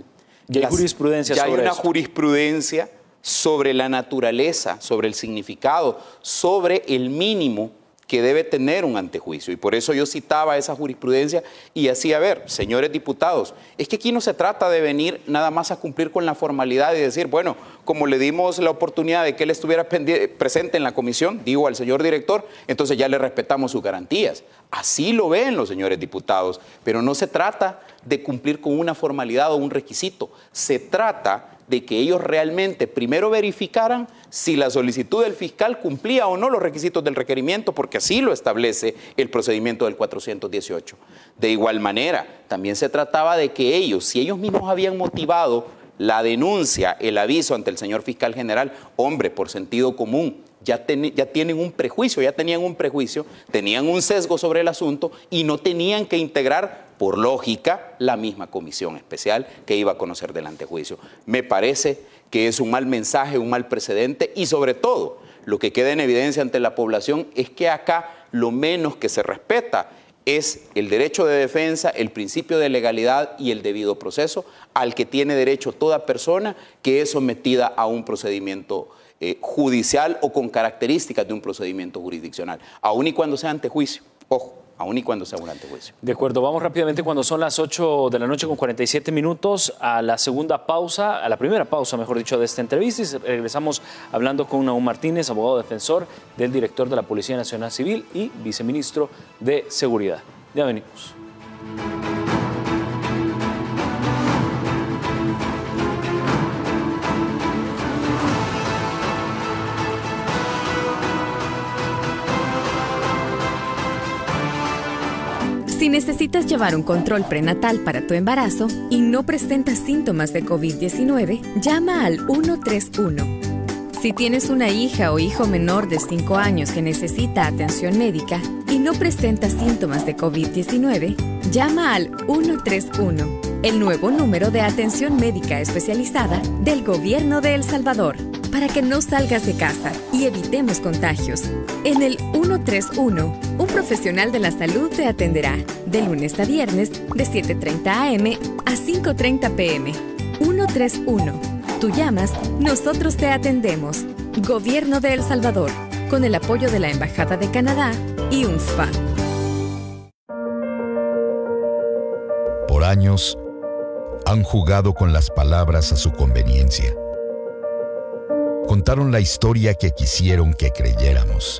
Ya hay Las- jurisprudencia ya hay sobre una esto. jurisprudencia sobre la naturaleza, sobre el significado, sobre el mínimo que debe tener un antejuicio. Y por eso yo citaba esa jurisprudencia y hacía ver, señores diputados, es que aquí no se trata de venir nada más a cumplir con la formalidad y decir, bueno, como le dimos la oportunidad de que él estuviera pendi- presente en la comisión, digo al señor director, entonces ya le respetamos sus garantías. Así lo ven los señores diputados, pero no se trata de cumplir con una formalidad o un requisito, se trata de que ellos realmente primero verificaran si la solicitud del fiscal cumplía o no los requisitos del requerimiento, porque así lo establece el procedimiento del cuatrocientos dieciocho. De igual manera, también se trataba de que ellos, si ellos mismos habían motivado la denuncia, el aviso ante el señor fiscal general, hombre, por sentido común, ya, ten, ya tienen un prejuicio, ya tenían un prejuicio, tenían un sesgo sobre el asunto y no tenían que integrar, por lógica, la misma comisión especial que iba a conocer del antejuicio. Me parece que es un mal mensaje, un mal precedente y sobre todo, lo que queda en evidencia ante la población es que acá lo menos que se respeta es el derecho de defensa, el principio de legalidad y el debido proceso al que tiene derecho toda persona que es sometida a un procedimiento eh, judicial o con características de un procedimiento jurisdiccional, aun y cuando sea antejuicio. Ojo, aun y cuando sea un antejuicio. De acuerdo, vamos rápidamente cuando son las ocho de la noche con cuarenta y siete minutos a la segunda pausa, a la primera pausa, mejor dicho, de esta entrevista y regresamos hablando con Nahum Martínez, abogado defensor del director de la Policía Nacional Civil y viceministro de Seguridad. Ya venimos. Si necesitas llevar un control prenatal para tu embarazo y no presentas síntomas de COVID diecinueve, llama al uno tres uno. Si tienes una hija o hijo menor de cinco años que necesita atención médica y no presenta síntomas de COVID diecinueve, llama al uno tres uno, el nuevo número de atención médica especializada del Gobierno de El Salvador, para que no salgas de casa y evitemos contagios. En el uno tres uno, un profesional de la salud te atenderá de lunes a viernes de siete treinta a eme a cinco treinta pe eme. uno tres uno. Tú llamas, nosotros te atendemos. Gobierno de El Salvador, con el apoyo de la Embajada de Canadá y U N S F A. Por años, han jugado con las palabras a su conveniencia. Contaron la historia que quisieron que creyéramos.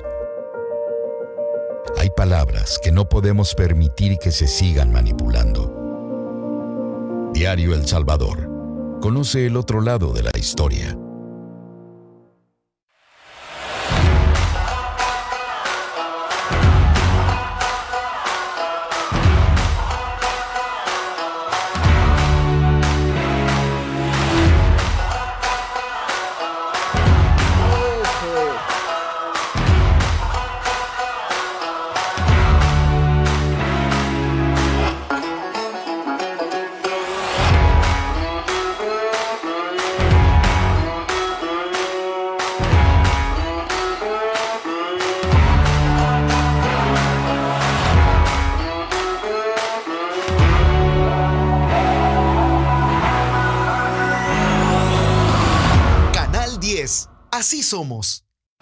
Hay palabras que no podemos permitir que se sigan manipulando. Diario El Salvador. Conoce el otro lado de la historia. Así somos.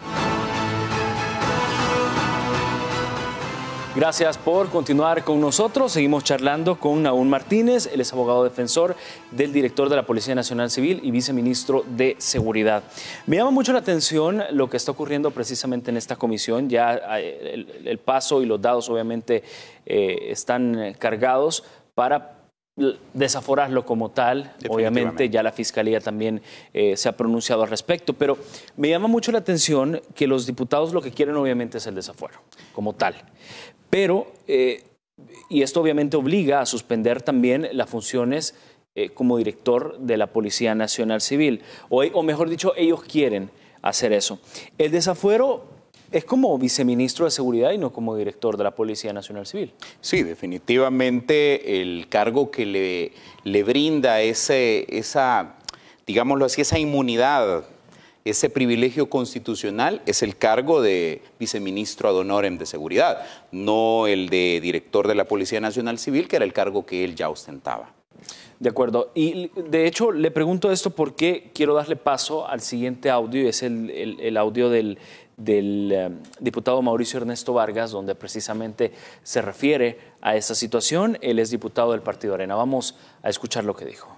Gracias por continuar con nosotros. Seguimos charlando con Nahum Martínez, él es abogado defensor del director de la Policía Nacional Civil y viceministro de Seguridad. Me llama mucho la atención lo que está ocurriendo precisamente en esta comisión. Ya el, el paso y los dados obviamente eh, están cargados para desaforarlo como tal. Obviamente ya la Fiscalía también eh, se ha pronunciado al respecto, pero me llama mucho la atención que los diputados lo que quieren obviamente es el desafuero como tal. Pero, eh, y esto obviamente obliga a suspender también las funciones eh, como director de la Policía Nacional Civil, o, o mejor dicho, ellos quieren hacer eso. El desafuero es como viceministro de Seguridad y no como director de la Policía Nacional Civil. Sí, definitivamente el cargo que le, le brinda ese, esa, digámoslo así, esa inmunidad, ese privilegio constitucional es el cargo de viceministro ad honorem de Seguridad, no el de director de la Policía Nacional Civil, que era el cargo que él ya ostentaba. De acuerdo. Y de hecho le pregunto esto porque quiero darle paso al siguiente audio, y es el, el, el audio del, del um, diputado Mauricio Ernesto Vargas, donde precisamente se refiere a esta situación. Él es diputado del Partido Arena. Vamos a escuchar lo que dijo.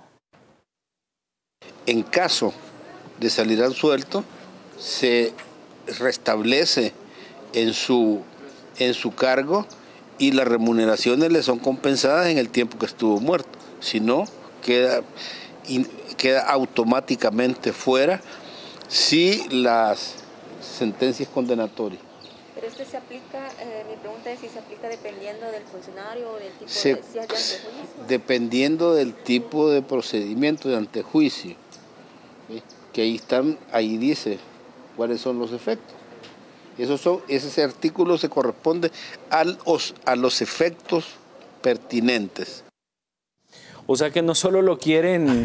En caso de salir absuelto, se restablece en su, en su cargo y las remuneraciones le son compensadas en el tiempo que estuvo muerto. Si no, queda, in, queda automáticamente fuera si las sentencias condenatorias. Pero este se aplica, eh, mi pregunta es si se aplica dependiendo del funcionario o del tipo se, de, si hay antejuicio. Dependiendo del tipo de procedimiento de antejuicio, ¿sí? Que ahí están, ahí dice cuáles son los efectos. Esos son, ese artículo se corresponde a los, a los efectos pertinentes. O sea que no solo lo quieren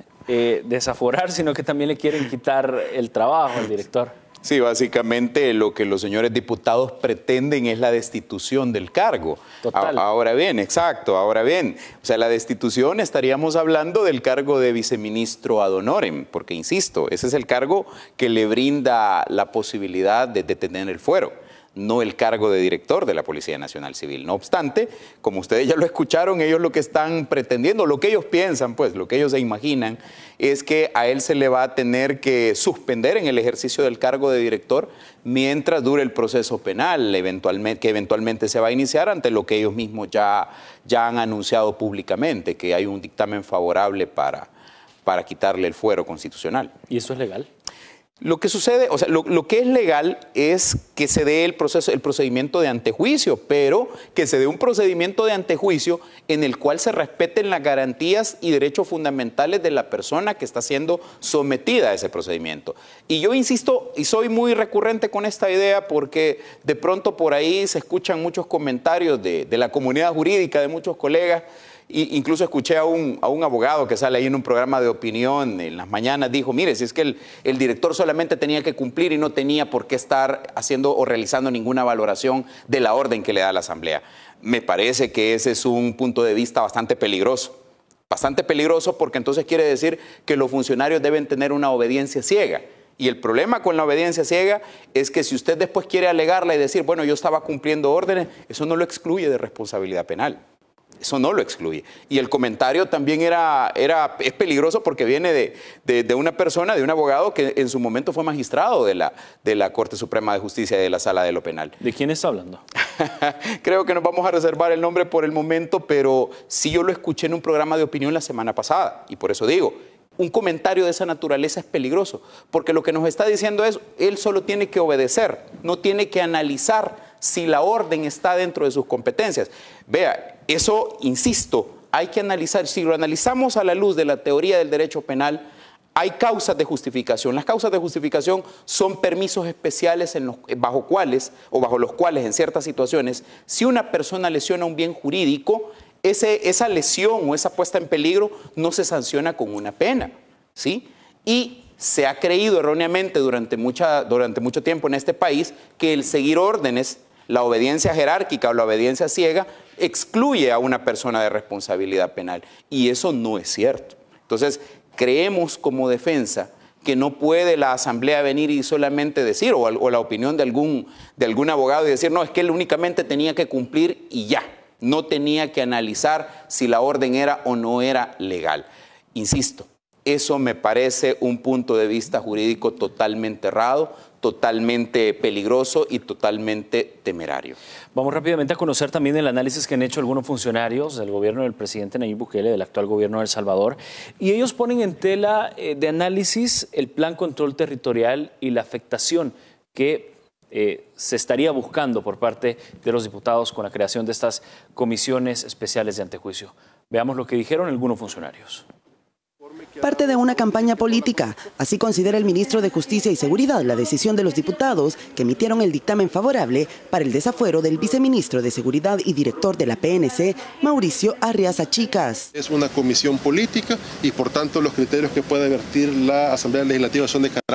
eh, desaforar, sino que también le quieren quitar el trabajo al director. Sí, básicamente lo que los señores diputados pretenden es la destitución del cargo. Total. Ahora bien, exacto, ahora bien, o sea, la destitución estaríamos hablando del cargo de viceministro ad honorem, porque insisto, ese es el cargo que le brinda la posibilidad de, de tener el fuero, no el cargo de director de la Policía Nacional Civil. No obstante, como ustedes ya lo escucharon, ellos lo que están pretendiendo, lo que ellos piensan, pues, lo que ellos se imaginan, es que a él se le va a tener que suspender en el ejercicio del cargo de director mientras dure el proceso penal, eventualmente, que eventualmente se va a iniciar ante lo que ellos mismos ya, ya han anunciado públicamente, que hay un dictamen favorable para, para quitarle el fuero constitucional. ¿Y eso es legal? Lo que sucede, o sea, lo, lo que es legal es que se dé el proceso, el procedimiento de antejuicio, pero que se dé un procedimiento de antejuicio en el cual se respeten las garantías y derechos fundamentales de la persona que está siendo sometida a ese procedimiento. Y yo insisto, y soy muy recurrente con esta idea porque de pronto por ahí se escuchan muchos comentarios de, de la comunidad jurídica, de muchos colegas. Y incluso escuché a un, a un abogado que sale ahí en un programa de opinión en las mañanas, dijo, mire, si es que el, el director solamente tenía que cumplir y no tenía por qué estar haciendo o realizando ninguna valoración de la orden que le da la Asamblea. Me parece que ese es un punto de vista bastante peligroso. Bastante peligroso porque entonces quiere decir que los funcionarios deben tener una obediencia ciega. Y el problema con la obediencia ciega es que si usted después quiere alegarla y decir, bueno, yo estaba cumpliendo órdenes, eso no lo excluye de responsabilidad penal. Eso no lo excluye. Y el comentario también era, era, es peligroso porque viene de, de, de una persona, de un abogado que en su momento fue magistrado de la, de la Corte Suprema de Justicia y de la Sala de lo Penal. ¿De quién está hablando? Creo que nos vamos a reservar el nombre por el momento, pero sí yo lo escuché en un programa de opinión la semana pasada. Y por eso digo, un comentario de esa naturaleza es peligroso, porque lo que nos está diciendo es, él solo tiene que obedecer, no tiene que analizar si la orden está dentro de sus competencias. Vea, eso, insisto, hay que analizar. Si lo analizamos a la luz de la teoría del derecho penal, hay causas de justificación. Las causas de justificación son permisos especiales en los, bajo cuales, o bajo los cuales en ciertas situaciones, si una persona lesiona un bien jurídico, ese, esa lesión o esa puesta en peligro no se sanciona con una pena, ¿sí? Y se ha creído erróneamente durante, mucha, durante mucho tiempo en este país que el seguir órdenes, la obediencia jerárquica o la obediencia ciega, excluye a una persona de responsabilidad penal. Y eso no es cierto. Entonces, creemos como defensa que no puede la Asamblea venir y solamente decir, o, o la opinión de algún, de algún abogado y decir, no, es que él únicamente tenía que cumplir y ya. No tenía que analizar si la orden era o no era legal. Insisto, eso me parece un punto de vista jurídico totalmente errado, totalmente peligroso y totalmente temerario. Vamos rápidamente a conocer también el análisis que han hecho algunos funcionarios del gobierno del presidente Nayib Bukele, del actual gobierno de El Salvador, y ellos ponen en tela eh, de análisis el plan control territorial y la afectación que eh, se estaría buscando por parte de los diputados con la creación de estas comisiones especiales de antejuicio. Veamos lo que dijeron algunos funcionarios. Parte de una campaña política. Así considera el ministro de Justicia y Seguridad la decisión de los diputados que emitieron el dictamen favorable para el desafuero del viceministro de Seguridad y director de la P N C, Mauricio Arriaza Chicas. Es una comisión política y por tanto los criterios que puede vertir la Asamblea Legislativa son de carácter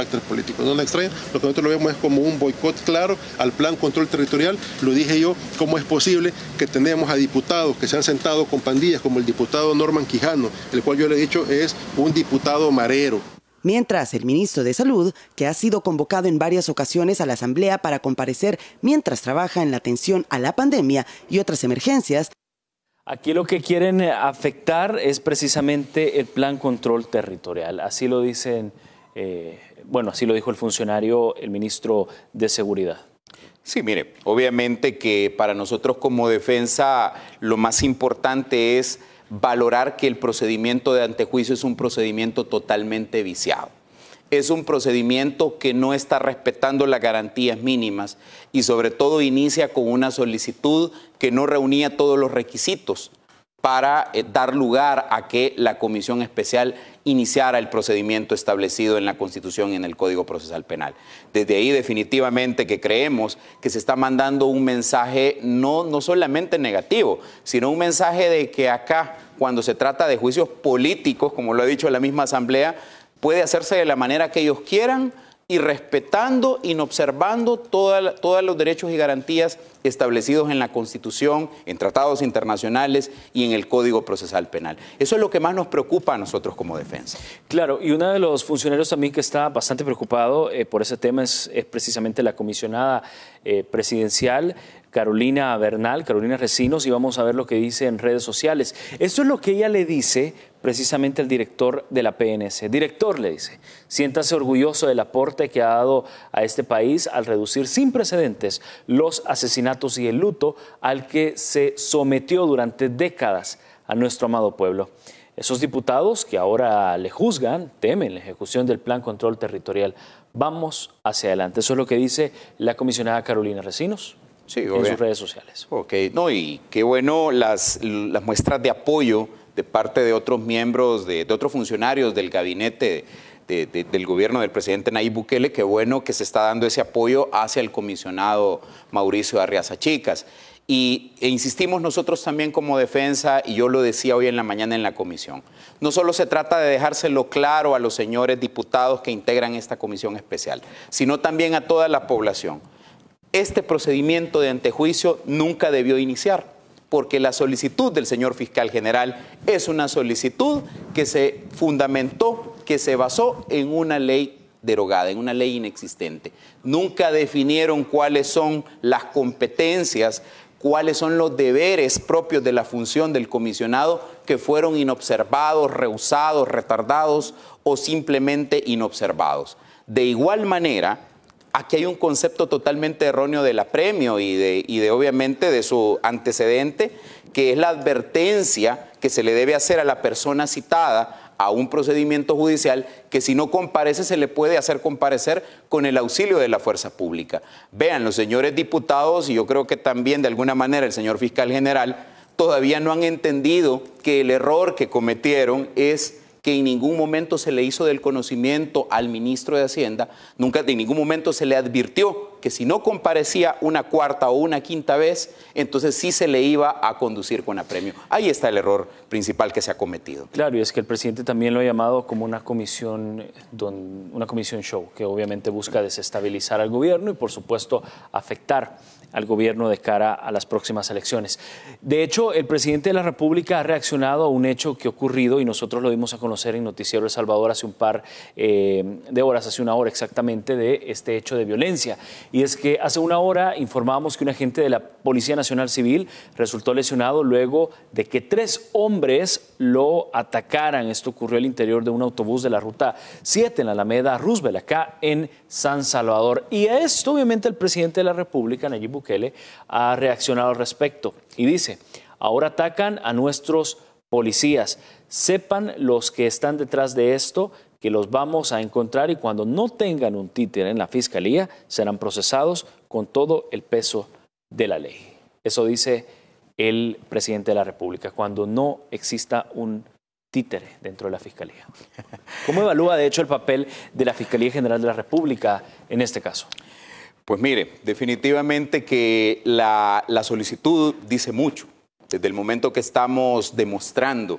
carácter político. No nos extraña, lo que nosotros lo vemos es como un boicot claro al plan control territorial. Lo dije yo, ¿cómo es posible que tenemos a diputados que se han sentado con pandillas como el diputado Norman Quijano, el cual yo le he dicho es un diputado marero? Mientras, el ministro de Salud, que ha sido convocado en varias ocasiones a la Asamblea para comparecer mientras trabaja en la atención a la pandemia y otras emergencias. Aquí lo que quieren afectar es precisamente el plan control territorial. Así lo dicen, eh, bueno, así lo dijo el funcionario, el ministro de Seguridad. Sí, mire, obviamente que para nosotros como defensa lo más importante es valorar que el procedimiento de antejuicio es un procedimiento totalmente viciado. Es un procedimiento que no está respetando las garantías mínimas y sobre todo inicia con una solicitud que no reunía todos los requisitos para eh, dar lugar a que la comisión especial iniciara el procedimiento establecido en la Constitución y en el Código Procesal Penal. Desde ahí definitivamente que creemos que se está mandando un mensaje no, no solamente negativo, sino un mensaje de que acá, cuando se trata de juicios políticos, como lo ha dicho la misma Asamblea, puede hacerse de la manera que ellos quieran y respetando, inobservando toda, todos los derechos y garantías establecidos en la Constitución, en tratados internacionales y en el Código Procesal Penal. Eso es lo que más nos preocupa a nosotros como defensa. Claro, y uno de los funcionarios también que está bastante preocupado eh, por ese tema es, es precisamente la comisionada eh, presidencial, Carolina Bernal, Carolina Recinos, y vamos a ver lo que dice en redes sociales. Esto es lo que ella le dice precisamente al director de la P N C. Director, le dice, siéntase orgulloso del aporte que ha dado a este país al reducir sin precedentes los asesinatos y el luto al que se sometió durante décadas a nuestro amado pueblo. Esos diputados que ahora le juzgan temen la ejecución del Plan Control Territorial. Vamos hacia adelante. Eso es lo que dice la comisionada Carolina Recinos. Sí, en sus redes sociales. Ok, no, y qué bueno las, las muestras de apoyo de parte de otros miembros, de, de otros funcionarios del gabinete de, de, del gobierno del presidente Nayib Bukele. Qué bueno que se está dando ese apoyo hacia el comisionado Mauricio Arriaza Chicas. Y e insistimos nosotros también como defensa, y yo lo decía hoy en la mañana en la comisión, no solo se trata de dejárselo claro a los señores diputados que integran esta comisión especial, sino también a toda la población. Este procedimiento de antejuicio nunca debió iniciar, porque la solicitud del señor fiscal general es una solicitud que se fundamentó, que se basó en una ley derogada, en una ley inexistente. Nunca definieron cuáles son las competencias, cuáles son los deberes propios de la función del comisionado que fueron inobservados, rehusados, retardados o simplemente inobservados. De igual manera, aquí hay un concepto totalmente erróneo del apremio y de, y de obviamente de su antecedente, que es la advertencia que se le debe hacer a la persona citada a un procedimiento judicial, que si no comparece se le puede hacer comparecer con el auxilio de la fuerza pública. Vean, los señores diputados, y yo creo que también de alguna manera el señor fiscal general, todavía no han entendido que el error que cometieron es que en ningún momento se le hizo del conocimiento al ministro de Hacienda, nunca en ningún momento se le advirtió que si no comparecía una cuarta o una quinta vez, entonces sí se le iba a conducir con apremio. Ahí está el error principal que se ha cometido. Claro, y es que el presidente también lo ha llamado como una comisión, don, una comisión show, que obviamente busca desestabilizar al gobierno y por supuesto afectar al gobierno de cara a las próximas elecciones. De hecho, el presidente de la República ha reaccionado a un hecho que ha ocurrido y nosotros lo dimos a conocer en Noticiero El Salvador hace un par eh, de horas, hace una hora exactamente, de este hecho de violencia. Y es que hace una hora informábamos que un agente de la Policía Nacional Civil resultó lesionado luego de que tres hombres lo atacaran. Esto ocurrió al interior de un autobús de la Ruta siete en la Alameda Roosevelt, acá en San Salvador. Y a esto, obviamente, el presidente de la República, Nayib Bukele, ha reaccionado al respecto y dice: ahora atacan a nuestros policías. Sepan los que están detrás de esto que los vamos a encontrar y cuando no tengan un títere en la fiscalía serán procesados con todo el peso de la ley. Eso dice el presidente de la República, cuando no exista un títere dentro de la fiscalía. ¿Cómo evalúa de hecho el papel de la Fiscalía General de la República en este caso? Pues mire, definitivamente que la, la solicitud dice mucho. Desde el momento que estamos demostrando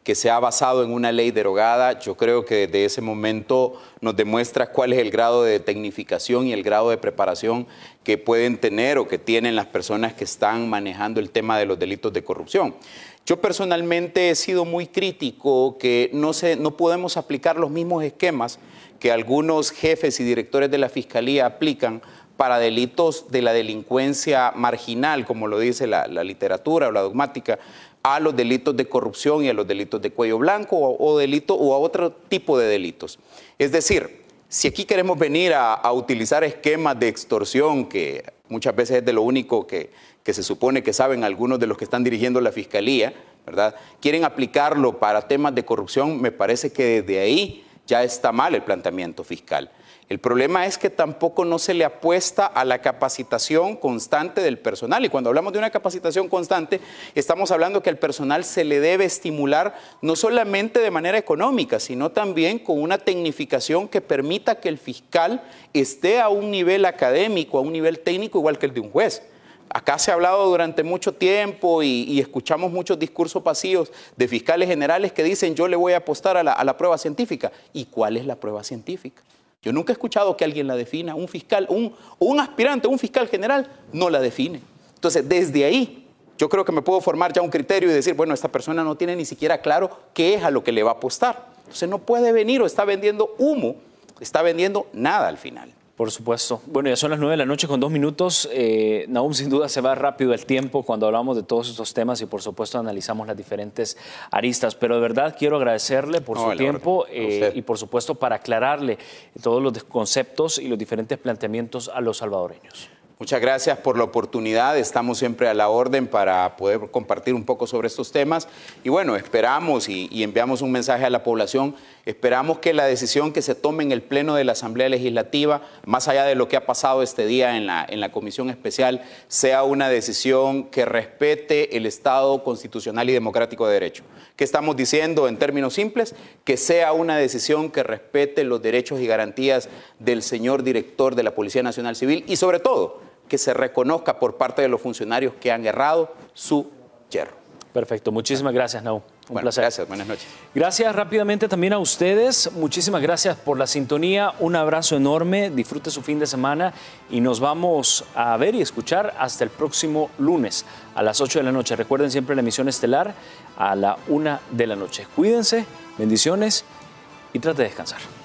que se ha basado en una ley derogada. Yo creo que desde ese momento nos demuestra cuál es el grado de tecnificación y el grado de preparación que pueden tener o que tienen las personas que están manejando el tema de los delitos de corrupción. Yo personalmente he sido muy crítico que no, se, no podemos aplicar los mismos esquemas que algunos jefes y directores de la Fiscalía aplican para delitos de la delincuencia marginal, como lo dice la, la literatura o la dogmática, a los delitos de corrupción y a los delitos de cuello blanco o, o, delito, o a otro tipo de delitos. Es decir, si aquí queremos venir a, a utilizar esquemas de extorsión, que muchas veces es de lo único que, que se supone que saben algunos de los que están dirigiendo la Fiscalía, ¿verdad? Quieren aplicarlo para temas de corrupción, me parece que desde ahí ya está mal el planteamiento fiscal. El problema es que tampoco no se le apuesta a la capacitación constante del personal. Y cuando hablamos de una capacitación constante, estamos hablando que al personal se le debe estimular no solamente de manera económica, sino también con una tecnificación que permita que el fiscal esté a un nivel académico, a un nivel técnico igual que el de un juez. Acá se ha hablado durante mucho tiempo y, y escuchamos muchos discursos pasivos de fiscales generales que dicen yo le voy a apostar a la, a la prueba científica. ¿Y cuál es la prueba científica? Yo nunca he escuchado que alguien la defina, un fiscal, un, un aspirante, un fiscal general no la define. Entonces, desde ahí, yo creo que me puedo formar ya un criterio y decir, bueno, esta persona no tiene ni siquiera claro qué es a lo que le va a apostar. Entonces, no puede venir o está vendiendo humo, está vendiendo nada al final. Por supuesto. Bueno, ya son las nueve de la noche con dos minutos. Eh, Nahum, sin duda se va rápido el tiempo cuando hablamos de todos estos temas y por supuesto analizamos las diferentes aristas. Pero de verdad quiero agradecerle por no, su tiempo eh, y por supuesto para aclararle todos los conceptos y los diferentes planteamientos a los salvadoreños. Muchas gracias por la oportunidad, estamos siempre a la orden para poder compartir un poco sobre estos temas y bueno, esperamos y, y enviamos un mensaje a la población, esperamos que la decisión que se tome en el Pleno de la Asamblea Legislativa, más allá de lo que ha pasado este día en la, en la Comisión Especial, sea una decisión que respete el Estado constitucional y democrático de derecho. ¿Qué estamos diciendo en términos simples? Que sea una decisión que respete los derechos y garantías del señor director de la Policía Nacional Civil y sobre todo, que se reconozca por parte de los funcionarios que han errado su yerro. Perfecto, muchísimas gracias, Nahum. Un bueno, placer. Gracias, buenas noches. Gracias rápidamente también a ustedes. Muchísimas gracias por la sintonía. Un abrazo enorme. Disfrute su fin de semana y nos vamos a ver y escuchar hasta el próximo lunes a las ocho de la noche. Recuerden siempre la emisión estelar a la una de la noche. Cuídense, bendiciones y trate de descansar.